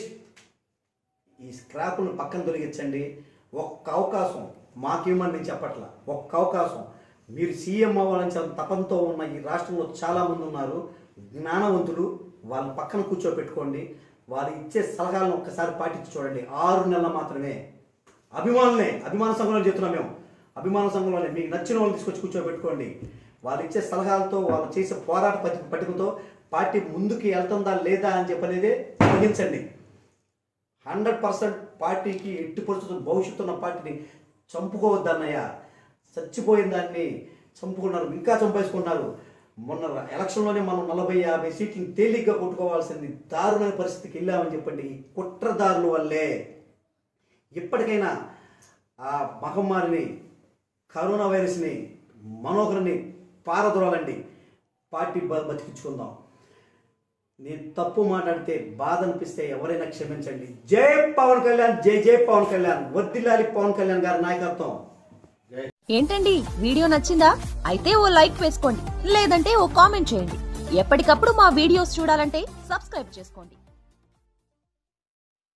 ఈ స్క్రాప్ను పక్కన తొలగించండి. ఒక్క అవకాశం మాకేమని నేను చెప్పట్లా, ఒక్క అవకాశం. మీరు సీఎం అవ్వాలని చాలా తపంతో ఉన్న ఈ రాష్ట్రంలో చాలామంది ఉన్నారు, జ్ఞానవంతులు, వాళ్ళ పక్కన కూర్చోపెట్టుకోండి. వాళ్ళు ఇచ్చే సలహాలను ఒక్కసారి పాటించి చూడండి. ఆరు నెలలు మాత్రమే. అభిమానులే, అభిమాన సంఘంలో చెప్తున్నాం మేము, అభిమాన సంఘంలోనే మీకు నచ్చిన వాళ్ళని తీసుకొచ్చి కూర్చోబెట్టుకోండి. వాళ్ళు ఇచ్చే సలహాలతో, వాళ్ళు చేసే పోరాట పట్టికతో పార్టీ ముందుకు వెళ్తుందా లేదా అని చెప్పనేదే గ్రహించండి. హండ్రెడ్ పర్సెంట్ పార్టీకి ఎట్టి పరిస్థితులు భవిష్యత్తు ఉన్న పార్టీని చంపుకోవద్దన్నయ్య. చచ్చిపోయిన దాన్ని చంపుకున్నారు, ఇంకా చంపేసుకున్నారు. మొన్న ఎలక్షన్లోనే మనం నలభై యాభై సీట్లను తేలిగ్గా కొట్టుకోవాల్సింది దారుణమైన పరిస్థితికి వెళ్ళామని చెప్పండి. ఈ కుట్రదారుల వల్లే. ఇప్పటికైనా ఆ మహమ్మారిని, కరోనా వైరస్ని, మనోహర్ని పారదోలండి. పార్టీ బతికించుకుందాం. నేను తప్పు మాట్లాడితే, బాధ అనిపిస్తే ఎవరైనా క్షమించండి. జై పవన్ కళ్యాణ్, జై జై పవన్ కళ్యాణ్, వర్ధిల్లాలి పవన్ కళ్యాణ్ గారి నాయకత్వం. ఏంటండి, వీడియో నచ్చిందా? అయితే ఓ లైక్ వేసుకోండి, లేదంటే ఓ కామెంట్ చేయండి. ఎప్పటికప్పుడు మా వీడియోస్ చూడాలంటే సబ్స్క్రైబ్ చేసుకోండి.